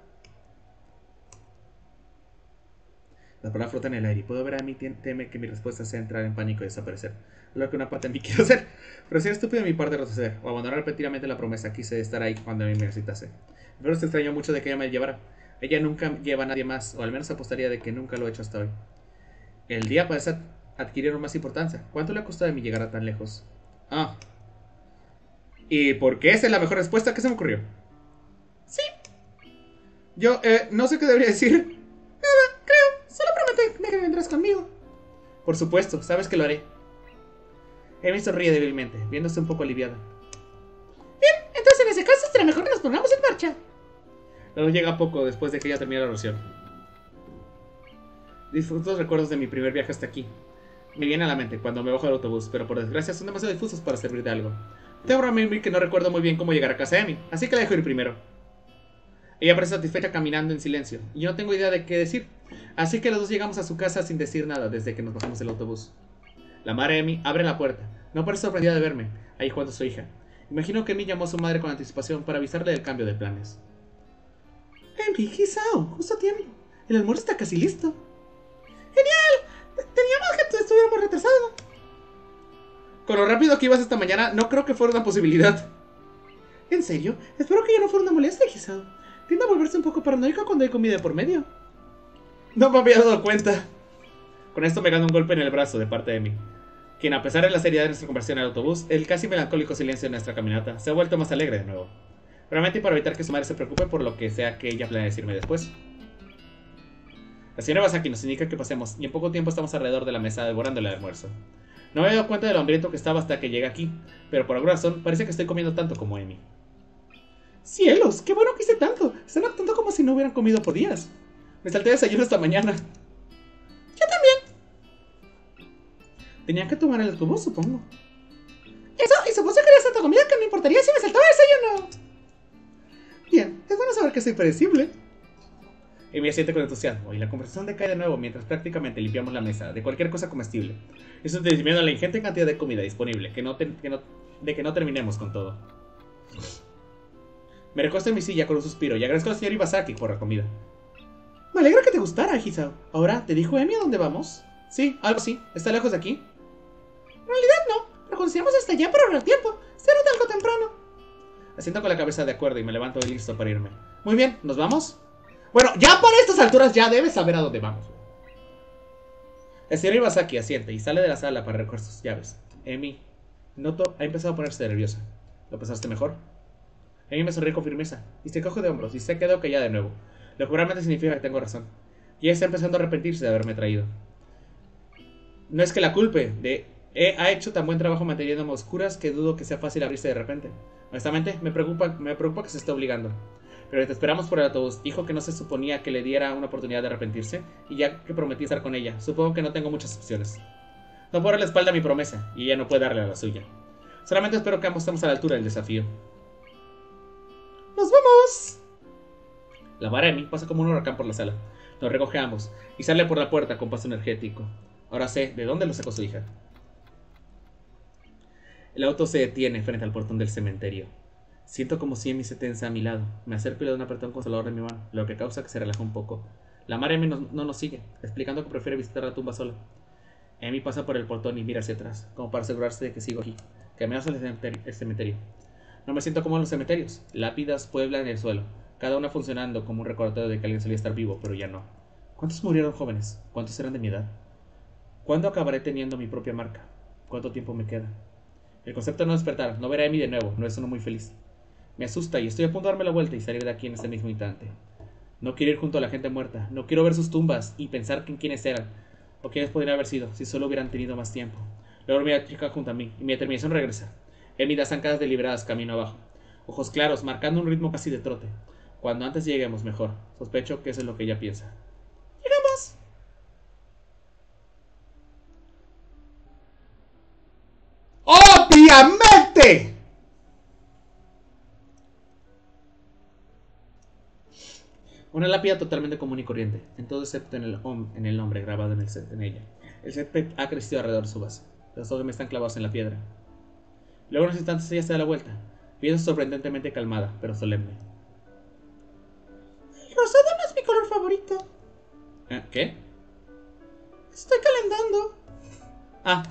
Las palabras flotan en el aire y puedo ver a mí teme que mi respuesta sea entrar en pánico y desaparecer. Lo que una parte de mí quiero hacer. Pero sería estúpido de mi parte retroceder o abandonar repentinamente la promesa. Quise estar ahí cuando a mí me necesitase. Pero se extrañó mucho de que ella me llevara. Ella nunca lleva a nadie más, o al menos apostaría de que nunca lo he hecho hasta hoy. El día parece adquirir más importancia. ¿Cuánto le ha costado a mí llegar a tan lejos? Ah. ¿Y por qué esa es la mejor respuesta que se me ocurrió? Sí. Yo, eh, no sé qué debería decir. Nada, creo. Solo prométeme que vendrás conmigo. Por supuesto, sabes que lo haré. Emi sonríe débilmente, viéndose un poco aliviada. Bien, entonces en ese caso será mejor que nos pongamos en marcha. Luego llega poco después de que ella termine la oración. Difusos recuerdos de mi primer viaje hasta aquí me vienen a la mente cuando me bajo del autobús, pero por desgracia son demasiado difusos para servir de algo. Debo admitir que no recuerdo muy bien cómo llegar a casa de Amy, así que la dejo ir primero. Ella parece satisfecha caminando en silencio, y yo no tengo idea de qué decir, así que los dos llegamos a su casa sin decir nada desde que nos bajamos del autobús. La madre de Amy abre la puerta, no parece sorprendida de verme, ahí jugando a su hija. Imagino que Amy llamó a su madre con anticipación para avisarle del cambio de planes. Amy, Hisao, justo a tiempo. El almuerzo está casi listo. ¡Genial! Teníamos que estuviéramos retrasados. Con lo rápido que ibas esta mañana, no creo que fuera una posibilidad. ¿En serio? Espero que ya no fuera una molestia, Hisao. Tiende a volverse un poco paranoica cuando hay comida por medio. No me había dado cuenta. Con esto me gano un golpe en el brazo de parte de mí, quien, a pesar de la seriedad de nuestra conversación en el autobús, el casi melancólico silencio de nuestra caminata, se ha vuelto más alegre de nuevo. Realmente para evitar que su madre se preocupe por lo que sea que ella planea decirme después. La señora Basaki nos indica que pasemos, y en poco tiempo estamos alrededor de la mesa devorando el almuerzo. No me había dado cuenta de lo hambriento que estaba hasta que llegué aquí, pero por alguna razón parece que estoy comiendo tanto como Amy. ¡Cielos! ¡Qué bueno que hice tanto! Están actuando como si no hubieran comido por días. Me salté desayuno esta mañana. Yo también. Tenían que tomar el autobús, supongo. Eso, y supuse que querías tanta comida que no importaría si me saltaba el desayuno. Bien, es bueno saber que soy predecible. Y me asiente con entusiasmo, y la conversación decae de nuevo mientras prácticamente limpiamos la mesa de cualquier cosa comestible. Eso disminuyendo la ingente cantidad de comida disponible, que no, te, que no de que no terminemos con todo. Me recuesto en mi silla con un suspiro y agradezco a la señora Ibasaki por la comida. Me alegra que te gustara, Hisao. Ahora, ¿te dijo Amy a dónde vamos? Sí, algo así. ¿Está lejos de aquí? En realidad no, pero consideramos hasta allá para ahorrar tiempo. Será algo temprano. Asiento con la cabeza de acuerdo y me levanto y listo para irme. Muy bien, ¿nos vamos? Bueno, ya para estas alturas ya debes saber a dónde vamos. El señor Ibasaki asiente y sale de la sala para recoger sus llaves. Amy, noto, ha empezado a ponerse nerviosa. ¿Lo pensaste mejor? Amy me sonríe con firmeza y se coge de hombros y se quedó callada de nuevo, lo que realmente significa que tengo razón. Y ella está empezando a arrepentirse de haberme traído. No es que la culpe, de he, ha hecho tan buen trabajo manteniéndome a oscuras que dudo que sea fácil abrirse de repente. Honestamente, me preocupa, me preocupa que se esté obligando. Pero te esperamos por el autobús. Dijo que no se suponía que le diera una oportunidad de arrepentirse, y ya que prometí estar con ella, supongo que no tengo muchas opciones. No puedo darle la espalda a mi promesa, y ella no puede darle a la suya. Solamente espero que ambos estemos a la altura del desafío. ¡Nos vamos! La vara de mí pasa como un huracán por la sala. Nos recoge a ambos, y sale por la puerta con paso energético. Ahora sé de dónde lo sacó su hija. El auto se detiene frente al portón del cementerio. Siento como si Amy se tensa a mi lado. Me acerco y le doy un apretón consolador de mi mano, lo que causa que se relaje un poco. La madre Amy no, no nos sigue, explicando que prefiere visitar la tumba sola. Amy pasa por el portón y mira hacia atrás, como para asegurarse de que sigo aquí, que amenaza el cementerio, el cementerio. No me siento como en los cementerios. Lápidas pueblan el suelo, cada una funcionando como un recordatorio de que alguien solía estar vivo, pero ya no. ¿Cuántos murieron jóvenes? ¿Cuántos eran de mi edad? ¿Cuándo acabaré teniendo mi propia marca? ¿Cuánto tiempo me queda? El concepto de no despertar, no ver a Amy de nuevo, no es uno muy feliz. Me asusta y estoy a punto de darme la vuelta y salir de aquí en este mismo instante. No quiero ir junto a la gente muerta, no quiero ver sus tumbas y pensar en quiénes eran, o quiénes podrían haber sido, si solo hubieran tenido más tiempo. Luego mi chica junto a mí, y mi determinación regresa. Amy da zancadas deliberadas camino abajo, ojos claros, marcando un ritmo casi de trote. Cuando antes lleguemos, mejor. Sospecho que eso es lo que ella piensa. ¡Llegamos! ¡Obviamente! Una lápida totalmente común y corriente, en todo excepto en el, en el nombre grabado en, el set, en ella. El césped ha crecido alrededor de su base. Los ojos me están clavados en la piedra. Luego unos instantes ella se da la vuelta, viendo sorprendentemente calmada, pero solemne. El rosado no es mi color favorito. ¿Eh? ¿Qué? Estoy calentando. Ah.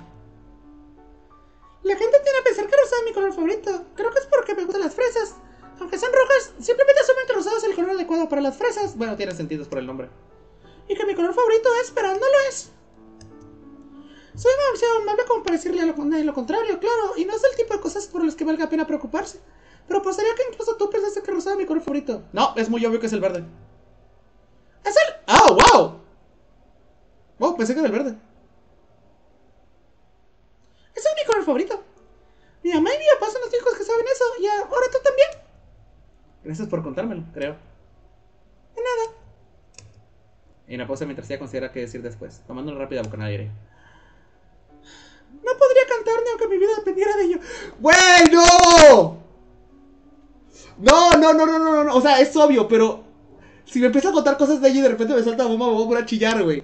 La gente tiene a pensar que el rosado es mi color favorito. Creo que es porque me gustan las fresas. Aunque sean rojas, simplemente asumen que el rosado es el color adecuado para las fresas. Bueno, tiene sentido por el nombre. Y que mi color favorito es, pero no lo es. Soy demasiado amable como para decirle lo, lo contrario, claro. Y no es el tipo de cosas por las que valga la pena preocuparse. Pero apostaría que incluso tú pensaste que el rosado es mi color favorito. No, es muy obvio que es el verde. ¡Es el... ¡Oh, wow! Oh, pensé que era el verde. Ese es mi color favorito. Mi mamá y mi papá son los únicos que saben eso. Y ahora tú también. Gracias por contármelo, creo. De nada. Y una pausa mientras ella considera qué decir después, tomando una rápida bocanada de aire. No podría cantar ni aunque mi vida dependiera de ello. ¡Bueno! No, no, no, no, no, no, no. O sea, es obvio, pero si me empieza a contar cosas de ella y de repente me salta bomba, me voy a poner a chillar, güey.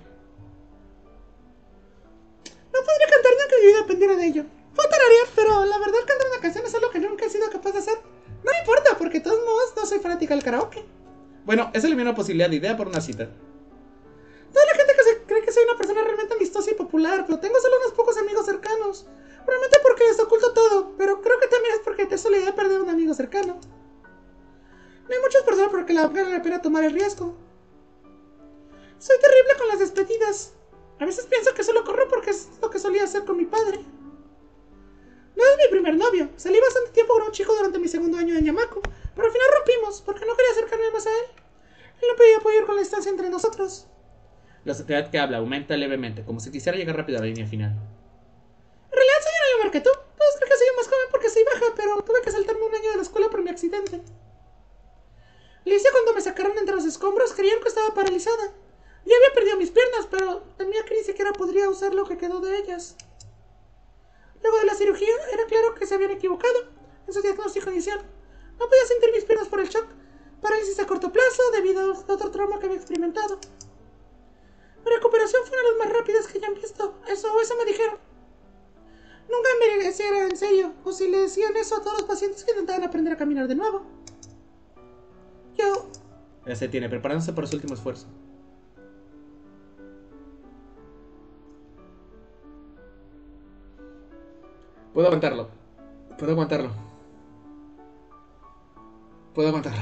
No podría cantar ni aunque mi vida dependiera de ello. Puedo tararear, pero la verdad cantar una canción es algo que nunca he sido capaz de hacer. No me importa, porque de todos modos no soy fanática del karaoke. Bueno, esa elimina una posibilidad de idea por una cita. Toda la gente que se cree que soy una persona realmente amistosa y popular, pero tengo solo unos pocos amigos cercanos. Probablemente porque les oculto todo, pero creo que también es porque eso la idea de perder un amigo cercano. No hay muchas personas por las que la vale la pena tomar el riesgo. Soy terrible con las despedidas. A veces pienso que solo corro porque es lo que solía hacer con mi padre. No es mi primer novio. Salí bastante tiempo con un chico durante mi segundo año de Yamaku, pero al final rompimos porque no quería acercarme más a él. Él no podía apoyar con la distancia entre nosotros. La sociedad que habla aumenta levemente, como si quisiera llegar rápido a la línea final. En realidad soy una mayor que tú. Todos creen que soy más joven porque soy baja, pero tuve que saltarme un año de la escuela por mi accidente. Alicia, cuando me sacaron entre los escombros, creían que estaba paralizada. Ya había perdido mis piernas, pero temía que ni siquiera podría usar lo que quedó de ellas. Luego de la cirugía, era claro que se habían equivocado en su diagnóstico inicial. No podía sentir mis piernas por el shock. Parálisis a corto plazo debido a otro trauma que había experimentado. Mi recuperación fue una de las más rápidas que hayan visto. Eso, eso me dijeron. Nunca me dijeron si era en serio, o si le decían eso a todos los pacientes que intentaban aprender a caminar de nuevo. Yo... Ya se tiene, preparándose para su último esfuerzo. Puedo aguantarlo. Puedo aguantarlo. Puedo aguantarlo.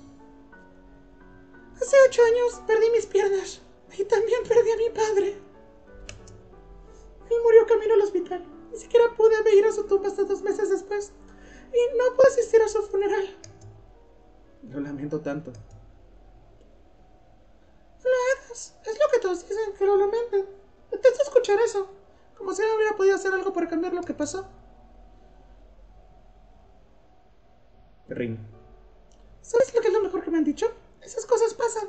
Hace ocho años perdí mis piernas. Y también perdí a mi padre. Él murió camino al hospital. Ni siquiera pude ir a su tumba hasta dos meses después. Y no pude asistir a su funeral. Lo lamento tanto. No lo hagas. Es lo que todos dicen, que lo lamentan. Detesto escuchar eso. Como si no hubiera podido hacer algo para cambiar lo que pasó. Ring. ¿Sabes lo que es lo mejor que me han dicho? Esas cosas pasan.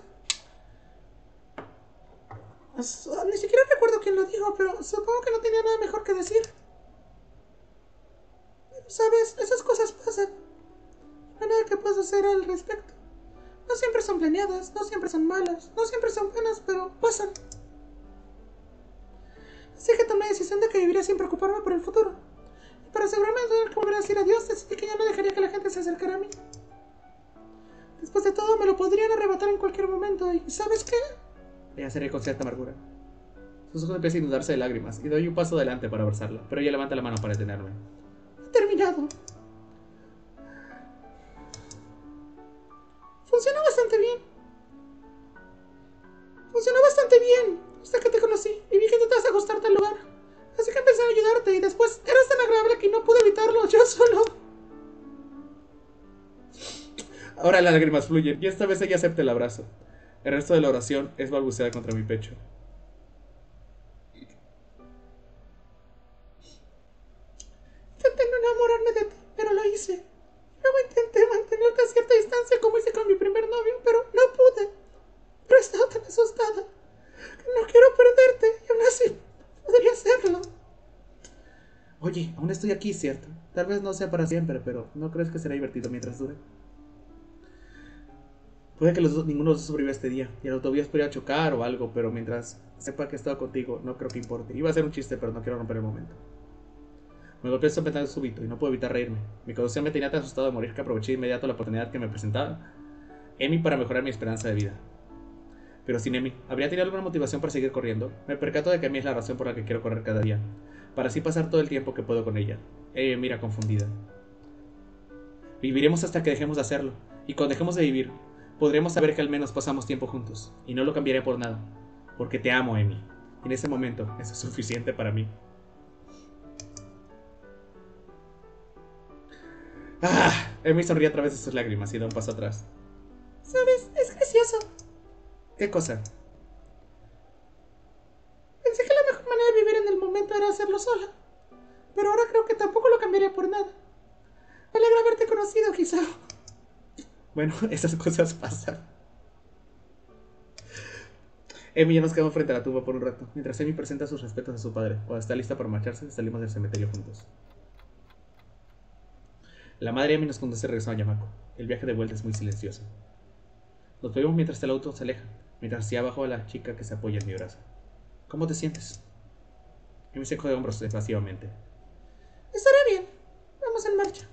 Ni siquiera recuerdo quién lo dijo, pero supongo que no tenía nada mejor que decir. Pero sabes, esas cosas pasan. No hay nada que puedas hacer al respecto. No siempre son planeadas, no siempre son malas, no siempre son buenas, pero pasan. Así que tomé la decisión de que viviría sin preocuparme por el futuro. Y para asegurarme de tener que volver a decir adiós, decidí que ya no dejaría que la gente se acercara a mí. Después de todo, me lo podrían arrebatar en cualquier momento. ¿Y sabes qué? Ella se ríe con cierta amargura. Sus ojos empiezan a inundarse de lágrimas y doy un paso adelante para abrazarla, pero ella levanta la mano para detenerme. He terminado. Funcionó bastante bien. Funcionó bastante bien hasta que te conocí y vi que intentabas ajustarte al lugar. Así que empecé a ayudarte y después eras tan agradable que no pude evitarlo yo solo. Ahora las lágrimas fluyen y esta vez ella acepta el abrazo. El resto de la oración es balbuceada contra mi pecho. Intenté no enamorarme de ti, pero lo hice. Luego intenté mantenerte a cierta distancia como hice con mi primer novio, pero no pude. Pero estaba tan asustada que no quiero perderte y aún así podría hacerlo. Oye, aún estoy aquí, ¿cierto? Tal vez no sea para siempre, pero ¿no crees que será divertido mientras dure? Puede que los dos, ninguno de los dos sobreviva este día y el autobús podría chocar o algo, pero mientras sepa que he estado contigo, no creo que importe. Iba a ser un chiste, pero no quiero romper el momento. Me golpeé este pensamiento súbito y no puedo evitar reírme. Mi condición me tenía tan asustado de morir que aproveché de inmediato la oportunidad que me presentaba Emi para mejorar mi esperanza de vida. Pero sin Emi, ¿habría tenido alguna motivación para seguir corriendo? Me percato de que Emi es la razón por la que quiero correr cada día, para así pasar todo el tiempo que puedo con ella. Ella me mira confundida. Viviremos hasta que dejemos de hacerlo, y cuando dejemos de vivir, podremos saber que al menos pasamos tiempo juntos, y no lo cambiaré por nada, porque te amo, Emi. En ese momento, eso es suficiente para mí. Ah, Emi sonríe a través de sus lágrimas y da un paso atrás. ¿Sabes? Es gracioso. ¿Qué cosa? Pensé que la mejor manera de vivir en el momento era hacerlo sola, pero ahora creo que tampoco lo cambiaría por nada. Me alegra haberte conocido, quizá. Bueno, esas cosas pasan. Emi y yo nos quedamos frente a la tumba por un rato, mientras Emi presenta sus respetos a su padre. Cuando está lista para marcharse, salimos del cementerio juntos. La madre de Emi nos conduce regreso a Yamako. El viaje de vuelta es muy silencioso. Nos vemos mientras el auto se aleja, mientras hacia abajo a la chica que se apoya en mi brazo. ¿Cómo te sientes? Emi se encoge de hombros evasivamente. Estaré bien. Vamos en marcha.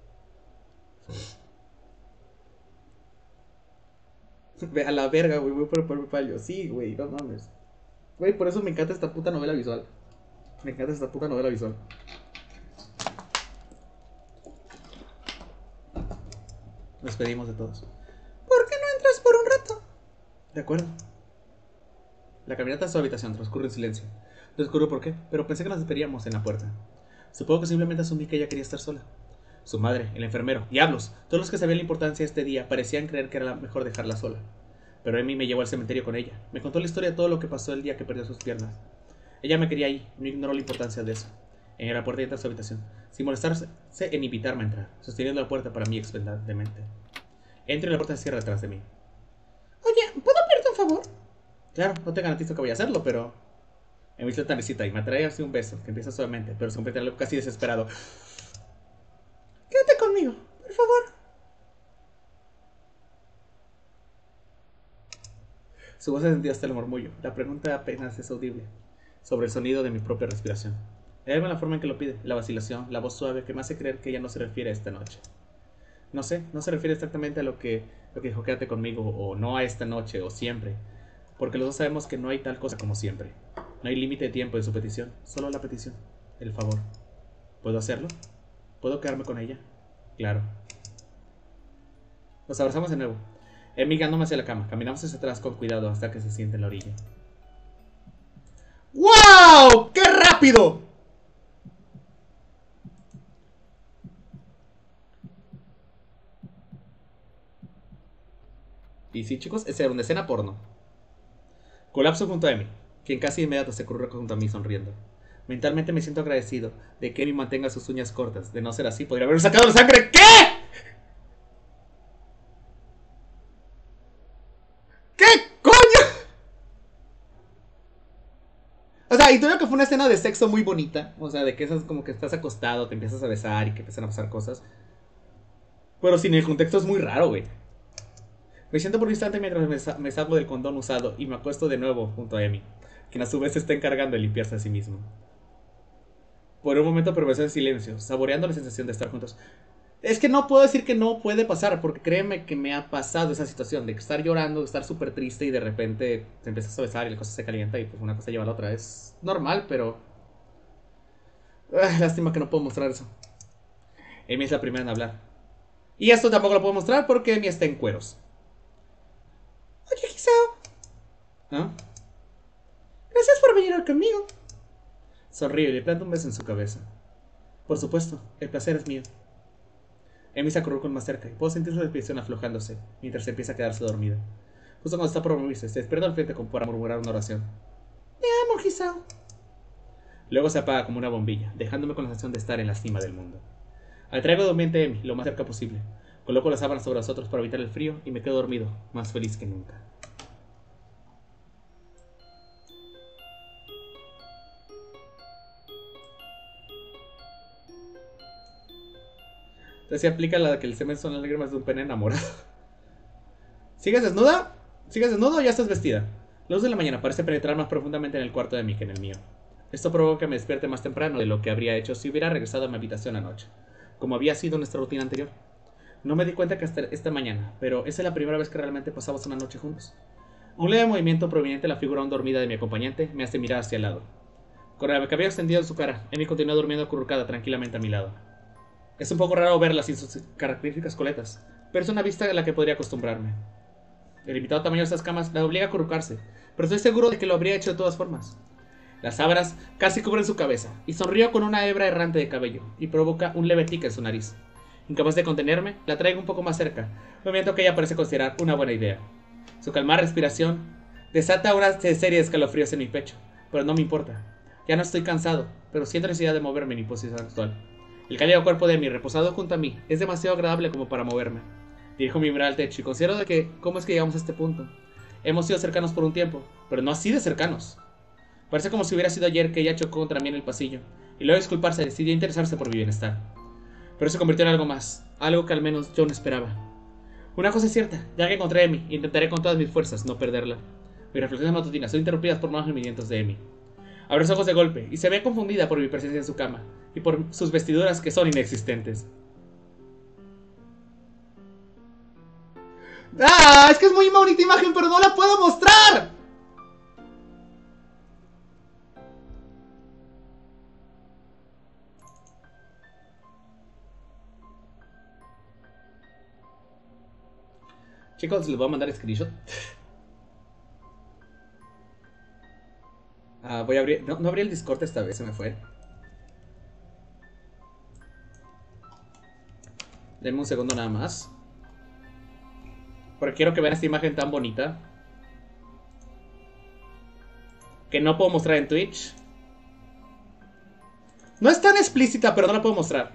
Ve a la verga, güey, voy por el pueblo palio. Sí, güey, no mames. Güey, por eso me encanta esta puta novela visual. Me encanta esta puta novela visual. Nos despedimos de todos. ¿Por qué no entras por un rato? De acuerdo. La caminata a su habitación transcurre en silencio. No descubro por qué, pero pensé que nos despediríamos en la puerta. Supongo que simplemente asumí que ella quería estar sola. Su madre, el enfermero, diablos, todos los que sabían la importancia de este día parecían creer que era mejor dejarla sola. Pero Emi me llevó al cementerio con ella. Me contó la historia de todo lo que pasó el día que perdió sus piernas. Ella me quería ahí, no ignoró la importancia de eso. En la puerta entra a su habitación, sin molestarse en invitarme a entrar, sosteniendo la puerta para mí expectantemente. Entro y la puerta se cierra detrás de mí. Oye, ¿puedo pedirte un favor? Claro, no te garantizo que voy a hacerlo, pero... Emi se necesita y me atrae así un beso, que empieza suavemente, pero se convierte en algo casi desesperado. Quédate conmigo, por favor. Su voz se sentía hasta el murmullo. La pregunta apenas es audible, sobre el sonido de mi propia respiración. Hay algo en la forma en que lo pide, la vacilación, la voz suave que me hace creer que ella no se refiere a esta noche. No sé, no se refiere exactamente a lo que, lo que dijo quédate conmigo, o no a esta noche, o siempre. Porque los dos sabemos que no hay tal cosa como siempre. No hay límite de tiempo en su petición, solo la petición, el favor. ¿Puedo hacerlo? ¿Puedo quedarme con ella? Claro. Nos abrazamos de nuevo. Emi guiándome hacia la cama. Caminamos hacia atrás con cuidado hasta que se siente en la orilla. ¡Wow! ¡Qué rápido! Y sí, chicos, esa era una escena porno. Colapso junto a Emi, quien casi de inmediato se corrió junto a mí sonriendo. Mentalmente me siento agradecido de que Emi mantenga sus uñas cortas. De no ser así, podría haberme sacado la sangre. ¿Qué? ¿Qué coño? O sea, y todo lo que fue una escena de sexo muy bonita. O sea, de que esas como que estás acostado, te empiezas a besar y que empiezan a pasar cosas. Pero sin el contexto es muy raro, güey. Me siento por un instante mientras me, sa me salgo del condón usado y me acuesto de nuevo junto a Emi, quien a su vez se está encargando de limpiarse a sí mismo. Por un momento permanecí en silencio, saboreando la sensación de estar juntos. Es que no puedo decir que no puede pasar, porque créeme que me ha pasado esa situación de estar llorando, de estar súper triste y de repente te empiezas a besar y la cosa se calienta y pues una cosa lleva a la otra. Es normal, pero... Ah, lástima que no puedo mostrar eso. Emi es la primera en hablar. Y esto tampoco lo puedo mostrar porque Emi está en cueros. Oye, Hisao. ¿Ah? Gracias por venir conmigo. Sonríe y le planta un beso en su cabeza. Por supuesto, el placer es mío. Emi se acurrucó más cerca y puedo sentir su respiración aflojándose mientras se empieza a quedarse dormida. Justo cuando está por morirse, se despierta al frente como para murmurar una oración. Te amo, Hisao. Luego se apaga como una bombilla, dejándome con la sensación de estar en la cima del mundo. Atraigo durmiente a Emi lo más cerca posible. Coloco las sábanas sobre nosotros para evitar el frío y me quedo dormido, más feliz que nunca. Entonces se aplica la de que el semen son las lágrimas de un pene enamorado. ¿Sigues desnuda? ¿Sigues desnudo o ya estás vestida? La luz de la mañana parece penetrar más profundamente en el cuarto de Emi que en el mío. Esto provoca que me despierte más temprano de lo que habría hecho si hubiera regresado a mi habitación anoche, como había sido nuestra rutina anterior. No me di cuenta que hasta esta mañana, pero esa es la primera vez que realmente pasamos una noche juntos. Un leve movimiento proveniente de la figura aún dormida de mi acompañante me hace mirar hacia el lado. Con el cabello extendido en su cara, Emi continúa durmiendo acurrucada tranquilamente a mi lado. Es un poco raro verla sin sus características coletas, pero es una vista a la que podría acostumbrarme. El limitado tamaño de estas camas la obliga a acurrucarse, pero estoy seguro de que lo habría hecho de todas formas. Las sábanas casi cubren su cabeza, y sonrío con una hebra errante de cabello, y provoca un leve tic en su nariz. Incapaz de contenerme, la traigo un poco más cerca, movimiento que ella parece considerar una buena idea. Su calmada respiración desata una serie de escalofríos en mi pecho, pero no me importa. Ya no estoy cansado, pero siento necesidad de moverme en mi posición actual. El cálido cuerpo de Emi, reposado junto a mí, es demasiado agradable como para moverme. Dirijo mi mirada al techo y considero de que cómo es que llegamos a este punto. Hemos sido cercanos por un tiempo, pero no así de cercanos. Parece como si hubiera sido ayer que ella chocó contra mí en el pasillo, y luego de disculparse decidió interesarse por mi bienestar. Pero se convirtió en algo más, algo que al menos yo no esperaba. Una cosa es cierta, ya que encontré a Emi, intentaré con todas mis fuerzas no perderla. Mis reflexiones matutinas son interrumpidas por malos movimientos de Emi. Abre los ojos de golpe, y se ve confundida por mi presencia en su cama, y por sus vestiduras que son inexistentes. ¡Ah! Es que es muy bonita imagen, pero no la puedo mostrar. Chicos, les voy a mandar screenshot. Ah, voy a abrir... No, no abrí el Discord esta vez, se me fue. Denme un segundo nada más. Porque quiero que vean esta imagen tan bonita. Que no puedo mostrar en Twitch. No es tan explícita, pero no la puedo mostrar.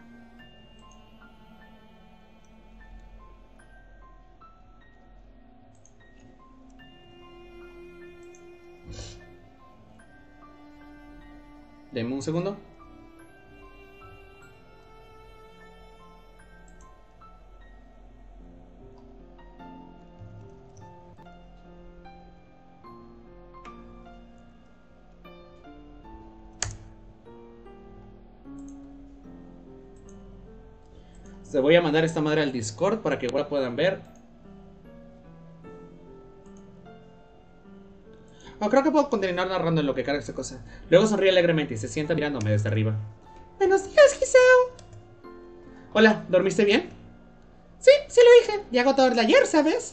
Denme un segundo. Se voy a mandar esta madre al Discord para que igual puedan ver. Oh, creo que puedo continuar narrando en lo que carga esta cosa. Luego sonríe alegremente y se sienta mirándome desde arriba. Buenos días, Giselle. Hola, ¿dormiste bien? Sí, sí lo dije. Ya hago todo de ayer, ¿sabes?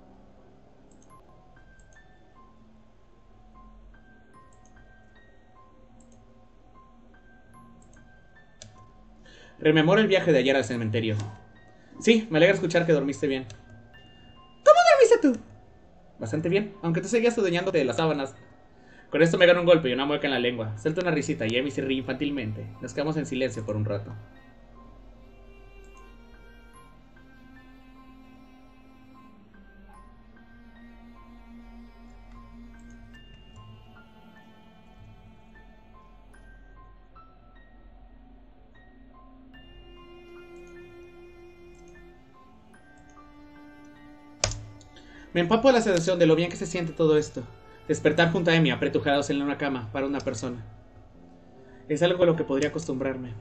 Rememoro el viaje de ayer al cementerio. Sí, me alegra escuchar que dormiste bien. ¿Cómo dormiste tú? Bastante bien, aunque tú seguías adueñándote de las sábanas. Con esto me gano un golpe y una mueca en la lengua. Suelto una risita y Emi se ríe infantilmente. Nos quedamos en silencio por un rato. Me empapo de la sensación de lo bien que se siente todo esto. Despertar junto a Emi apretujados en una cama para una persona. Es algo a lo que podría acostumbrarme.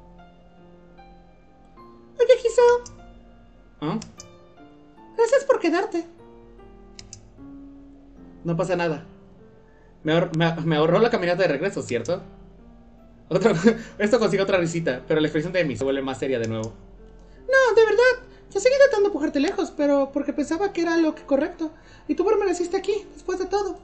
Oye, Giselle. ¿Ah? Gracias por quedarte. No pasa nada. Me, ahor me, me ahorró la caminata de regreso, ¿cierto? Otra Esto consigue otra risita, pero la expresión de Emi se vuelve más seria de nuevo. No, de verdad. Yo seguí tratando de empujarte lejos, pero porque pensaba que era lo que correcto. Y tú permaneciste aquí, después de todo.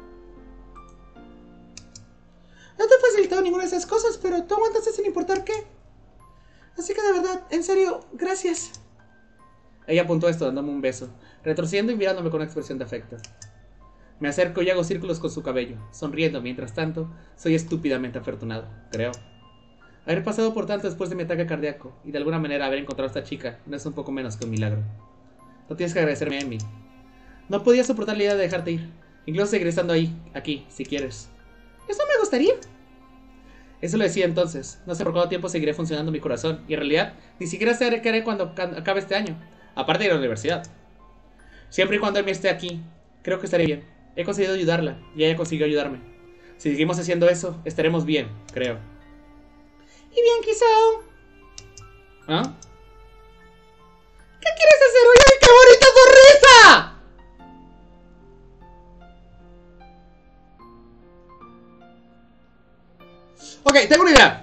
No te he facilitado ninguna de esas cosas, pero tú aguantaste sin importar qué. Así que de verdad, en serio, gracias. Ella apuntó esto dándome un beso, retrocediendo y mirándome con una expresión de afecto. Me acerco y hago círculos con su cabello, sonriendo mientras tanto, soy estúpidamente afortunado, creo. Haber pasado por tanto después de mi ataque cardíaco y de alguna manera haber encontrado a esta chica no es un poco menos que un milagro. No tienes que agradecerme a Emi. No podía soportar la idea de dejarte ir. Incluso seguiré estando ahí, aquí, si quieres. Eso me gustaría. Eso lo decía entonces. No sé por cuánto tiempo seguiré funcionando mi corazón. Y en realidad, ni siquiera sé qué haré cuando acabe este año. Aparte de ir a la universidad. Siempre y cuando Emi esté aquí, creo que estaré bien. He conseguido ayudarla y ella consiguió ayudarme. Si seguimos haciendo eso, estaremos bien, creo. Y bien, Giselle. ¿Ah? ¿Qué quieres hacer hoy? ¡Ay, qué bonita sonrisa! Ok, tengo una idea.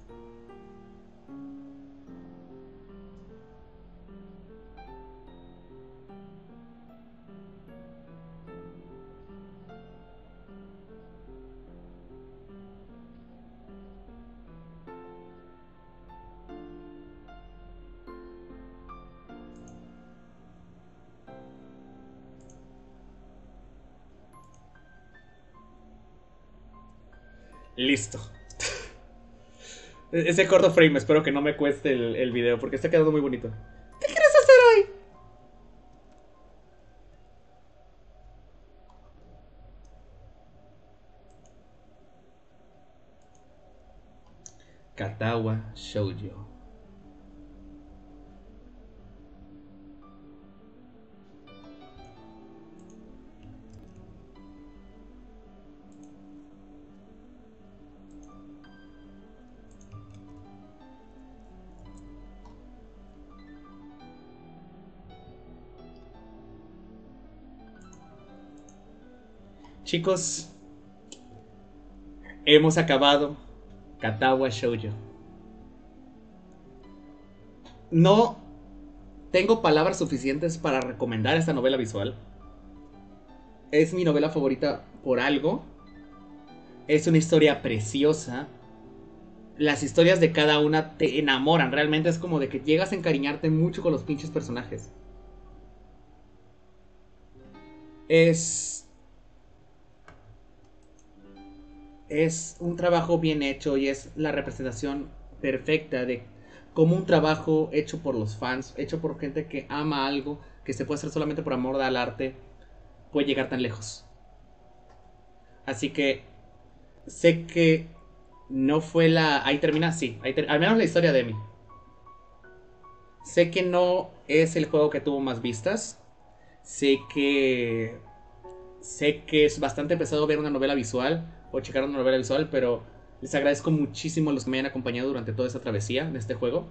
Listo. Ese corto frame, espero que no me cueste el, el video porque está quedando muy bonito. ¿Qué quieres hacer hoy? Katawa Shoujo. Chicos, hemos acabado Katawa Shoujo. No tengo palabras suficientes para recomendar esta novela visual. Es mi novela favorita por algo. Es una historia preciosa. Las historias de cada una te enamoran. Realmente es como de que llegas a encariñarte mucho con los pinches personajes. Es... Es un trabajo bien hecho y es la representación perfecta de cómo un trabajo hecho por los fans, hecho por gente que ama algo, que se puede hacer solamente por amor al arte, puede llegar tan lejos. Así que sé que no fue la... Ahí termina, sí, ahí ter... al menos la historia de Emi. Sé que no es el juego que tuvo más vistas. Sé que... Sé que es bastante pesado ver una novela visual o checar una novela visual, pero les agradezco muchísimo a los que me hayan acompañado durante toda esta travesía de este juego.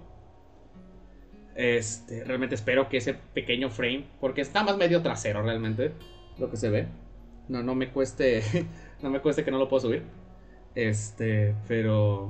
Este, realmente espero que ese pequeño frame, porque está más medio trasero realmente, lo que se ve. No, no me cueste, no me cueste que no lo puedo subir. Este, pero...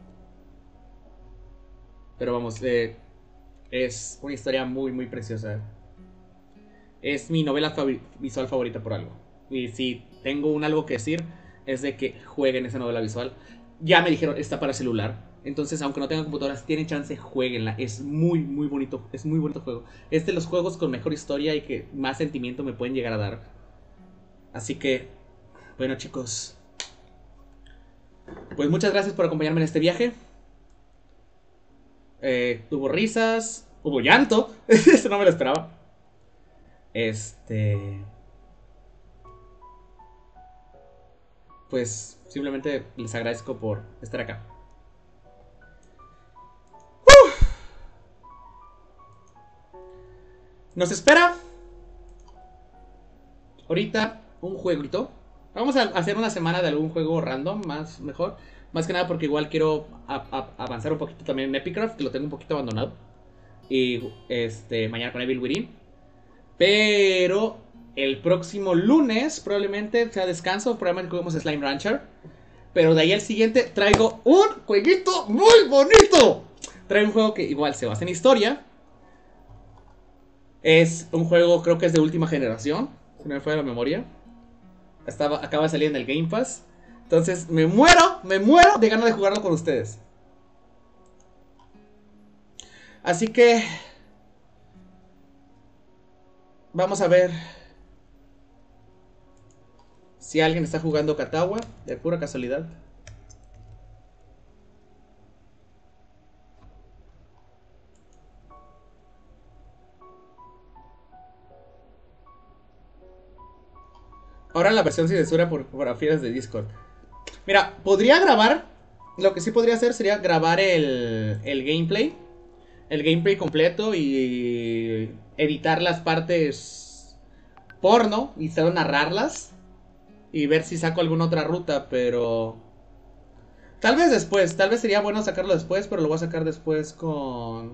Pero vamos, eh, es una historia muy, muy preciosa. Es mi novela fav- visual favorita por algo. Y si tengo un algo que decir, es de que jueguen esa novela visual. Ya me dijeron, está para celular. Entonces, aunque no tengan computadoras, tienen chance, jueguenla. Es muy, muy bonito. Es muy bonito juego. Es de los juegos con mejor historia y que más sentimiento me pueden llegar a dar. Así que, bueno, chicos, pues muchas gracias por acompañarme en este viaje. Eh, hubo risas, hubo llanto. Eso no me lo esperaba. Este... Pues simplemente les agradezco por estar acá. ¡Uf! Nos espera ahorita un jueguito. Vamos a hacer una semana de algún juego random, más mejor. Más que nada porque igual quiero a, a, avanzar un poquito también en Epicraft, que lo tengo un poquito abandonado. Y este mañana con Evil Within. Pero el próximo lunes probablemente sea descanso. Probablemente juguemos Slime Rancher. Pero de ahí al siguiente traigo un jueguito muy bonito. Traigo un juego que igual se basa en historia. Es un juego, creo que es de última generación, si no me falla la memoria. Estaba, acaba de salir en el Game Pass. Entonces me muero, me muero de ganas de jugarlo con ustedes. Así que vamos a ver si alguien está jugando Katawa, de pura casualidad. Ahora la versión sin censura por, por aficionados de Discord. Mira, podría grabar. Lo que sí podría hacer sería grabar el, el gameplay. El gameplay completo y editar las partes porno y solo narrarlas. Y ver si saco alguna otra ruta, pero... Tal vez después, tal vez sería bueno sacarlo después, pero lo voy a sacar después con...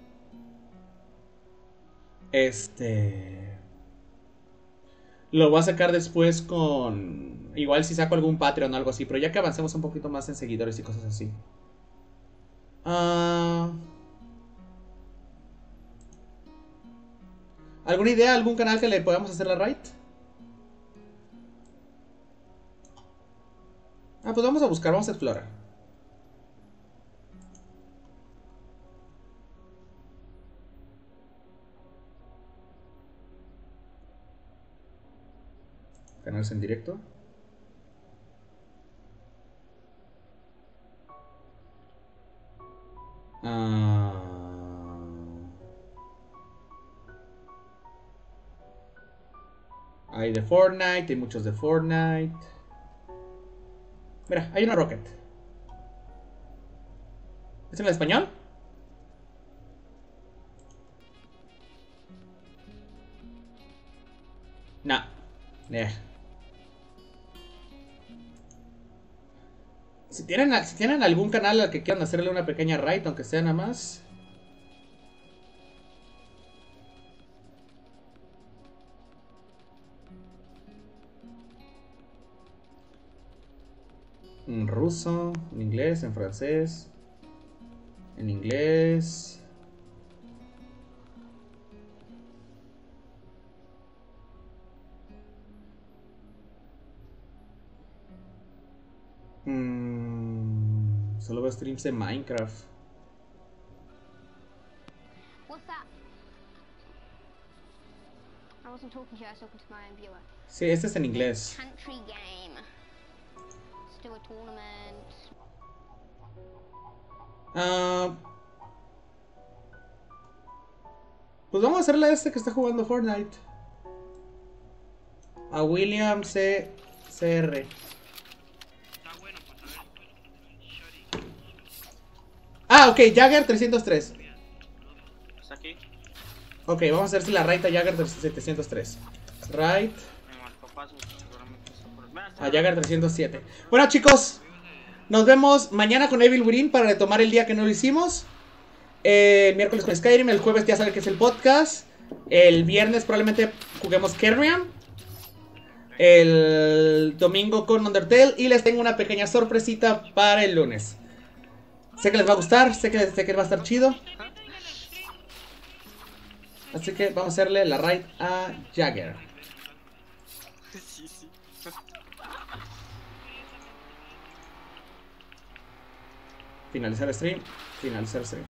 Este... Lo voy a sacar después con... Igual si saco algún Patreon o algo así, pero ya que avancemos un poquito más en seguidores y cosas así. Ah... ¿Alguna idea? ¿Algún canal que le podamos hacer la raid? Ah, pues vamos a buscar, vamos a explorar. Canales en directo. Ah... Hay de Fortnite, hay muchos de Fortnite. Mira, hay una Rocket. ¿Es en español? No. Eh. Si tienen, si tienen algún canal al que quieran hacerle una pequeña raid, aunque sea nada más. En ruso, en inglés, en francés. En inglés. Mm, solo veo streams de Minecraft. What's that? I wasn't talking to you, I was talking to my own viewer. Sí, este es en inglés. Country game. Let's do a tournament. Ah, pues vamos a hacerle a este que está jugando Fortnite. A William C. CR. Ah, ok, Jagger trescientos tres. ¿Está aquí? Ok, vamos a hacer si la raid a Jagger setecientos tres. Raid a Jagger trescientos siete. Bueno, chicos, nos vemos mañana con Evil Within para retomar el día que no lo hicimos. Eh, el miércoles con Skyrim, el jueves ya saben que es el podcast. El viernes probablemente juguemos Carrion. El domingo con Undertale. Y les tengo una pequeña sorpresita para el lunes. Sé que les va a gustar, sé que, sé que va a estar chido. Así que vamos a hacerle la raid a Jagger. Sí, sí. Finalizar stream, finalizar stream.